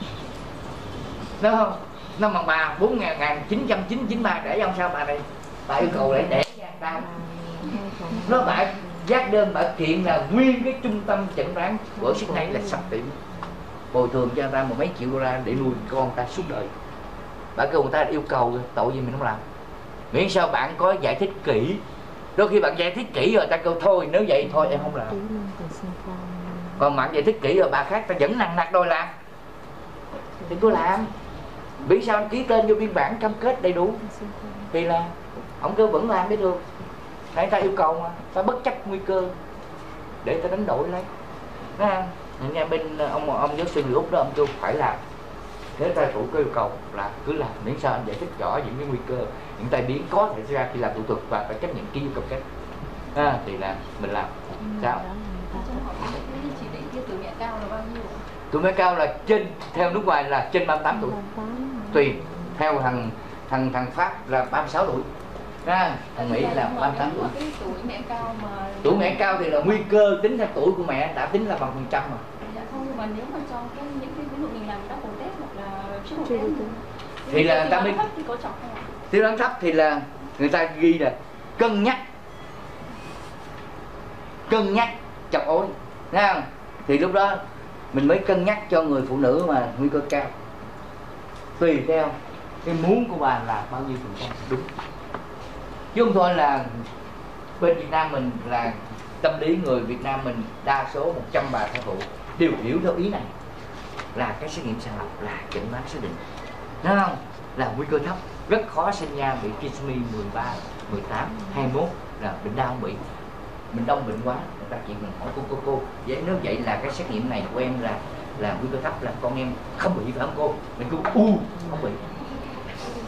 đúng không? Nó mà bà bốn nghìn chín trăm chín mươi ba để ông sao bà này, bà yêu cầu để để ra đau, nó bà giác đơn bà kiện là nguyên cái trung tâm chẩn đoán của Sydney là sập tiệm, bồi thường cho người ta một mấy triệu đô la để nuôi con ta suốt đời. Bà kêu người ta yêu cầu tội gì mình không làm, miễn sao bạn có giải thích kỹ. Đôi khi bạn giải thích kỹ rồi ta kêu thôi, nếu vậy thôi em không làm. Còn bạn giải thích kỹ rồi bà khác ta vẫn nặng nặc đòi làm thì tôi làm. Vì sao anh ký tên vô biên bản cam kết đầy đủ thì là ông kêu vẫn làm mới được. Tại ta yêu cầu mà, ta bất chấp nguy cơ để ta đánh đổi lấy. Nghe nghe bên ông ông giáo sư người Úc đó, ông kêu phải làm. Thế thai phụ có yêu cầu là cứ làm, miễn sao anh giải thích rõ những cái nguy cơ, những tai biến có thể xảy ra khi làm thủ thuật và phải chấp nhận ký vô cam kết, à, thì là mình làm. Sao? Chỉ định kia tuổi mẹ cao là bao nhiêu? Tuổi mẹ cao là trên, theo nước ngoài là trên ba mươi tám tuổi, tùy theo thằng thằng thằng Pháp là ba mươi sáu tuổi, à, thằng Mỹ là ba mươi tám tuổi. Cái tuổi mẹ cao mà Tuổi mẹ cao thì là nguy cơ tính theo tuổi của mẹ đã tính là bằng phần trăm mà. Dạ không, nhưng mà nếu mà cho cái những cái ví dụ mình làm double test hoặc là triple test thì là người ta mới thì có chọc không ạ? tiêu đoán thấp thì là người ta ghi là cân nhắc cân nhắc chọc ối, thấy không? Thì lúc đó mình mới cân nhắc cho người phụ nữ mà nguy cơ cao, tùy theo cái muốn của bà là bao nhiêu phần trăm đúng. Chứ không thôi là bên Việt Nam mình là tâm lý người Việt Nam mình đa số một trăm bà thai phụ đều hiểu theo ý này, là cái xét nghiệm sàng lọc là chẩn đoán xác định, đúng không? Là nguy cơ thấp, rất khó sinh ra bị trisomy mười ba, mười tám, hai mươi mốt là bệnh đau bị bệnh đông bệnh quá, người ta chỉ mình hỏi cô cô cô vậy nếu vậy là cái xét nghiệm này của em là là nguy cơ thấp, là con em không bị phải không cô? Mình cứ u không bị,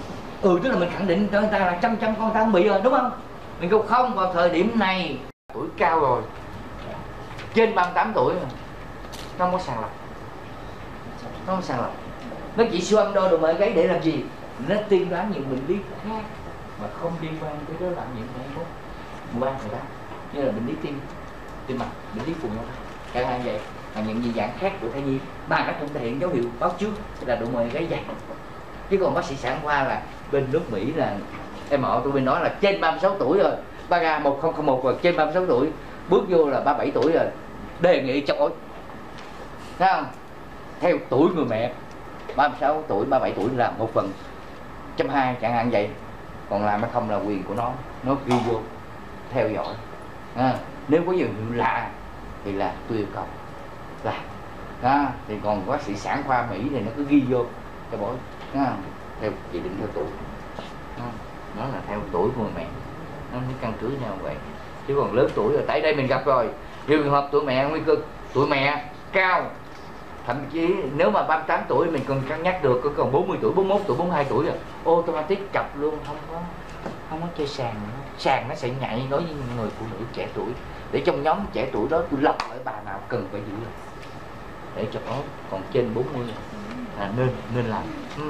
Ừ, tức là mình khẳng định cho người ta là trăm trăm con ta không bị rồi, đúng không? Mình kêu không, vào thời điểm này tuổi cao rồi, trên ba mươi tám tuổi rồi, nó không có sàng lọc, nó không sàng lọc, nó chỉ siêu âm đo độ mỡ gáy để làm gì? Nó tiên đoán những bệnh lý khác mà không liên quan tới đó làm những bệnh tốt mùa ban người ta, như là bệnh lý tim, tim mạch, bệnh lý phù nhau chẳng hạn vậy, và những dị dạng khác của thai nhi mà nó không thể hiện dấu hiệu báo trước là độ mỡ gáy dày. Chứ còn bác sĩ sản khoa là bên nước Mỹ là em họ tôi bên nói là trên ba mươi sáu tuổi rồi, Baga một không không một rồi, trên ba mươi sáu tuổi bước vô là ba mươi bảy tuổi rồi, đề nghị chọc ối, thấy không? Theo tuổi người mẹ ba mươi sáu tuổi, ba mươi bảy tuổi là một phần trăm hai chẳng hạn vậy, còn làm hay không là quyền của nó, nó ghi vô theo dõi. À, nếu có dấu hiệu lạ thì là tôi yêu cầu là à, thì còn bác sĩ sản khoa Mỹ thì nó cứ ghi vô cho bố à, theo chỉ định theo tuổi, à, nó là theo tuổi của người mẹ, nó mới căn cứ nhau vậy. Chứ còn lớn tuổi rồi, tại đây mình gặp rồi nhiều trường hợp tuổi mẹ nguy cơ, tuổi mẹ cao, thậm chí nếu mà ba mươi tám tuổi mình còn cân nhắc được, còn bốn mươi tuổi, bốn mươi mốt tuổi, bốn mươi hai tuổi rồi automatic chọc luôn, không có không có chơi sàn nữa. Sàn nó sẽ nhạy đối với người phụ nữ trẻ tuổi, để trong nhóm trẻ tuổi đó tôi lọc ở bà nào cần phải giữ lại để cho nó còn trên bốn mươi là nên nên làm. Ừ.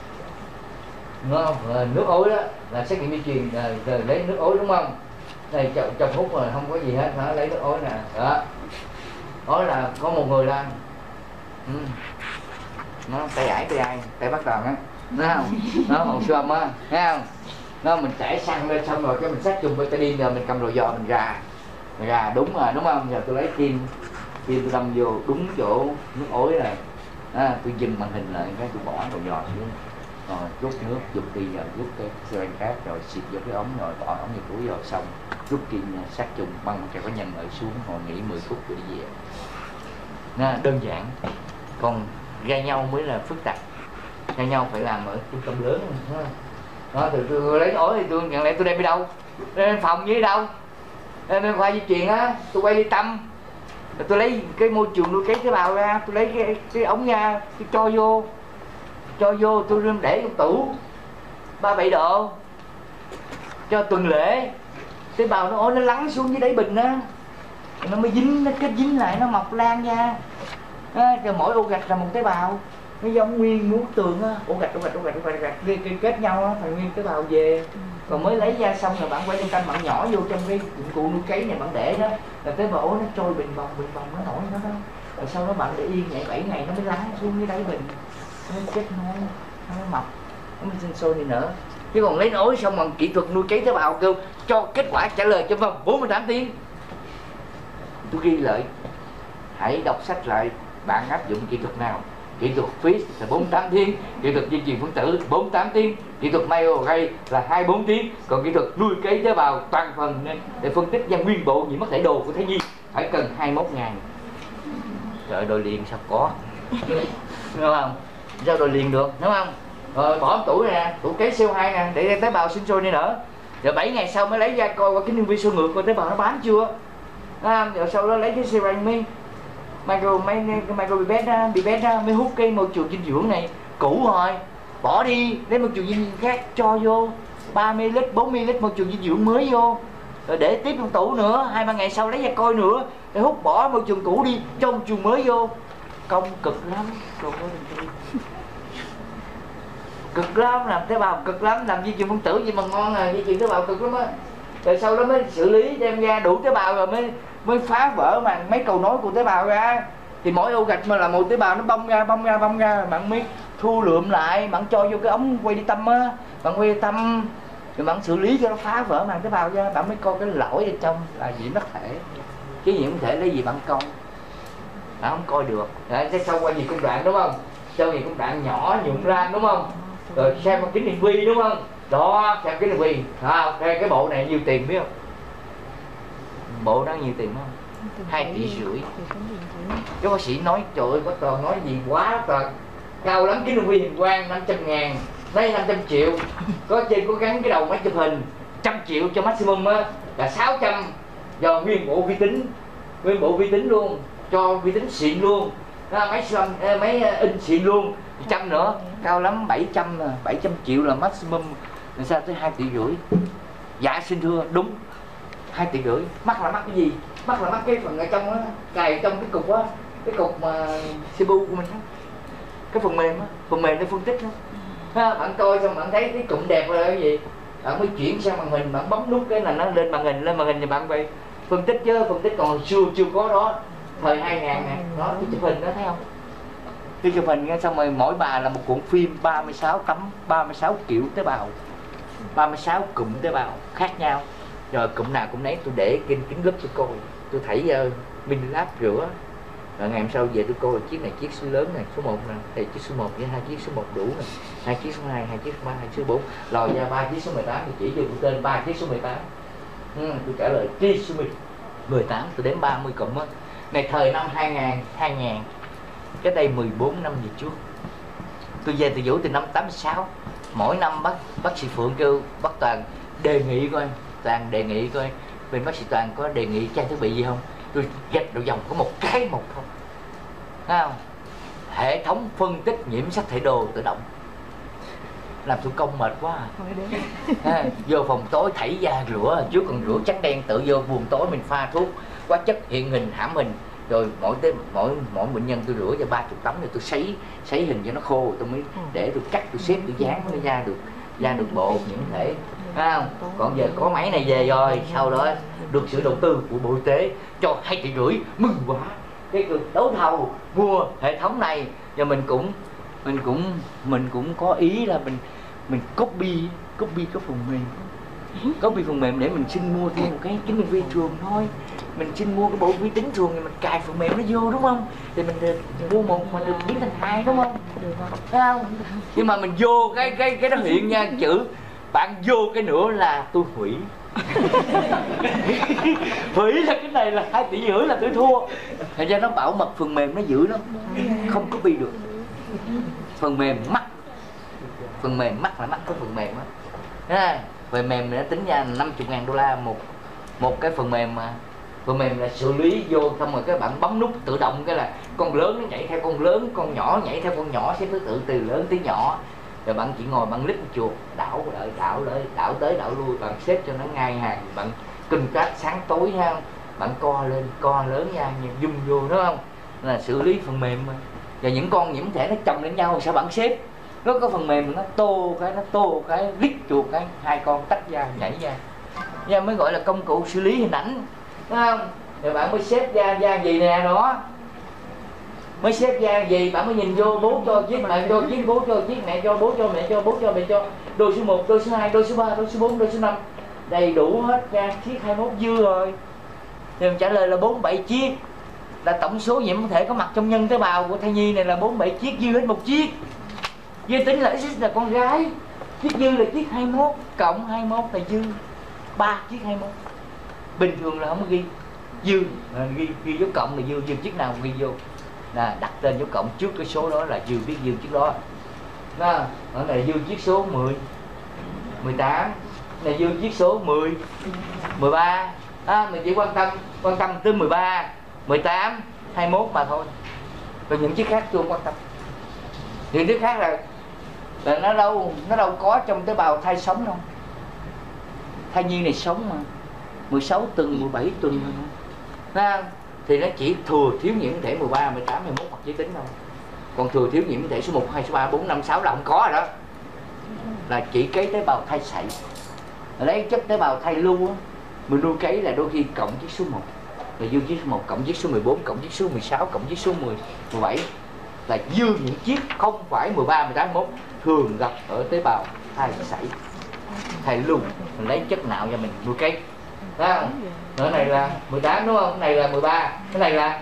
Nó, nước ối đó là xét nghiệm di truyền, rồi lấy nước ối đúng không? Này chồng, chồng hút rồi không có gì hết, hả? Lấy nước ối nè, đó. Ối là có một người làm, ừ. Nó tay ải tay ai, tay bắt toàn á, thấy không? Nó hồ siêu âm á, thấy không? Nó mình chảy xăng lên xong rồi cái mình sát chung betadine rồi mình cầm rồi giò mình ra, mình ra đúng rồi đúng không? Giờ tôi lấy kim, kim tôi đâm vô đúng chỗ nước ối này, à, tôi dừng màn hình lại cái tôi bỏ rồi giò xuống, rồi rút nước, rút đi rồi rút cái xương cát rồi xịt vô cái ống rồi bỏ ống vào túi rồi xong rút kim sát trùng băng cho có nhân ở xuống rồi nghỉ mười phút rồi đi về. Nó đơn giản, còn gai nhau mới là phức tạp. Gai nhau phải làm ở trung tâm lớn đó. Đó, từ tôi lấy ối thì tôi nhận lại tôi đem đi đâu? Đem phòng với đâu? Đem khoa di truyền á, tôi quay đi tâm. Rồi tôi lấy cái môi trường nuôi cấy tế bào ra, tôi lấy cái, cái ống ra, tôi cho vô. Cho vô tôi để trong tủ ba mươi bảy độ cho tuần lễ, tế bào nó ối nó lắng xuống dưới đáy bình á, nó mới dính, nó kết dính lại, nó mọc lan ra à, rồi mỗi ô gạch là một tế bào, nó giống nguyên muốn tường á, ổ gạch ổ gạch ổ gạch ổ gạch, gạch kết, kết nhau á thành nguyên tế bào về. Còn mới lấy ra xong rồi bạn quay trong canh bạn nhỏ vô trong cái dụng cụ nuôi cấy này bạn để đó là tế bào ối nó trôi bình vòng bình vòng nó nổi nó đó, rồi sau đó bạn để yên vậy bảy ngày nó mới lắng xuống dưới đáy bình, nó kết nối, nó mới mọc, nó mới sinh sôi đi nữa. Chứ còn lấy ối xong bằng kỹ thuật nuôi cấy tế bào kêu cho kết quả trả lời trong vòng bốn mươi tám tiếng, tôi ghi lại, hãy đọc sách lại bạn áp dụng kỹ thuật nào. Kỹ thuật Fish là bốn mươi tám tiếng, kỹ thuật di truyền phân tử bốn mươi tám tiếng, kỹ thuật microarray là hai mươi bốn tiếng, còn kỹ thuật nuôi cấy tế bào toàn phần nên để phân tích ra nguyên bộ nhiễm mắc thể đồ của thai nhi phải cần hai mươi mốt ngày. Trời, đòi liền sao có, đúng không? Sao đòi liền được, đúng không? Rồi bỏ tủ này nè, tủ cấy xê o hai nè, để tế bào sinh sôi đi nữa. Rồi bảy ngày sau mới lấy ra coi qua kính hiển vi soi ngược coi tế bào nó bám chưa. À, rồi sau đó lấy cái serum mới micro mấy micro pipette á, pipette á, mới hút cái môi trường dinh dưỡng này cũ rồi, bỏ đi lấy môi trường dinh dưỡng khác cho vô ba mươi lít, bốn mươi lít môi trường dinh dưỡng mới vô, rồi để tiếp trong tủ nữa, hai ba ngày sau lấy ra coi nữa, để hút bỏ môi trường cũ đi cho môi trường mới vô. Công cực lắm, rồi cực lắm, làm tế bào cực lắm, làm di truyền phân tử gì mà ngon à, di truyền tế bào cực lắm á. Rồi sau đó mới xử lý đem ra đủ tế bào rồi mới mới phá vỡ mà mấy cầu nối của tế bào ra, thì mỗi ô gạch mà là một tế bào nó bong ra bong ra bong ra, bạn mới thu lượm lại, bạn cho vô cái ống quay đi tâm á, bạn quay đi tâm rồi bạn xử lý cho nó phá vỡ màng tế bào ra, bạn mới coi cái lỗi ở trong là nhiễm mắc thể, chứ nhiễm thể lấy gì bạn coi, bạn không coi được. Đấy, cái sau qua gì công đoạn đúng không, sau gì công đoạn nhỏ nhuộm ra đúng không, rồi xem bằng kính hiển vi đúng không, đó xem kính hiển vi, à, cái, cái bộ này nhiêu tiền biết không, bộ đó nhiêu tiền không, hai tỷ rưỡi. Cái bác sĩ nói trời ơi, bác Toàn nói gì quá Toàn, cao lắm kính hiển vi hình quang năm trăm ngàn, đây năm trăm triệu, có trên có gắn cái đầu máy chụp hình, trăm triệu cho maximum á là sáu trăm, do nguyên bộ vi tính, nguyên bộ vi tính luôn, cho vi tính xịn luôn, Máy xăm, máy in xịn luôn, trăm nữa, cao lắm bảy trăm, bảy trăm triệu là maximum, làm sao tới hai tỷ rưỡi. Dạ xin thưa, đúng, hai tỷ rưỡi. Mắc là mắc cái gì? Mắc là mắc cái phần ở trong đó, cài trong cái cục á, cái cục mà xê pê u của mình đó. Cái phần mềm á, phần mềm để phân tích đó. Ha, bạn coi xong bạn thấy cái cụm đẹp là cái gì, bạn mới chuyển sang màn hình, bạn bấm nút cái là nó lên màn hình, lên màn hình thì bạn phải phân tích chứ, phân tích còn hồi xưa chưa có đó, thời hai ngàn nè, đó, cái chụp hình đó thấy không? Cái chụp hình xong rồi mỗi bà là một cuộn phim ba mươi sáu tấm, ba mươi sáu kiểu tế bào, ba mươi sáu cụm tế bào khác nhau, rồi cụm nào cũng nấy tôi để kính kính gấp tôi coi, tôi thảy uh, mini lab rửa. Rồi ngày hôm sau về tôi coi là chiếc này chiếc số lớn này, số một nè, thì chiếc số một với hai chiếc số một đủ nè, hai chiếc số hai, hai chiếc số ba, hai chiếc số bốn, lòi ra ba chiếc số mười tám thì chỉ vô tên ba chiếc số mười tám. Ừ, tôi trả lời chiếc số mười tám, tôi đếm ba mươi cụm á. Này thời năm hai ngàn, hai ngàn, cái đây mười bốn năm về trước. Tôi về từ Vũ từ năm tám mươi sáu. Mỗi năm bác bác sĩ Phượng kêu bác Toàn đề nghị coi, Toàn đề nghị coi bên bác sĩ Toàn có đề nghị trang thiết bị gì không. Tôi gạch đầu dòng có một cái một thôi, thấy không? Hệ thống phân tích nhiễm sắc thể đồ tự động. Làm thủ công mệt quá à. À, vô phòng tối thảy da rửa, trước còn rửa trắng đen, tự vô buồng tối mình pha thuốc hóa chất hiện hình hãm hình, rồi mỗi tới mỗi mỗi bệnh nhân tôi rửa cho ba chục tấm, rồi tôi sấy sấy hình cho nó khô, tôi mới để tôi cắt, tôi xếp, tôi dán nó ra được ra được bộ những thể, thấy không? Còn giờ có máy này về rồi, sau đó được sự đầu tư của Bộ Y tế cho hai tỷ rưỡi, mừng quá. Cái cuộc đấu thầu mua hệ thống này, và mình cũng mình cũng mình cũng có ý là mình mình copy copy cái phần mềm, copy phần mềm để mình xin mua thêm một cái kính hiển vi thường thôi, mình xin mua cái bộ vi tính thường thì mình cài phần mềm nó vô, đúng không? Thì mình được mua một mà được biến thành hai, đúng không? Thấy không? Nhưng mà mình vô cái cái cái đó hiện nha chữ, bạn vô cái nữa là tôi hủy. Hủy là cái này là hai tỷ rưỡi là tôi thua. Thành ra nó bảo mật phần mềm nó giữ lắm, không copy được. Phần mềm mắc, phần mềm mắc là mắc cái phần mềm á. Phần mềm nó tính ra năm mươi ngàn đô la một một cái phần mềm, mà phần mềm là xử lý vô xong rồi các bạn bấm nút tự động cái là con lớn nó nhảy theo con lớn, con nhỏ nhảy theo con nhỏ, xếp thứ tự từ lớn tới nhỏ, rồi bạn chỉ ngồi bạn click chuột đảo đợi đảo đợi đảo tới đảo lui, bạn xếp cho nó ngay hàng, bạn cân trách sáng tối ha, bạn co lên co lớn ra zoom vô, đúng không? Là xử lý phần mềm mà. Và những con nhiễm thể nó chồng lên nhau sao bạn xếp, nó có phần mềm nó tô cái nó tô cái click chuột cái hai con tách ra nhảy ra, nha, mới gọi là công cụ xử lý hình ảnh, đúng không? Rồi bạn mới xếp ra ra gì nè, đó mới xếp ra gì, bạn mới nhìn vô bố cho chiếc, mẹ cho chiếc, bố cho chiếc, mẹ cho bố cho mẹ cho bố cho mẹ cho, đôi số một, đôi số hai, đôi số ba, đôi số bốn, đôi số năm, đầy đủ hết ra chiếc hai mươi mốt dư rồi. Thì trả lời là bốn mươi bảy chiếc, là tổng số nhiễm thể có mặt trong nhân tế bào của thai nhi này là bốn mươi bảy chiếc, dư hết một chiếc. Dư tính là X là con gái, chiếc dư là chiếc hai mươi mốt, cộng hai mươi mốt là dư ba chiếc hai mươi mốt. Bình thường là không có ghi dư, à, ghi ghi dấu cộng là dư, dư chiếc nào ghi vô là đặt tên dấu cộng trước cái số đó là dư, biết dư chiếc đó. Đó, ở này dư chiếc số mười, mười tám, này dư chiếc số mười, mười ba. À, mình chỉ quan tâm quan tâm tới mười ba, mười tám, hai mươi mốt mà thôi. Rồi những chiếc khác tôi không quan tâm. Những chiếc khác là là nó đâu nó đâu có trong tế bào thai sống đâu. Thai nhi này sống mà mười sáu tuần, mười bảy tuần rồi. Đó, thì nó chỉ thừa thiếu nhiễm thể mười ba, mười tám, hai mươi mốt hoặc giới tính thôi. Còn thừa thiếu nhiễm thể số một, hai, số ba, bốn, năm, sáu là không có rồi đó. Là chỉ cái tế bào thai sảy. Lấy chất tế bào thai lưu á, mình nuôi cấy là đôi khi cộng chiếc số một là dư chiếc số một, cộng chiếc số mười bốn, cộng chiếc số mười sáu, cộng chiếc số mười, mười bảy là dư những chiếc không phải mười ba, mười tám, mười mốt thường gặp ở tế bào thai sảy, thai lưu. Mình lấy chất nào cho mình nuôi cấy. Đó. Cái này là mười tám, đúng không? Cái này là mười ba, cái này là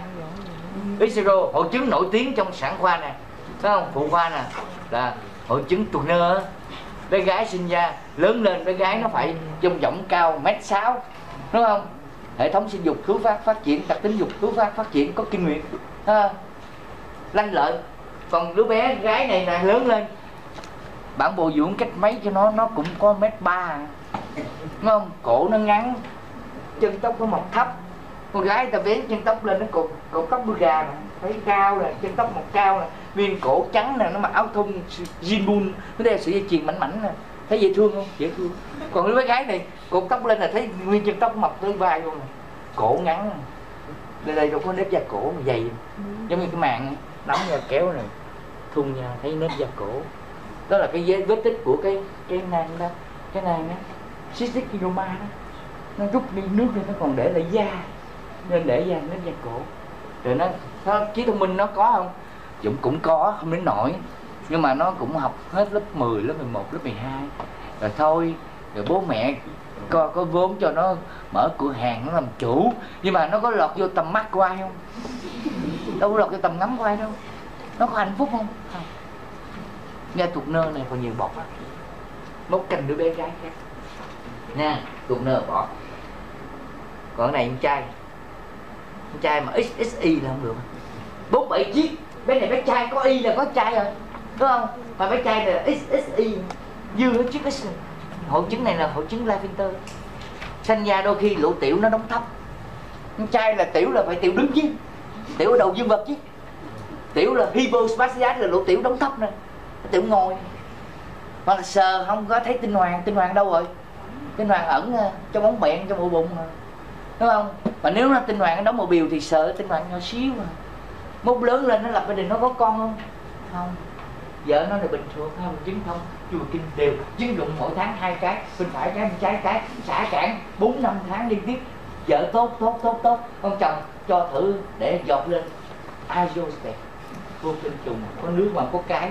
Ixero, hội chứng nổi tiếng trong sản khoa nè, thấy không? Phụ khoa nè, là hội chứng Turner. Bé gái sinh ra lớn lên, bé gái nó phải trong võng cao mét sáu, đúng không? Hệ thống sinh dục khứu phát phát triển, đặc tính dục khứu phát phát triển, có kinh nguyệt, ha, lanh lợi. Còn đứa bé gái này là lớn lên, bạn bồi dưỡng cách mấy cho nó, nó cũng có mét ba, đúng không? Cổ nó ngắn, chân tóc nó mọc thấp, Con gái ta vén chân tóc lên nó cột cột tóc đuôi gà nè, thấy cao nè, chân tóc mọc cao nè, viên cổ trắng nè, nó mặc áo thun jean bull, nó đeo sợi dây chuyền mảnh mảnh nè, thấy dễ thương không? Dễ thương. Còn đứa bé gái này cột tóc lên là thấy nguyên chân tóc mọc tới vai luôn nè, cổ ngắn nè. Đây đây đâu có nếp da cổ mà dày, giống như cái màn nắm ra kéo này, thun nha, thấy nếp da cổ. Đó là cái vết vết tích của cái cái nang đó, cái nang đó, cystic fibroma đó, nó rút đi nước đi, nó còn để lại da, nên để da nếp da cổ. Rồi nó, nó trí thông minh nó có không? Dũng cũng có, không đến nổi, nhưng mà nó cũng học hết lớp mười, lớp mười một, lớp mười hai rồi thôi. Rồi bố mẹ có, có vốn cho nó mở cửa hàng, nó làm chủ, nhưng mà nó có lọt vô tầm mắt của ai không? Đâu có lọt vô tầm ngắm của ai đâu. Nó có hạnh phúc không? Không. Nha, tuột nơ này còn nhiều bọt lắm, mốt canh đứa bé gái khác nha. Tuột nơ bỏ. Còn cái này con trai, con trai mà ích ích y là không được. Bốn bảy chiếc, bé này bé trai có y là có trai rồi, đúng không? Mà bé trai là ích ích y, dư hết chiếc X. Hội chứng này là hội chứng Lafinter. Sanh ra đôi khi lỗ tiểu nó đóng thấp. Con trai là tiểu là phải tiểu đứng chứ, tiểu ở đầu dương vật chứ. Tiểu là hypospadias là lỗ tiểu đóng thấp nè, tiểu ngồi. Hoặc là sờ không có thấy tinh hoàng, tinh hoàng đâu rồi? Tinh hoàng ẩn trong ống bẹn, trong ổ bụng mà, đúng không? Mà nếu nó tinh hoàng nó đóng một biểu thì sợ tinh hoàng nhỏ xíu mà. Mốt lớn lên nó lập gia đình nó có con không? Không. Vợ nó là bình thường không, chứng không, chùa kinh đều chứng dụng mỗi tháng hai cái, bên phải cái bên trái cái, xả cản bốn năm tháng liên tiếp. Vợ tốt tốt tốt tốt, con chồng cho thử để giọt lên azoosperm, vô tinh trùng, có nước mà có cái.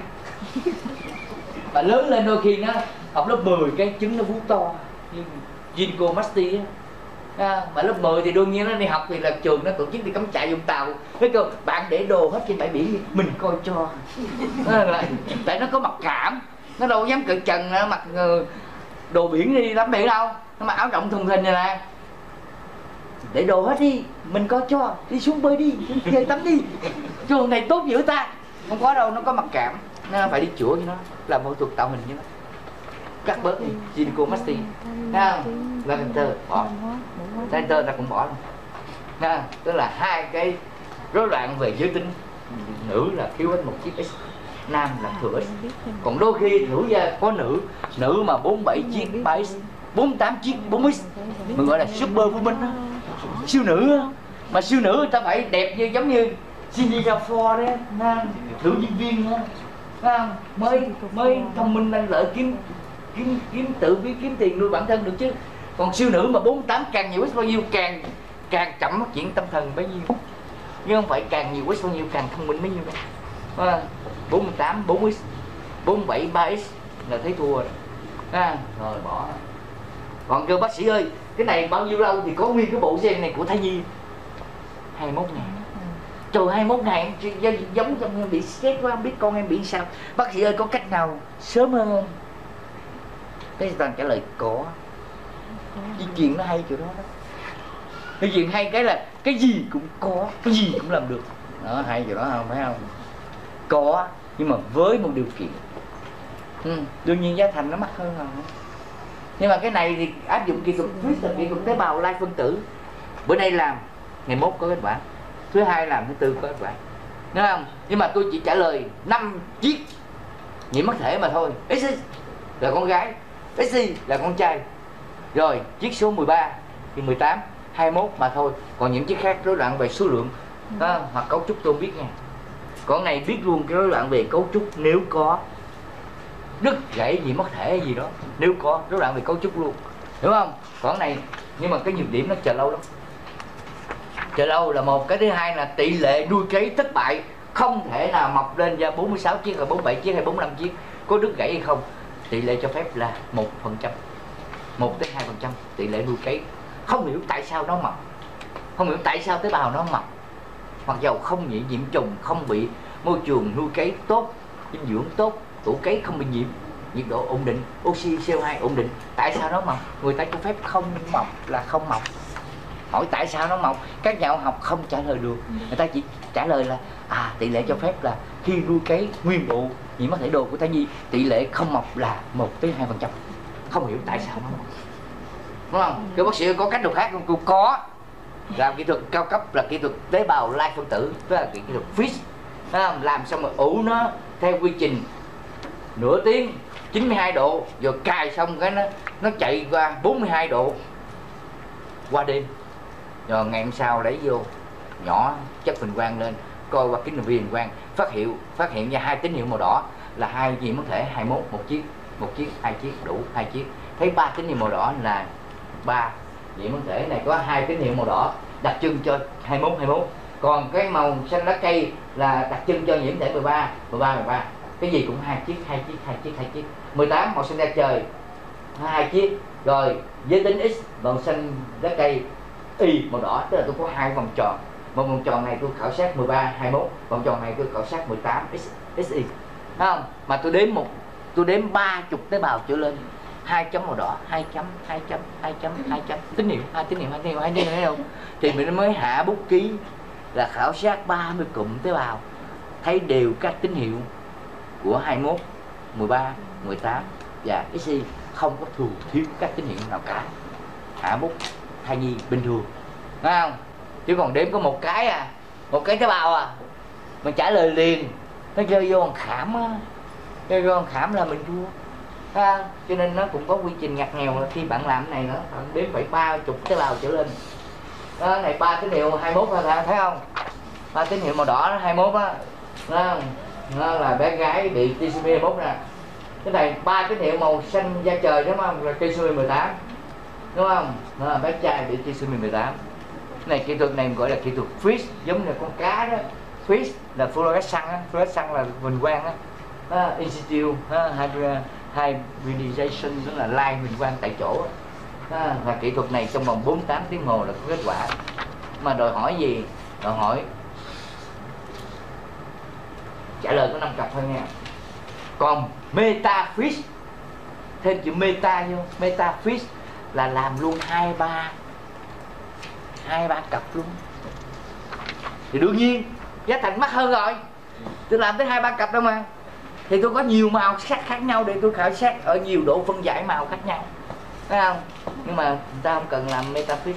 Mà lớn lên đôi khi nó học lớp mười cái trứng nó vú to, như gynecomastia á. À, mà lớp mười thì đương nhiên nó đi học thì là trường nó tổ chức đi cắm trại Vũng Tàu, nói câu bạn để đồ hết trên bãi biển đi, mình coi cho. À, tại nó có mặc cảm, nó đâu dám cởi trần, nó mặc đồ biển đi tắm biển đâu, nó mặc áo rộng thùng thình này nè, để đồ hết đi, mình coi cho, đi xuống bơi đi, chơi tắm đi, trường này tốt giữa ta. Không có đâu, nó có mặc cảm, nó phải đi chữa cho nó, làm phẫu thuật tạo hình cho nó, cắt bớt đi, gynecomastia, thấy không? Lafinter bỏ, Lafinter ta cũng bỏ luôn, ha, tức là hai cái rối loạn về giới tính. Nữ là thiếu hết một chiếc X, nam là thừa X. Còn đôi khi nữ gia có nữ, nữ mà bốn bảy chiếc ba X, bốn tám chiếc bốn X, mình gọi là super woman đó, siêu nữ. Mà siêu nữ người ta phải đẹp như giống như Cindy Crawford đấy, nữ diễn viên đó. À, mới mới thông minh năng lợi, kiếm kiếm kiếm tự biết kiếm tiền nuôi bản thân được chứ. Còn siêu nữ mà bốn tám càng nhiều X bao nhiêu, càng càng chậm phát triển tâm thần bấy nhiêu, nhưng không phải càng nhiều X bao nhiêu càng thông minh bấy nhiêu đâu. À, bốn tám bốn X, bốn bảy ba X là thấy thua rồi. À, rồi bỏ. Còn kêu bác sĩ ơi, cái này bao nhiêu lâu thì có nguyên cái bộ gen này của thai nhi? hai mươi mốt ngày. Trời, hai mươi mốt ngày em giống trong em bị stress quá, không biết con em bị sao. Bác sĩ ơi có cách nào sớm hơn không? Cái toàn trả lời có. Di truyền nó hay kiểu đó đó. Di truyền hay cái là cái gì cũng có, cái gì cũng làm được. Đó, hay kiểu đó không, phải không? Có, nhưng mà với một điều kiện. Ừ, đương nhiên giá thành nó mắc hơn rồi. Nhưng mà cái này thì áp dụng kỹ thuật twist là kỹ thuật tế bào lai phân tử. Bữa nay làm, ngày mốt có kết quả. Thứ hai làm, thứ tư có kết quả. Đúng không? Nhưng mà tôi chỉ trả lời năm chiếc nhiễm mắc thể mà thôi. X là con gái, X là con trai. Rồi chiếc số mười ba thì mười tám, hai mươi mốt mà thôi. Còn những chiếc khác rối loạn về số lượng đó, hoặc cấu trúc tôi không biết nha. Con này biết luôn cái rối loạn về cấu trúc nếu có, đứt gãy gì mất thể hay gì đó, nếu có rối loạn về cấu trúc luôn, hiểu không? Còn này, nhưng mà cái nhược điểm nó chờ lâu lắm. Chờ lâu là một, cái thứ hai là tỷ lệ nuôi cấy thất bại, không thể nào mọc lên ra bốn mươi sáu chiếc hay bốn mươi bảy chiếc hay bốn mươi lăm chiếc, có đứt gãy hay không. Tỷ lệ cho phép là một phần trăm, một tới hai phần trăm tỷ lệ nuôi cấy. Không hiểu tại sao nó mọc, không hiểu tại sao tế bào nó mọc, mặc dầu không bị nhiễm trùng, không bị môi trường nuôi cấy tốt, dinh dưỡng tốt, tủ cấy không bị nhiễm, nhiệt độ ổn định, oxy xê o hai ổn định. Tại sao nó mọc? Người ta cho phép không mọc là không mọc. Hỏi tại sao nó mọc, các nhà học không trả lời được. Người ta chỉ trả lời là à tỷ lệ cho phép là khi nuôi cấy nguyên bộ nhiễm mắc thể đồ của thai nhi, tỷ lệ không mọc là một tới hai phần trăm. Không hiểu tại sao nó mọc, đúng không? Cái bác sĩ có cách nào khác không? Cô có, Làm kỹ thuật cao cấp là kỹ thuật tế bào lai phân tử, tức là kỹ thuật freeze, không? Làm xong rồi ủ nó theo quy trình nửa tiếng chín mươi hai độ, rồi cài xong cái nó nó chạy qua bốn mươi hai độ qua đêm, rồi ngày hôm sau lấy vô nhỏ chất huỳnh quang lên coi qua kính vi huỳnh quang, phát hiện phát hiện ra hai tín hiệu màu đỏ là hai gì muốn thể hai mươi mốt, một chiếc, một chiếc, hai chiếc, đủ hai chiếc. Thấy ba tín hiệu màu đỏ là ba vậy muốn thể này có hai tín hiệu màu đỏ đặc trưng cho hai mươi mốt, hai mươi mốt. Còn cái màu xanh lá cây là đặc trưng cho nhiễm thể mười ba, mười ba, mười ba. Cái gì cũng hai chiếc, hai chiếc, hai chiếc, hai chiếc. mười tám màu xanh da trời hai chiếc. Rồi giới tính X màu xanh lá cây, Y màu đỏ, tức là tôi có hai vòng tròn. Một vòng tròn này tôi khảo sát mười ba, hai mươi mốt, vòng tròn này tôi khảo sát mười tám, X, ích i. Không? Mà tôi đếm một tôi đếm ba chục tế bào trở lên. Hai chấm màu đỏ, hai chấm, hai chấm, hai chấm, hai chấm, tín hiệu, hai tín hiệu, hai tín hiệu, hai tín hiệu, thấy không? Thì mình mới hạ bút ký là khảo sát ba mươi cụm tế bào, thấy đều các tín hiệu của hai mươi mốt, mười ba, mười tám và ích i, không có thừa thiếu các tín hiệu nào cả. Hạ bút thai nhi bình thường, thấy không? Chứ còn đếm có một cái à, một cái tế bào à, mình trả lời liền, nó chơi vô khảm á, chơi vô khảm là mình thua. À, cho nên nó cũng có quy trình ngặt nghèo là khi bạn làm cái này nữa, bạn đếm phải ba chục tế bào trở lên. Đó, này ba tín hiệu hai mươi mốt là thấy không? Ba tín hiệu màu đỏ hai mươi mốt á, nó, nó là bé gái bị trisomy hai mươi mốt nè. Cái này ba tín hiệu màu xanh da trời đúng không? Là trisomy mười tám, đúng không? Nó là bé trai bị trisomy mười tám. Cái này kỹ thuật này gọi là kỹ thuật freeze, giống như con cá đó. Freeze là fluorescent á, fluorescent là huỳnh quang á. Uh, in situ, uh, hybridization tức là lai huỳnh quang tại chỗ. Uh, và kỹ thuật này trong vòng bốn mươi tám tiếng hồ là có kết quả. Mà đòi hỏi gì? Đòi hỏi trả lời có năm cặp thôi nha. Còn meta freeze, thêm chữ meta vô, meta freeze là làm luôn hai ba hai ba cặp luôn. Thì đương nhiên giá thành mắc hơn rồi, tôi làm tới hai ba cặp đâu mà. Thì tôi có nhiều màu sắc khác nhau để tôi khảo sát ở nhiều độ phân giải màu khác nhau, thấy không? Nhưng mà người ta không cần làm metafix,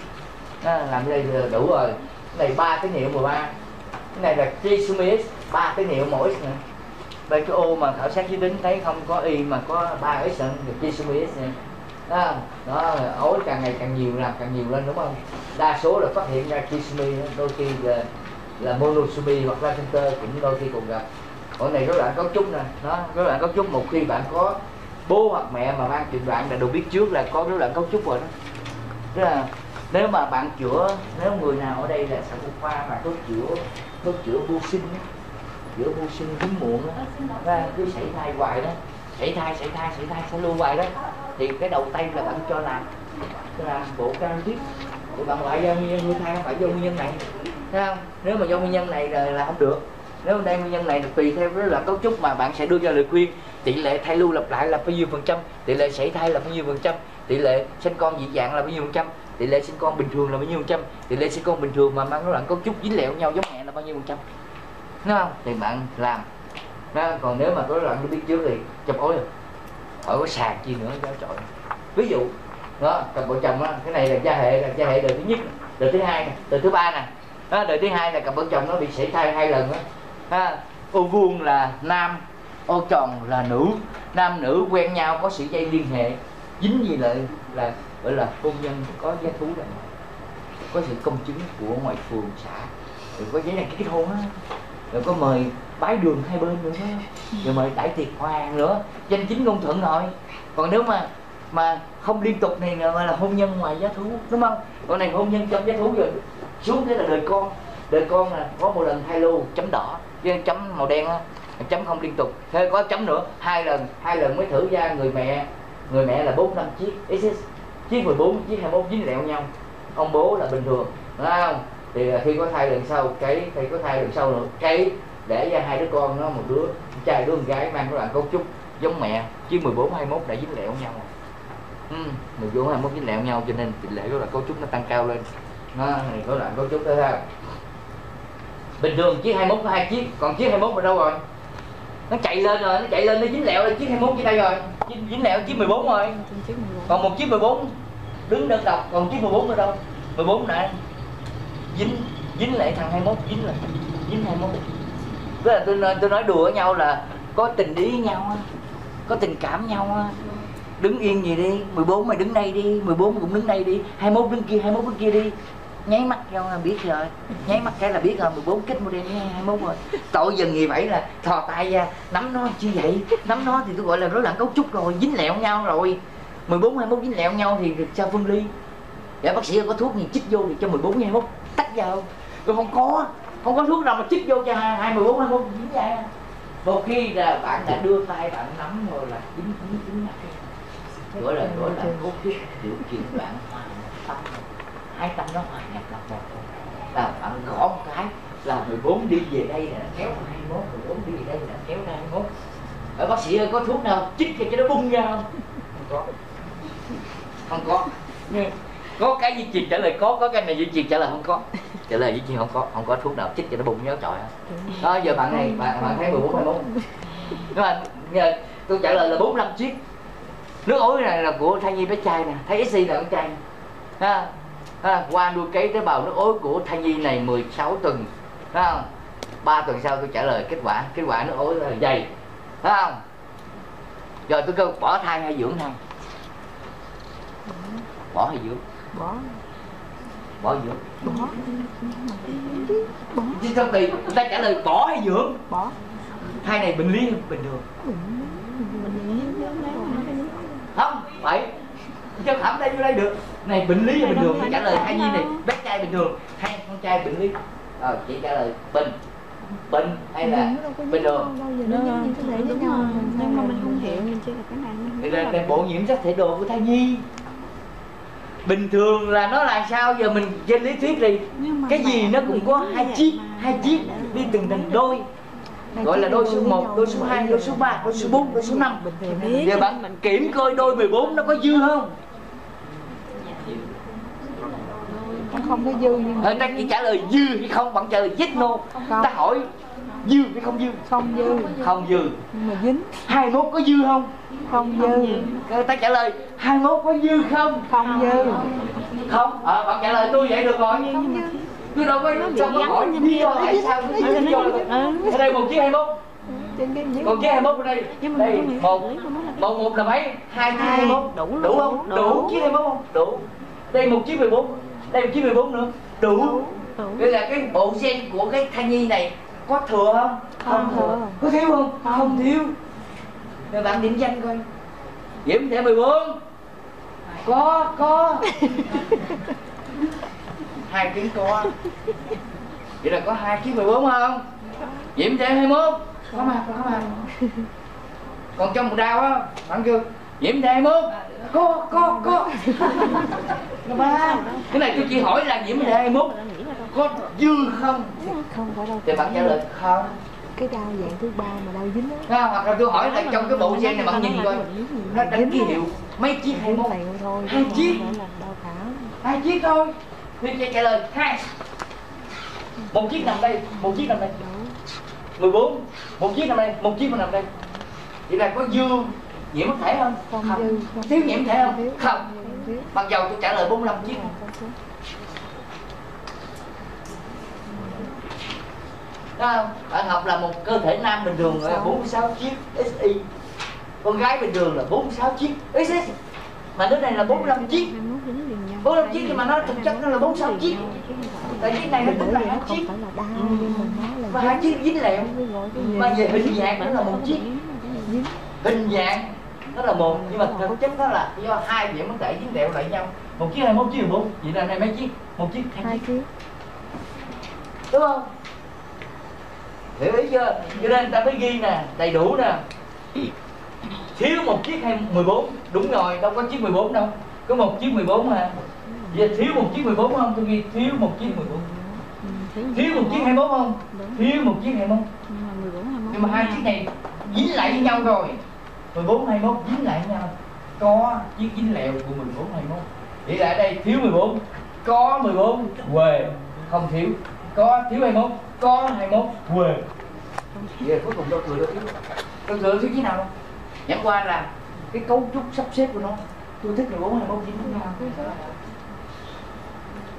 làm đây là đủ rồi. Cái này ba tín hiệu mười ba, cái này là trisomy X, ba tín hiệu mỗi X nữa. Đây cái ô mà khảo sát giới tính thấy không có Y mà có ba X nữa, trisomy X này. Đó, đó, ối càng ngày càng nhiều, làm càng nhiều lên đúng không? Đa số là phát hiện ra trisomy, đôi khi là, là monosomy hoặc là center cũng đôi khi còn gặp. Còn này rối loạn cấu trúc nè, nó rối loạn cấu trúc một khi bạn có bố hoặc mẹ mà mang chẩn đoạn là đều biết trước là có rối loạn cấu trúc rồi đó. Tức là nếu mà bạn chữa, nếu người nào ở đây là sản phụ khoa mà thuốc chữa thuốc chữa vô sinh á, chữa vô sinh hiếm muộn á, ra cứ sảy thai hoài đó, sảy thai sảy thai sảy thai sẽ luôn hoài đó, thì cái đầu tay là bạn cho làm làm bộ can tiếp thì bạn loại do nguyên nhân nuôi thai không phải do nguyên nhân này, thấy không? Nếu mà do nguyên nhân này là, là không được. Nếu đây nguyên nhân này tùy theo cái là cấu trúc mà bạn sẽ đưa ra lời khuyên. Tỷ lệ thai lưu lặp lại là bao nhiêu phần trăm, tỷ lệ sảy thai là bao nhiêu phần trăm, tỷ lệ sinh con dị dạng là bao nhiêu phần trăm, tỷ lệ sinh con bình thường là bao nhiêu phần trăm, tỷ lệ sinh con bình thường mà mang rối loạn cấu trúc dính lẹo nhau giống mẹ là bao nhiêu phần trăm, đúng không? Thì bạn làm đó. Còn nếu mà có rối loạn nó biết trước thì chập ối rồi, khỏi có sàn chi nữa giáo trội. Ví dụ đó, cặp vợ chồng đó, cái này là gia hệ, là gia hệ đời thứ nhất, đời thứ hai nè, đời thứ ba nè. Đó, đời thứ hai là cặp vợ chồng nó bị sảy thai hai lần đó. Ha, ô vuông là nam, ô tròn là nữ, nam nữ quen nhau có sự dây liên hệ dính gì lại là gọi là hôn nhân có giá thú đàng hoàng, có sự công chứng của ngoài phường xã, rồi có giấy đăng ký kết hôn á, rồi có mời bái đường hai bên nữa, rồi mời đại tiệc hoàng nữa, danh chính ngôn thuận rồi. Còn nếu mà mà không liên tục này gọi là hôn nhân ngoài giá thú, đúng không? Còn này hôn nhân trong giá thú rồi xuống thế là đời con, đời con là có một lần thai lưu chấm đỏ, chứ chấm màu đen á, chấm không liên tục. Thế có chấm nữa, hai lần, hai lần mới thử ra người mẹ, người mẹ là bốn năm chiếc, chiếc mười bốn, chiếc hai mươi mốt dính lẹo nhau. Ông bố là bình thường, đúng không? Thì khi có thai lần sau, cái khi có thai lần sau nữa, cái để ra hai đứa con nó một đứa trai đứa con gái mang rối loạn cấu trúc giống mẹ, chiếc mười bốn hai mươi mốt đã dính lẹo nhau. Ừ, mười bốn hai mươi mốt dính lẹo nhau cho nên tỷ lệ rối loạn cấu trúc nó tăng cao lên. Nó này rối loạn cấu trúc đó ha. Bình thường chiếc hai mươi mốt có hai chiếc, còn chiếc hai mươi mốt ở đâu rồi? Nó chạy lên rồi, nó chạy lên nó dính lẹo lên chiếc hai mươi mốt dưới đây rồi. Dính, dính lẹo chiếc mười bốn rồi. Còn một chiếc mười bốn đứng đơn độc, còn chiếc mười bốn ở đâu? mười bốn nè. dính dính lại thằng hai mốt, dính lại dính hai mốt. Tức là tôi nói, tôi nói đùa với nhau là có tình ý với nhau, có tình cảm nhau. Đứng yên gì đi, mười bốn mày đứng đây đi, mười bốn cũng đứng đây đi, hai mốt đứng kia, hai mốt đứng kia đi. Nháy mắt nhau là biết rồi, nháy mắt cái là biết rồi, mười bốn kết model với hai mốt rồi. Tội dần gì vậy là thò tay ra, nắm nó chứ vậy, nắm nó thì tôi gọi là rối loạn cấu trúc rồi, dính lẹo nhau rồi. mười bốn, hai mốt dính lẹo nhau thì sao phân ly? Dạ bác sĩ có thuốc gì chích vô thì cho mười bốn, hai mốt tách ra không? Tôi không có, không có thuốc nào mà chích vô cho hai mười bốn, hai mốt dính ra. Một khi là bạn đã đưa tay bạn nắm rồi là dính dính dính mắt cái gọi là gọi là cấu trúc điều kiện bạn hòa nhập tâm, hai tâm nó hòa nhập là một. Là bạn gõ một cái là mười bốn đi về đây là nó kéo hai mươi mốt, mười bốn đi về đây là nó kéo hai mươi mốt. Ở bác sĩ ơi có thuốc nào chích cho nó bung ra không? Không có, không có. Có cái di truyền trả lời có, có cái này di truyền trả lời không có. Trả lời di truyền không có, không có thuốc nào chích cho nó bung nhớ trọi. Đó giờ bạn này bạn bạn thấy mười bốn, hai mươi mốt. Nhưng mà giờ tôi trả lời là bốn mươi lăm chiếc. Nước ối này là của thai nhi bé trai nè, thấy ét xê là con trai ha. Ha, qua nuôi cấy tế bào nước ối của thai nhi này mười sáu tuần, thấy không? ba tuần sau tôi trả lời kết quả, kết quả nước ối là dày, thấy không? Rồi tôi kêu bỏ thai hay dưỡng thai? Bỏ hay dưỡng? Bỏ. Bỏ dưỡng. Bỏ. Bỏ. Chứ sao tùy, người ta trả lời bỏ hay dưỡng? Bỏ. Thai này bệnh lý hay bình thường? Không, phải cho khảm đây vô đây được. Này bệnh lý hay bình thường? Tôi trả lời thai nhi này bé trai bình thường, hay con trai bệnh lý? Rồi chị trả lời bình. Bệnh hay là bình thường? Nhưng mà mình không hiểu, mình chỉ là cái này. Thì là, là bộ nhiễm sắc thể đồ của thai nhi. Bình thường là nó là sao giờ mình trên lý thuyết thì cái gì nó cũng có hai chiếc, hai chiếc đi từng từng đôi. Gọi là đôi số một, đôi số hai, đôi số ba, đôi số bốn, đôi số năm. Giờ bạn kiểm coi đôi mười bốn nó có dư không? Không có dư nhưng người ta chỉ trả lời dư hay không, bạn trả lời yes no. Ta hỏi dư hay không dư? Không dư. Không dư. Nhưng mà dính. hai mốt có dư không? Không dư. Người ta trả lời hai mốt có dư không? Không dư. Không, à, bạn trả lời tôi vậy được rồi. Không dư. Tôi đâu có sao có hỏi lý do tại sao lý do ở đây một chiếc hai mốt. Còn chiếc hai mốt ở đây. Đây một một một là mấy? Hai chiếc hai mốt đủ đủ không? Đủ chiếc hai mốt không? Đủ. Đây một chiếc mười bốn. Đây một chiếc mười bốn nữa. Đủ. Đây là cái bộ gen của cái thai nhi này có thừa không? Không thừa. Có thiếu không? Không thiếu. Rồi bạn định danh coi. Diễm Thể mười bốn. Có, có. Hai tiếng có. Vậy là có hai chiếc mười bốn không? Diễm Thể hai mốt. Có mặt, có mặt. Còn trong một đau á, bạn kêu Diễm Thể hai mốt. Có, có, có. Ba. Cái này tôi chỉ hỏi là Diễm Thể hai mốt có dư không? Không phải đâu. Thì bạn trả lời không. Cái đau dạng thứ ba mà đau dính á. À, hoặc là tôi hỏi là trong cái bộ gen này bạn nhìn coi nó đánh ký hiệu mấy chiếc hai mốt? Hai chiếc. Hai chiếc thôi. Thì chị trả lời hai. Một chiếc nằm đây, một chiếc nằm đây. mười bốn. Một chiếc nằm đây, một chiếc nằm đây. Vậy là có dư nhiễm mất thể không? Không. Không. Thiếu nhiễm thể không? Không. Mặc dầu tôi trả lời bốn mươi lăm chiếc. Đó không? Bạn học là một cơ thể nam bình thường là bốn mươi sáu chiếc ét i. Con gái bình thường là bốn mươi sáu chiếc ét ét. Mà đứa này là bốn mươi lăm chiếc. bốn mươi lăm chiếc nhưng mà nó thực chất nó là bốn mươi sáu chiếc. Tại chiếc này nó tính là hai chiếc. Và hai chiếc dính lẹo. Mà về hình dạng nó là một chiếc. Hình dạng nó là một, nhưng mà thực chất nó là do hai điểm mất thể dính lẹo lại nhau. Một chiếc hai mốt chiếc mười bốn. Vậy là này mấy chiếc? Một chiếc, hai chiếc. Đúng không? Hiểu ý chưa? Cho nên người ta mới ghi nè, đầy đủ nè. Thiếu một chiếc hay mười bốn. Đúng rồi, đâu có chiếc mười bốn đâu. Có một chiếc mười bốn mà. Giờ thiếu một chiếc mười bốn không? Tôi ghi thiếu một chiếc mười bốn. Thiếu một chiếc hai mốt không? Thiếu một chiếc hai mốt. Nhưng mà hai chiếc này dính lại với nhau rồi. mười bốn, hai mốt dính lại với nhau. Có chiếc dính lẹo của mười bốn, hai mốt. Vậy là ở đây thiếu mười bốn. Có mười bốn, quề. Không thiếu. Có thiếu hai mốt. Có hai mốt, quề. Vậy cuối cùng đâu thừa đâu thiếu. Đâu thừa thiếu chiếc nào đâu. Chẳng qua là cái cấu trúc sắp xếp của nó. Tôi thích mười bốn, hai mốt dính với nhau.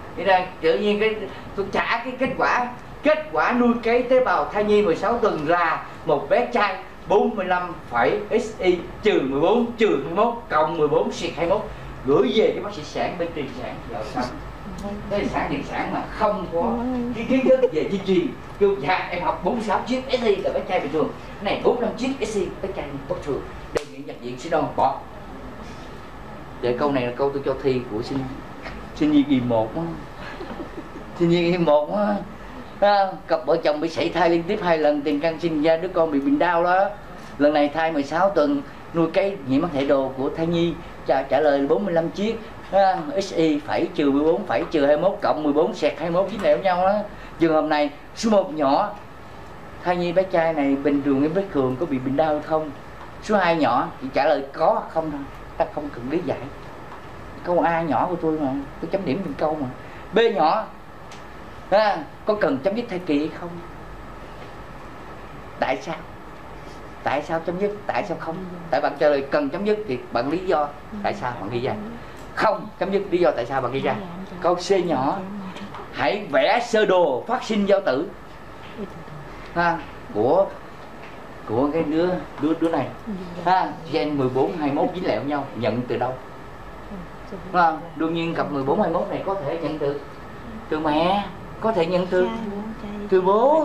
Thì ra tự nhiên cái tôi trả cái kết quả kết quả nuôi cấy tế bào thai nhi mười sáu tuần là một bé trai bốn mươi lăm phẩy xy trừ mười bốn trừ hai mươi mốt cộng mười bốn xuyệt hai mươi mốt, gửi về cái bác sĩ sản bên tiền sản vào xong. Cái sản điện sản mà không có cái kiến thức về di truyền, kêu dạ em học bốn mươi sáu chiếc xy là bé trai bình thường, cái này bốn mươi lăm chiếc xy bé trai bất thường, đề nghị nhập viện sinh non bỏ. Vậy câu này là câu tôi cho thi của sinh sinh viên y một á, sinh viên y một á. À, cặp vợ chồng bị sảy thai liên tiếp hai lần, tiền căn sinh ra đứa con bị bệnh đau đó. Lần này thai mười sáu tuần, nuôi cái nhiễm mắc hệ đồ của thai nhi, trả, trả lời bốn mươi lăm chiếc à, xy phẩy trừ mười bốn phẩy trừ hai mươi mốt cộng mười bốn xẹt hai mươi mốt dính lẹo nhau đó. Trường hợp này số một nhỏ, thai nhi bé trai này bình thường em vết thường có bị bệnh đau hay không. Số hai nhỏ chỉ trả lời có không thôi, ta không cần lý giải. Câu A nhỏ của tôi mà, tôi chấm điểm từng câu mà. B nhỏ à, có cần chấm dứt thai kỳ hay không? Tại sao? Tại sao chấm dứt? Tại sao không? Tại bạn trả lời cần chấm dứt thì bạn lý do tại sao bạn ghi ra. Không chấm dứt lý do tại sao bạn ghi ra. Câu C nhỏ, hãy vẽ sơ đồ phát sinh giao tử ha, của của cái đứa đứa đứa này ha, gen mười bốn hai mươi mốt dính lẹo nhau, nhận từ đâu? À, đương nhiên cặp mười bốn hai mươi mốt này có thể nhận từ từ mẹ, có thể nhận từ từ bố,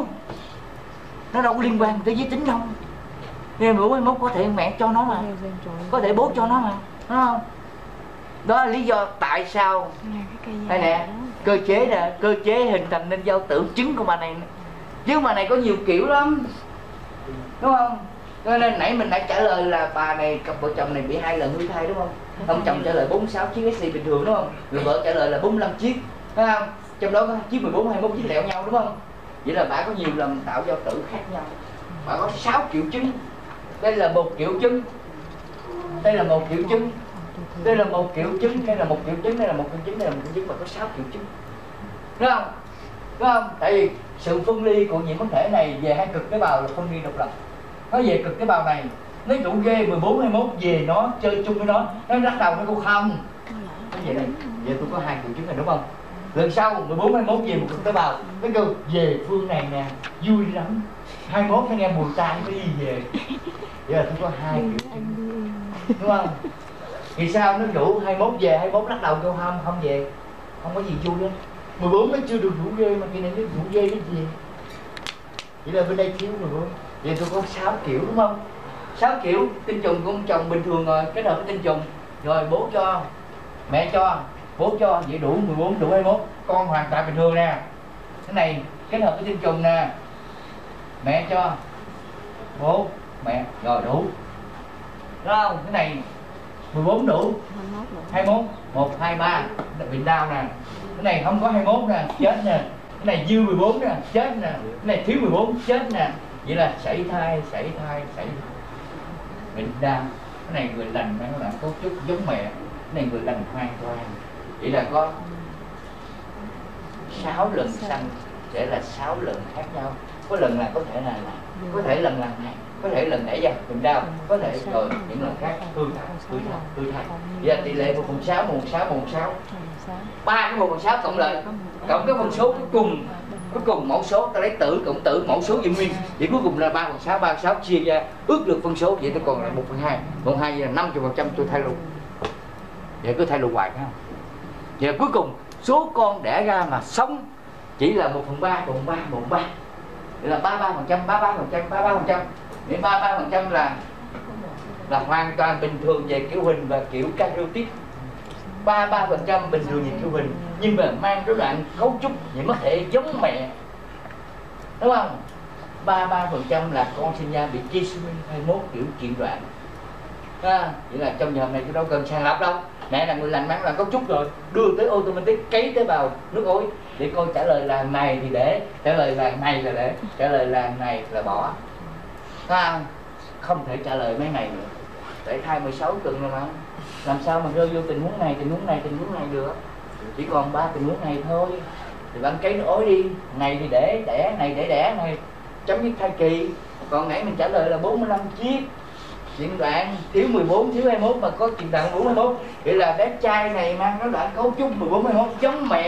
nó đâu có liên quan tới giới tính đâu. Nên mười bốn hai mươi mốt có thể mẹ cho nó mà, có thể bố cho nó mà, đúng không? Đó là lý do tại sao đây nè, cơ chế nè, cơ chế hình thành nên giao tử trứng của bà này. Chứ bà này có nhiều kiểu lắm, đúng không? Cho nên nãy mình đã trả lời là bà này, cặp vợ chồng này bị hai lần nuôi thai, đúng không? Ông chồng trả lời bốn mươi sáu chiếc xy bình thường, đúng không? Người vợ trả lời là bốn mươi lăm chiếc, thấy không? Trong đó có chiếc mười bốn hai mươi mốt dính lẹo nhau, đúng không? Vậy là bà có nhiều lần tạo giao tử khác nhau. Bà có sáu triệu trứng. Đây là một triệu trứng. Đây là một triệu trứng. Đây là một triệu trứng, đây là một triệu trứng, đây là một triệu trứng, đây là một triệu trứng, mà có sáu triệu trứng. Đúng không? Đúng không? Tại vì sự phân ly của nhiễm kháng thể này về hai cực tế bào là phân ly độc lập. Nó về cực tế bào này, nó rủ ghê mười bốn hai mươi mốt về nó chơi chung với nó, nó lắc đầu nó cô không. Nó vậy này, vậy tôi có hai triệu trứng này, đúng không? Lần sau mười bốn hai mươi mốt về một cực tế bào, nó kêu về phương này nè, vui lắm. hai mươi mốt nó nghe mùi tai nó đi về. Vậy là tôi có hai triệu trứng, đúng không? Vì sao nó rủ hai mươi mốt về, hai mươi mốt lắc đầu kêu không, không về, không có gì vui hết. mười bốn nó chưa được rủ ghê mà kỳ này nó rủ ghê cái gì. Vậy là bên đây thiếu mười bốn. Vậy tôi có sáu kiểu, đúng không? sáu kiểu tinh trùng của ông chồng bình thường rồi, kết hợp với tinh trùng. Rồi bố cho, mẹ cho, bố cho, vậy đủ mười bốn, đủ hai mươi mốt. Con hoàn toàn bình thường nè. Cái này kết hợp với tinh trùng nè. Mẹ cho, bố, mẹ, rồi đủ. Đúng không? Cái này mười bốn đủ, hai mươi mốt, một, hai, ba, bị đau nè. Cái này không có hai mươi mốt nè, chết nè. Cái này dư mười bốn nè, chết nè. Cái này thiếu mười bốn, chết nè. Vậy là sảy thai, sảy thai, sảy thai, bệnh đau. Cái này người lành nó là cấu trúc giống mẹ. Cái này người lành hoàn toàn. Vậy là có sáu lần sanh sẽ là sáu lần khác nhau. Có lần là có thể là, là có thể lần lần này, có thể lần nãy giờ bệnh đau, có thể rồi những lần khác hư thai, hư thai, hư thai. Vậy là tỷ lệ một phần sáu, một phần sáu, một phần sáu, ba cái một phần sáu cộng lại, cộng cái phần số cuối cùng, cuối cùng mẫu số ta lấy tử cộng tử, mẫu số giữ nguyên, vậy cuối cùng là ba phần sáu, ba phần sáu chia ra ước được phân số, vậy tôi còn là một phần hai, một phần hai là năm mươi phần trăm tôi thay luôn. Vậy cứ thay luôn hoài phải không? Vậy là cuối cùng số con đẻ ra mà sống chỉ là một phần ba, một phần ba, một phần ba. Vậy là ba mươi ba phần trăm, ba mươi ba phần trăm, ba mươi ba phần trăm. Vậy ba mươi ba phần trăm là là hoàn toàn bình thường về kiểu hình và kiểu karyotype. ba mươi ba phần trăm bình thường về kiểu hình nhưng mà mang rối loạn cấu trúc nhiễm mắc thể giống mẹ. Đúng không? ba mươi ba phần trăm là con sinh ra bị trisomy hai mươi mốt kiểu chuyển đoạn. À, vậy là trong trường hợp này tôi đâu cần sàng lọc đâu. Mẹ là người lành mang là cấu trúc rồi, đưa tới automatic cấy tế bào nước ối. Để coi trả lời là này thì để, trả lời là này là để, trả lời là này là bỏ. À, không thể trả lời mấy ngày nữa. Để thai mười sáu tuần rồi mà. Làm sao mà rơi vô tình huống này, tình huống này, tình huống này được. Chỉ còn ba tình huống này thôi. Thì bạn cấy nước ối đi. Này thì để đẻ, này để đẻ, này chấm dứt thai kỳ. Còn nãy mình trả lời là bốn mươi lăm chiếc. Chuyện đoạn thiếu mười bốn, thiếu hai mươi mốt mà có chuyện đoạn bốn mươi mốt. Vậy là bé trai này mang nó đoạn cấu trúc mười bốn, hai mươi mốt giống mẹ.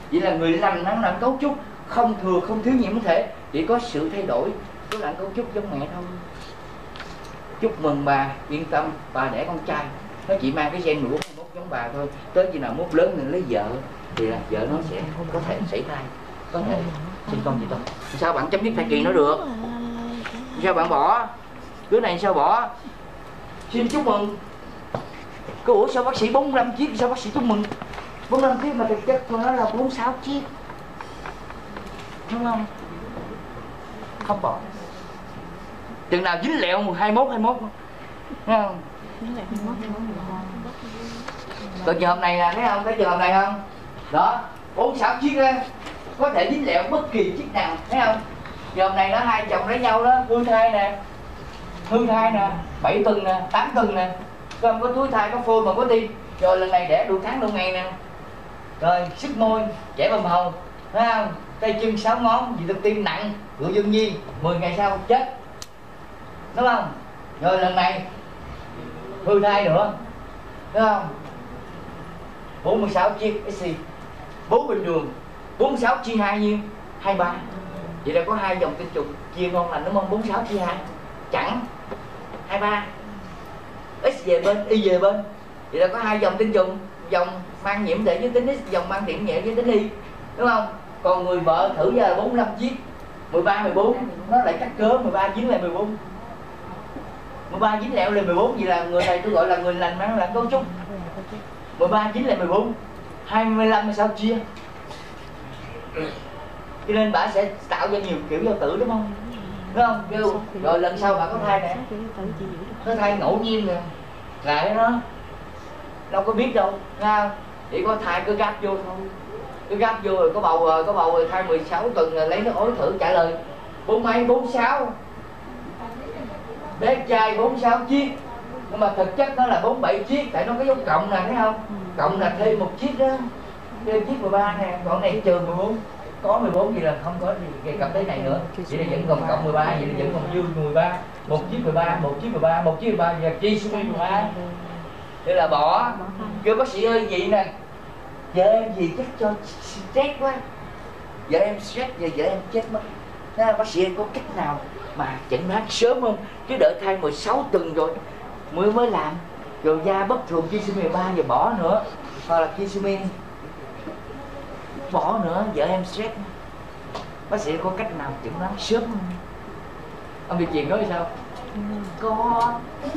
Vậy là người lành nó là cấu trúc không thừa không thiếu nhiễm thể, chỉ có sự thay đổi của là cấu trúc giống mẹ thôi. Chúc mừng bà, yên tâm, bà đẻ con trai, nó chỉ mang cái gen mười bốn giống bà thôi. Tới khi nào mốt lớn nên lấy vợ thì là vợ nó sẽ có thể xảy thai, có thể sinh con gì đâu. Sao bạn chấm dứt thai kỳ nó được? Sao bạn bỏ? Đứa này sao bỏ? Xin chúc mừng. Cái ủa sao bác sĩ bốn mươi lăm chiếc, sao bác sĩ chúc mừng bốn mươi lăm chiếc mà thực chất của nó là bốn mươi sáu chiếc, đúng không? Không bỏ. Chừng nào dính lẹo hai mốt hai mốt, thấy không? Còn trường hợp này nè, thấy không? Cái trường hợp này không? Đó, bốn mươi sáu chiếc đó, có thể dính lẹo bất kỳ chiếc nào, thấy không? Trường hợp này nó hai chồng lấy nhau đó, hư thai nè, hư thai nè, bảy tuần nè, tám tuần nè, không có túi thai, có phôi mà có tim. Rồi lần này đẻ đủ tháng đủ ngày nè. Rồi sức môi, trẻ bầm hồng, thấy không? Tay chân sáu ngón, dị thực tim nặng, rượu dương nhi, mười ngày sau chết, đúng không? Rồi lần này hư thai nữa, đúng không? bốn mươi sáu chiếc ét xê, bốn bình thường, bốn mươi sáu chia hai nhiêu? hai mươi ba. Vậy là có hai dòng tinh trùng chia ngon lành, đúng không? bốn mươi sáu chia hai chẳng hai mươi ba. X về bên, Y về bên. Vậy là có hai dòng tinh trùng, dòng mang nhiễm thể giới tính X, dòng mang nhiễm nhẹ giới tính Y, đúng không? Còn người vợ thử ra là bốn mươi lăm chiếc, mười ba, mười bốn, nó lại cắt cớ, mười ba dính lại mười bốn, mười ba dính lẹo lên mười bốn. Vậy là người này tôi gọi là người lành mang là cấu trúc, mười ba dính lại mười bốn, hai mươi lăm là sao chia. Cho nên bà sẽ tạo ra nhiều kiểu giao tử, đúng không? Đúng không? Rồi, rồi lần sau bà có thai nè, có thai ngẫu nhiên nè, lại nó đâu có biết đâu, nghe không? Chỉ có thai cứ gắp vô thôi, cứ gắp vô rồi có bầu rồi, có bầu rồi thai mười sáu tuần rồi lấy nó ối thử trả lời bốn mấy, bốn sáu, bé trai bốn mươi sáu chiếc, nhưng mà thực chất nó là bốn mươi bảy chiếc, tại nó có dấu cộng nè, thấy không? Cộng là thêm một chiếc đó, thêm chiếc mười ba nè, còn này trừ mười bốn, có mười bốn gì là không có gì đề cập tới này nữa. Vậy là vẫn còn cộng mười ba, vậy là vẫn còn dư mười ba, một chiếc mười ba, một chiếc mười ba, một chiếc mười ba, và chi số mười ba. Thế là bỏ. Kêu bác sĩ ơi vậy nè, vợ em gì chắc cho stress quá, vợ em stress và vợ em chết mất. Thế bác sĩ có cách nào mà chẩn đoán sớm không? Chứ đợi thai mười sáu tuần rồi mới mới làm, rồi da bất thường chi số mười ba rồi bỏ nữa, hoặc là chi số men bỏ nữa, vợ em stress. Bác sĩ có cách nào chẩn đoán sớm không? Ông Việt Truyền nói sao? Có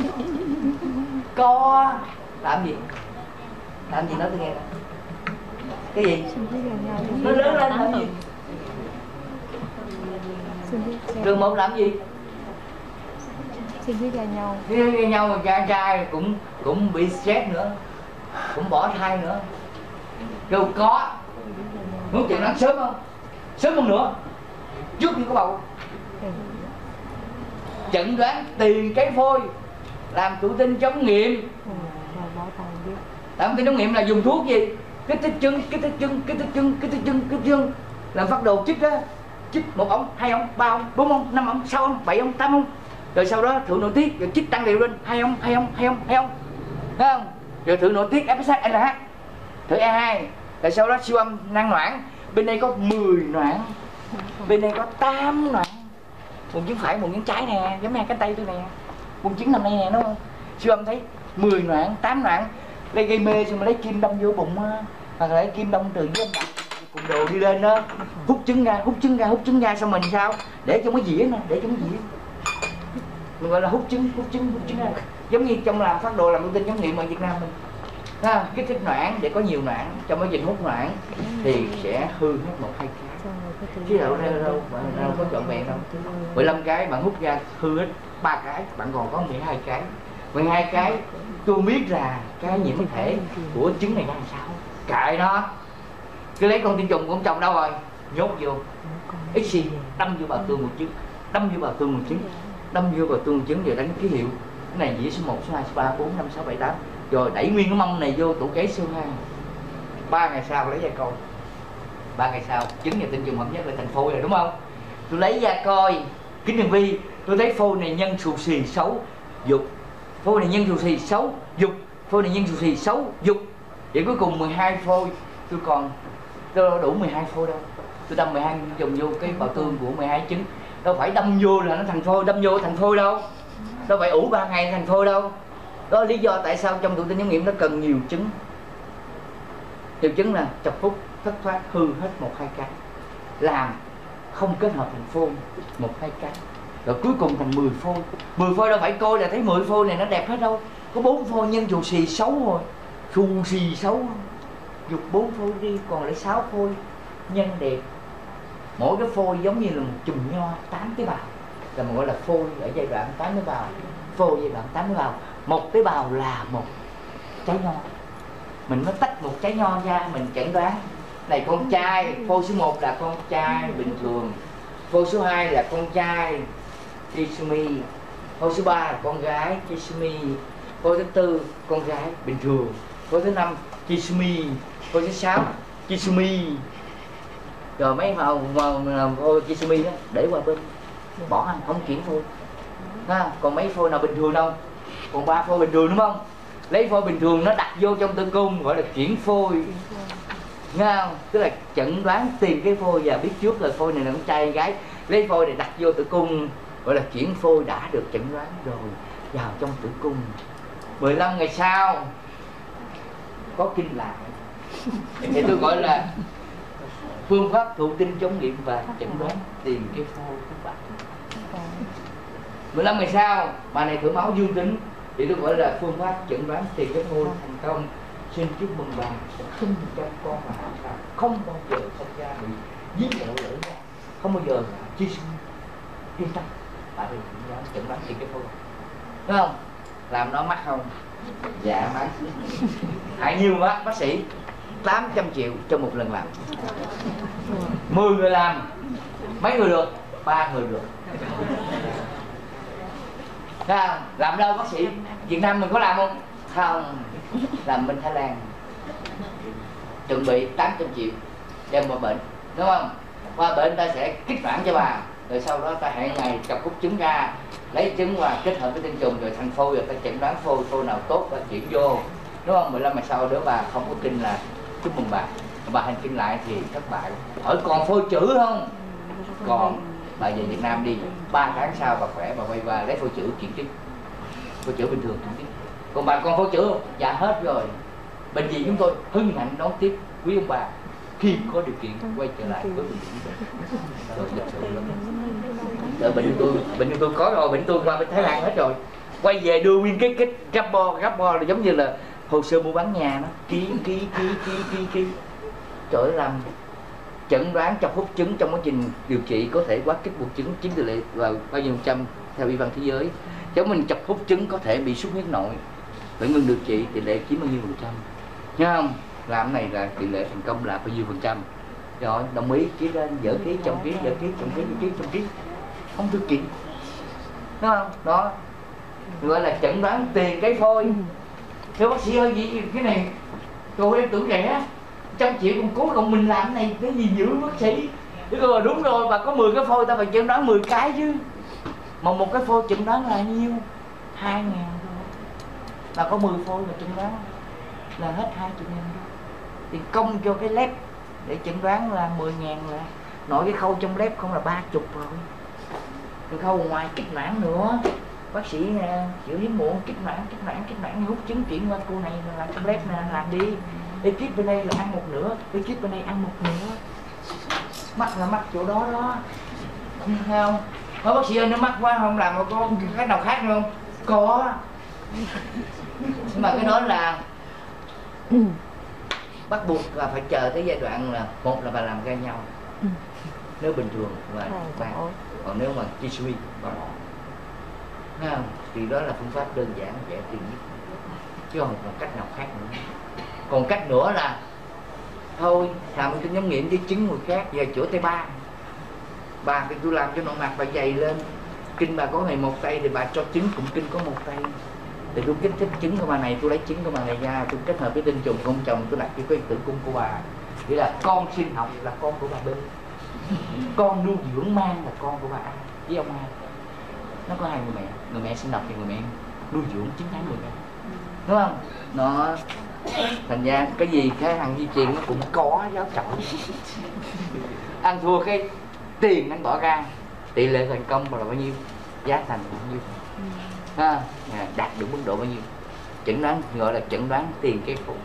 Có làm gì? Làm gì nói tôi nghe. Cái gì? Nó lớn lên làm gì? Trường một làm gì? Xin với gà nhau. Với gà nhau mà trai trai cũng cũng bị stress nữa, cũng bỏ thai nữa. Kêu có. Muốn chừng đoán sớm không? Sớm hơn nữa, trước khi có bầu. Chẩn đoán tiền cái phôi, làm thụ tinh chống nghiệm. Làm thụ tinh chống nghiệm là dùng thuốc gì? Kích thích chân, kích thích chân, kích thích chân, kích thích chân, kích thích chân. Làm phát đồ chích đó, chích một ống, hai ống, ba ống, bốn ống, năm ống, sáu ống, bảy ống, tám ống. Rồi sau đó thử nội tiết, rồi chích tăng đều lên, hai ống, hai ống, hai ống, hai ống, thấy không? Rồi thử nội tiết ép ét hát, lờ hát, thử e hai. Rồi sau đó siêu âm năng noãn. Bên đây có mười noãn, bên đây có tám noãn. Buồng trứng phải, buồng trứng trái nè, giống hai cánh tay tôi nè. Buồng trứng nằm đây nè, đúng không? Siêu âm thấy mười noãn, tám noãn. Đây gây mê xong mà lấy kim đâm vô bụng, hoặc là lấy kim đâm từ dưới âm cùng đồ đi lên đó, hút trứng ra, hút trứng ra, hút trứng ra, xong mình sao? Để trong cái dĩa nè, để trong cái dĩa. Mình gọi là hút trứng, hút trứng, hút trứng ra. Giống như trong làm phát đồ làm thông tin chống nghiệm ở Việt Nam mình. Ha, kích thích noãn để có nhiều noãn, trong quá trình hút noãn thì sẽ hư hết một hai cái. Chứ đâu ra đâu, đâu có trọn vẹn đâu. mười lăm cái bạn hút ra hư hết ba cái, bạn còn có mười hai cái. mười hai cái tôi biết là cái nhiễm thể của trứng này ra làm sao. Kệ nó. Cứ lấy con tinh trùng của ông chồng đâu rồi, nhốt vô. ích xê đâm vô bào tương một trứng, đâm vô bào tương một trứng, đâm vô bào tương một trứng rồi đánh ký hiệu. Cái này dĩa số một, số hai, số ba, bốn, năm, sáu, bảy, tám. Rồi đẩy nguyên cái mông này vô tủ kế siêu hai. Ba ngày sau lấy da coi. Ba ngày sau trứng và tinh trùng hợp nhất là thành phôi rồi, đúng không? Tôi lấy da coi kính hiển vi, tôi thấy phôi này nhân xù xì xấu dục, phôi này nhân xù xì xấu dục, phôi này nhân xù xì xấu dục. Vậy cuối cùng mười hai phôi tôi còn đâu đủ mười hai phôi đâu. Tôi đâm mười hai dùng vô cái bào tương của mười hai trứng, đâu phải đâm vô là nó thành phôi, đâm vô thành phôi đâu, đâu phải ủ ba ngày thành phôi đâu. Đó là lý do tại sao trong thụ tinh giám nghiệm nó cần nhiều trứng. Nhiều trứng là chọc hút thất thoát hư hết một hai cái, làm không kết hợp thành phôi một hai cái, rồi cuối cùng thành mười phôi. Mười phôi đâu phải coi là thấy mười phôi này nó đẹp hết đâu, có bốn phôi nhân dù xì xấu rồi, xù xì xấu, dục bốn phôi đi còn lại sáu phôi nhân đẹp. Mỗi cái phôi giống như là một chùm nho tám tế bào, là mình gọi là phôi ở giai đoạn tám tế bào. Phôi giai đoạn tám tế bào, một tế bào là một trái nho. Mình mới tách một trái nho ra, mình chẩn đoán này con trai, phôi số một là con trai bình thường, phôi số hai là con trai trisomy, phôi số ba là con gái trisomy, phôi thứ tư con gái bình thường, phôi thứ năm trisomy, phôi thứ sáu trisomy. Rồi mấy màu màu phôi trisomy đó để qua bên bỏ ăn, không chuyển phôi ha. Còn mấy phôi nào bình thường đâu, còn ba phôi bình thường đúng không, lấy phôi bình thường nó đặt vô trong tử cung gọi là chuyển phôi, nghe không? Tức là chẩn đoán tìm cái phôi và biết trước là phôi này là con trai hay gái, lấy phôi này đặt vô tử cung gọi là chuyển phôi, đã được chẩn đoán rồi vào trong tử cung. mười lăm ngày sau có kinh lạc thì tôi gọi là phương pháp thụ tinh chống nghiệm và chẩn đoán tìm cái phôi các bạn. mười lăm ngày sau bà này thử máu dương tính thì tôi gọi là phương pháp chẩn đoán tìm cái phôi thành công. Xin chúc mừng bà sẽ không cho con mà hạ, không bao giờ sinh ra bị giết mổ lỡ ra, không bao giờ chia sinh, yên tâm. Bà thì chẩn đoán tìm cái phôi, đúng không? Làm nó mắc không? Dạ mắc. Hại nhiêu bác bác sĩ? tám trăm triệu cho một lần làm. Mười người làm, mấy người được? Ba người được. Không? Làm đâu bác sĩ? Việt Nam mình có làm không? Không. Làm bên Thái Lan. Chuẩn bị tám trăm triệu đem qua bệnh, đúng không? Qua bệnh ta sẽ kích hoạt cho bà, rồi sau đó ta hẹn ngày chọc hút trứng ra, lấy trứng qua kết hợp với tinh trùng rồi thành phôi, rồi ta chẩn đoán phôi, phôi nào tốt ta chuyển vô, đúng không? mười lăm ngày sau đứa bà không có kinh là chúc mừng bà. Bà hành kinh lại thì thất bại. Hỏi còn phôi chữ không? Còn. Bà về Việt Nam đi, ba tháng sau bà khỏe, bà quay qua lấy phôi chữ chuyển trứng, phôi chữ bình thường chuyển trứng. Còn bà còn phôi chữ không? Dạ hết rồi. Bệnh viện chúng tôi hân hạnh đón tiếp quý ông bà khi có điều kiện quay trở lại với bệnh viện. Rồi lịch sự lắm. Rồi bệnh tôi, bệnh tôi có rồi, bệnh tôi qua bên Thái Lan hết rồi. Quay về đưa nguyên cái cái rappo, rappo là giống như là hồ sơ mua bán nhà nó, ký ký ký ký ký ký. Trời ơi, làm chẩn đoán chọc hút trứng trong quá trình điều trị có thể quá kích buộc trứng chiếm tỷ lệ vào bao nhiêu phần trăm theo y văn thế giới. Giống mình chọc hút trứng có thể bị xuất huyết nội, phải ngừng điều trị tỷ lệ chiếm bao nhiêu phần trăm, nhớ không? Làm này là tỷ lệ thành công là bao nhiêu phần trăm. Rồi đồng ý ký lên, dở ký chồng ký, dở ký chồng ký, dở ký chồng ký, không thực hiện, đúng không? Đó gọi là chẩn đoán tiền cái phôi. Thưa bác sĩ ơi, gì cái này cô em tưởng rẻ, trăm triệu còn cố còn mình làm cái này cái gì dữ bác sĩ? Rồi đúng rồi, bà có mười cái phôi ta phải chẩn đoán mười cái chứ. Mà một cái phôi chẩn đoán là nhiêu? Hai ngàn thôi. Bà có mười phôi mà chẩn đoán là hết hai mươi ngàn thôi. Thì công cho cái lab để chẩn đoán là mười ngàn, là nội cái khâu trong lab không là ba chục rồi. Cái khâu ngoài kích mảng nữa, bác sĩ xử lý muộn kích mảng, kích mảng, kích mảng hút trứng chuyển qua cô này là làm trong lab nè, làm đi. Ekip bên đây là ăn một nửa, ekip bên đây ăn một nửa. Mắc là mắc chỗ đó đó, thấy không? Nói bác sĩ ơi, nó mắc quá không làm mà có cái nào khác không? Có. Nhưng mà cái đó là bắt buộc là phải chờ tới giai đoạn là một là bà làm ra nhau nếu bình thường và bạn, còn nếu mà chi suy bà bỏ, thấy không? Thì đó là phương pháp đơn giản dễ tiền nhất, chứ không còn cách nào khác nữa. Còn cách nữa là thôi làm cái giám nghiệm với chứng người khác, giờ chữa tay ba bà thì tôi làm cho nội mạc bà dày lên, kinh bà có ngày một tay thì bà cho trứng cũng kinh có một tay, thì tôi kích thích trứng của bà này, tôi lấy trứng của bà này ra, tôi kết hợp với tinh trùng không chồng, tôi đặt cái cái tử cung của bà, nghĩa là con sinh học là con của bà B, con nuôi dưỡng mang là con của bà A với ông A. Nó có hai người mẹ, người mẹ sinh học thì người mẹ nuôi dưỡng chín tháng người mẹ, đúng không? Nó Thành ra cái gì cái hàng di truyền nó cũng có giáo trọng. Ăn thua cái tiền anh bỏ ra, tỷ lệ thành công là bao nhiêu, giá thành là bao nhiêu, ha, đạt được mức độ bao nhiêu. Chẩn đoán gọi là chẩn đoán tiền cái phụ.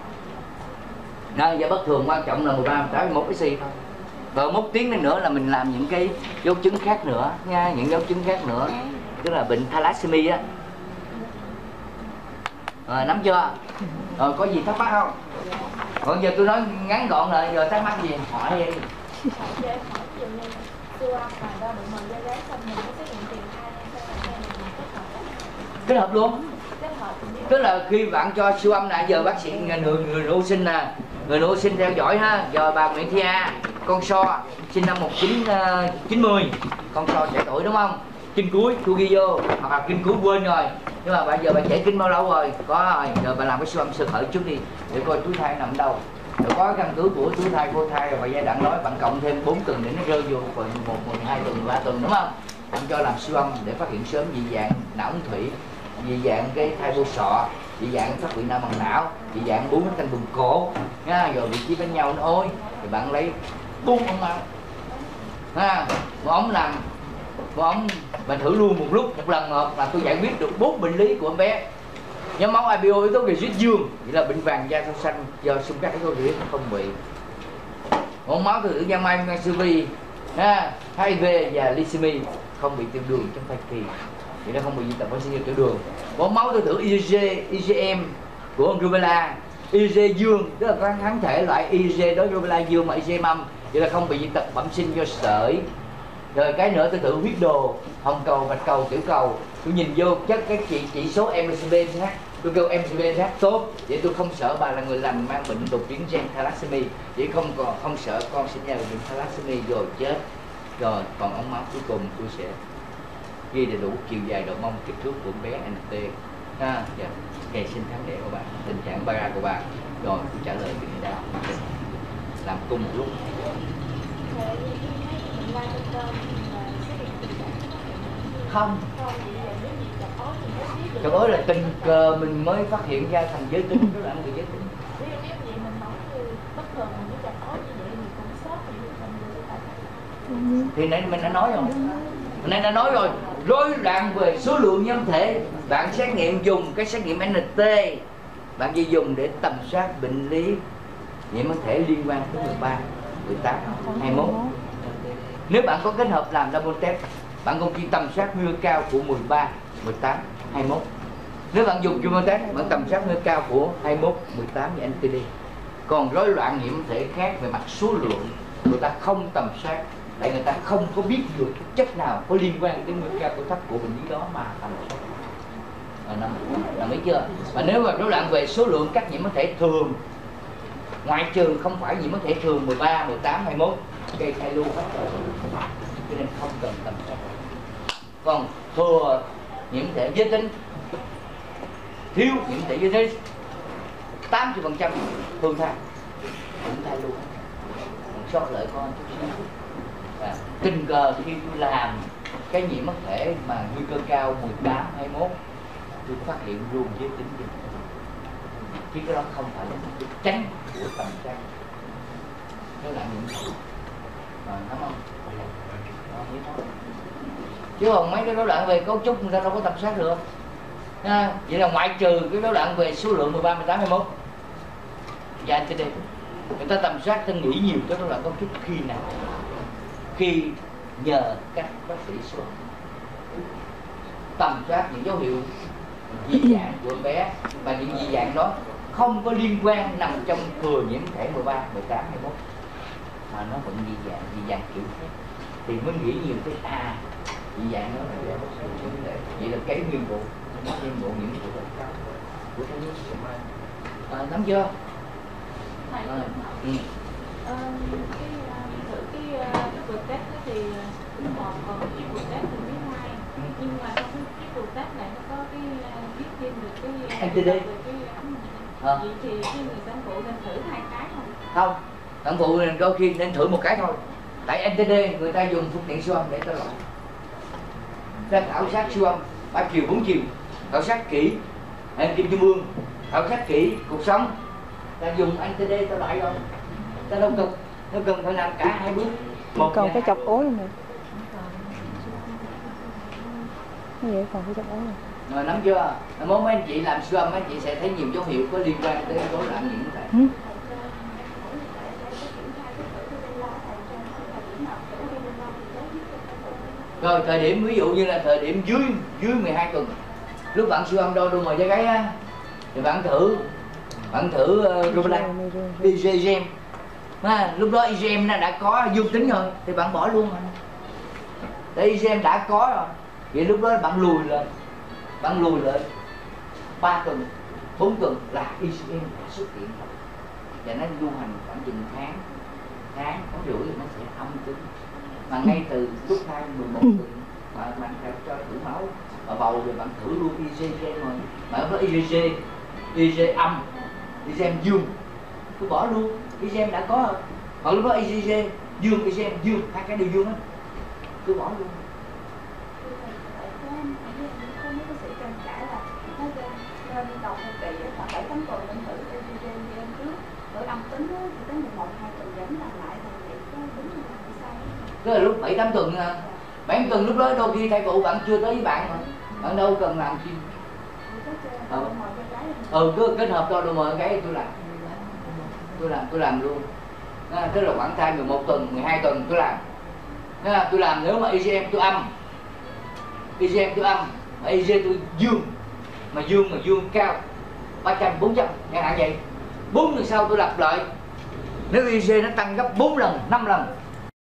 Nó do bất thường quan trọng là mười ba, mười tám, mười một cái xi thôi. Rồi một tiếng nữa là mình làm những cái dấu chứng khác nữa nha, những dấu chứng khác nữa, tức là bệnh thalassemia á. Rồi, nắm chưa? Rồi có gì thắc mắc không? Còn giờ tôi nói ngắn gọn lại, giờ thắc mắc gì hỏi đi. Kết hợp luôn. Tức là khi bạn cho siêu âm nè, giờ bác sĩ người người nữ sinh nè, người nữ sinh theo dõi ha. Giờ bà Nguyễn Thị A, con so sinh năm một nghìn chín trăm chín mươi, con so trẻ tuổi đúng không? Kinh cuối tôi ghi vô, hoặc là kinh cuối quên rồi, nhưng mà bây giờ bà trẻ kinh bao lâu rồi? Có rồi, giờ bà làm cái siêu âm sơ khởi trước đi để coi túi thai nằm đâu. Rồi có căn cứ của túi thai, phôi thai và giai đoạn đó bạn cộng thêm bốn tuần để nó rơi vô phần một, mười hai tuần, ba tuần đúng không? Bạn cho làm siêu âm để phát hiện sớm dị dạng não ống thủy, dị dạng cái thai vô sọ, dị dạng thoát vị não bằng não, dị dạng bú cánh vùng cổ, nha, rồi vị trí bên nhau nó ôi, thì bạn lấy bốn ống máu, ha, một ống nằm, một ống mình thử luôn một lúc một lần một là tôi giải quyết được bốn bệnh lý của em bé. Nhóm máu i bê o yếu tố gây huyết dương, vậy là bệnh vàng da thau xanh do xung các yếu tố huyết không bị. Một máu từ tử giang mai ngang siêu vi, ha, hát i vê và leucemia không bị tiểu đường trong thai kỳ, vậy nó không bị dị tật vaccine tiểu đường. Một máu từ thử i giê giê, i giê em của rubella, i giê dương tức là các kháng thể loại i giê đối rubella dương mà i giê âm, vậy là không bị dị tật bẩm sinh do sởi. Rồi cái nữa tôi thử huyết đồ, hồng cầu, bạch cầu, tiểu cầu, tôi nhìn vô chất cái chỉ chỉ số em rờ pê ét hát, tôi kêu em rờ pê ét hát tốt, vậy tôi không sợ bà là người lành mang bệnh đột biến gen thalassemia, vậy không còn không sợ con sinh ra bệnh thalassemia rồi chết. Rồi còn ống máu cuối cùng tôi sẽ ghi đầy đủ chiều dài độ mông, kích thước của bé en tê, ha, dạ, ngày sinh tháng đẻ của bạn, tình trạng bara của bạn, rồi tôi trả lời cái này đau, làm cùng một lúc. Không, trời ơi là tình cờ mình mới phát hiện ra thành giới tính, đó là người giới tính. Thì nãy mình đã nói rồi, mình nãy đã nói rồi, rối loạn về số lượng nhân thể, bạn xét nghiệm dùng cái xét nghiệm en tê, bạn chỉ dùng để tầm soát bệnh lý nhiễm kháng thể liên quan tới mười ba, mười tám, hai mươi mốt. Nếu bạn có kết hợp làm double test, bạn cũng chỉ tầm soát nguy cơ cao của mười ba, mười tám, hai mươi mốt. Nếu bạn dùng double test, bạn tầm soát nguy cơ cao của hai mươi mốt, mười tám và en tê đê. Còn rối loạn nhiễm thể khác về mặt số lượng, người ta không tầm soát, tại người ta không có biết được cái chất nào có liên quan đến nguy cơ cao của thấp của bệnh lý đó mà tầm soát. Nằm, nằm ý chưa? Mà nếu mà rối loạn về số lượng các nhiễm kháng thể thường, ngoại trừ không phải nhiễm kháng thể thường mười ba, mười tám, hai mươi mốt, gây thai lưu hết rồi, cho nên không cần tầm soát. Còn thừa nhiễm thể giới tính, thiếu nhiễm thể giới tính, tám mươi phần trăm thường thai cũng thai lưu, còn sót lại con chút xíu. À, tình cờ khi tôi làm cái nhiễm kháng thể mà nguy cơ cao mười tám, hai mươi mốt, tôi phát hiện luôn giới tính gì, chứ cái đó không phải là một cái tránh của tầm soát, nó là những à, đúng không? Đó, chứ còn mấy cái rối loạn về cấu trúc người ta đâu có tầm soát được. À, vậy là ngoại trừ cái rối loạn về số lượng mười ba, mười tám, hai mươi mốt và en tê đê, người ta tầm soát ta nghĩ nhiều cái rối loạn cấu trúc khi nào? Khi nhờ các bác sĩ số tầm soát những dấu hiệu dị dạng của bé, và những dị dạng đó không có liên quan nằm trong thừa nhiễm thể mười ba, mười tám, hai mươi mốt mà nó vẫn dị dạng, dị dạng kiểu khác, thì mới nghĩ nhiều cái à dị dạng đó là vậy là cái nguyên bộ, nguyên bộ nhiễm của cao của thai nhi. À, nắm chưa? Thầy À, ừ. ờ, cái thử cái cái cuộc test thì thứ một, còn cái cuộc test thì thứ hai, Ừ. nhưng mà trong cái cái cuộc test này nó có cái biết thêm được cái en tê đê. về cái ống này. À. Vậy thì cái người sản phụ nên thử hai cái không? Không, sản phụ nên đôi khi nên thử một cái thôi. Tại en tê đê người ta dùng phương tiện siêu âm để ta loại, ta khảo sát siêu âm ba chiều bốn chiều, khảo sát kỹ hệ kim trung ương, khảo sát kỹ cuộc sống. Ta dùng anh tê đê ta loại rồi, ta đâu cần đâu cần phải làm cả hai bước. Một còn cái chọc ối này như vậy, còn cái chọc ối này rồi, nắm chưa? Muốn mấy anh chị làm siêu âm, mấy anh chị sẽ thấy nhiều dấu hiệu có liên quan tới rối loạn nhiễm thể. ừ. Rồi thời điểm ví dụ như là thời điểm dưới dưới mười hai tuần, lúc bạn siêu âm đo đo mồi da gáy á, thì bạn thử bạn thử uh, Rubella, i giê gem. À, lúc đó i giê em nó đã có dương tính rồi thì bạn bỏ luôn rồi. Tại i giê em đã có rồi, vậy lúc đó bạn lùi lại, bạn lùi lại ba tuần, bốn tuần là i giê em đã xuất hiện rồi, và nó lưu hành khoảng chừng tháng, tháng tháng rưỡi thì nó sẽ âm tính. Mà ngay từ lúc thai mười một tuần mà bạn phải cho thử máu và bầu rồi bạn thử luôn i giê gem rồi, mà lúc đó i giê i giê âm, i giê em dương cứ bỏ luôn, i giê em đã có rồi. Còn lúc đó i giê dương, i giê em dương, hai cái đều dương á, cứ bỏ luôn. Tức là lúc bảy tám tuần, bảy tám tuần lúc đó đôi khi thai phụ bạn chưa tới với bạn mà bạn đâu cần làm chi. Ừ, ừ cứ kết hợp cho đồ mờ cái tôi làm, tôi làm tôi làm luôn. À, tức là khoảng thai mười một tuần, mười hai tuần tôi làm. À, tôi làm nếu mà i giê em tôi âm, i giê em tôi âm, mà i giê tôi dương, mà dương mà dương cao ba trăm, bốn trăm chẳng hạn vậy, bốn tuần sau tôi lặp lại, nếu i giê nó tăng gấp bốn lần, năm lần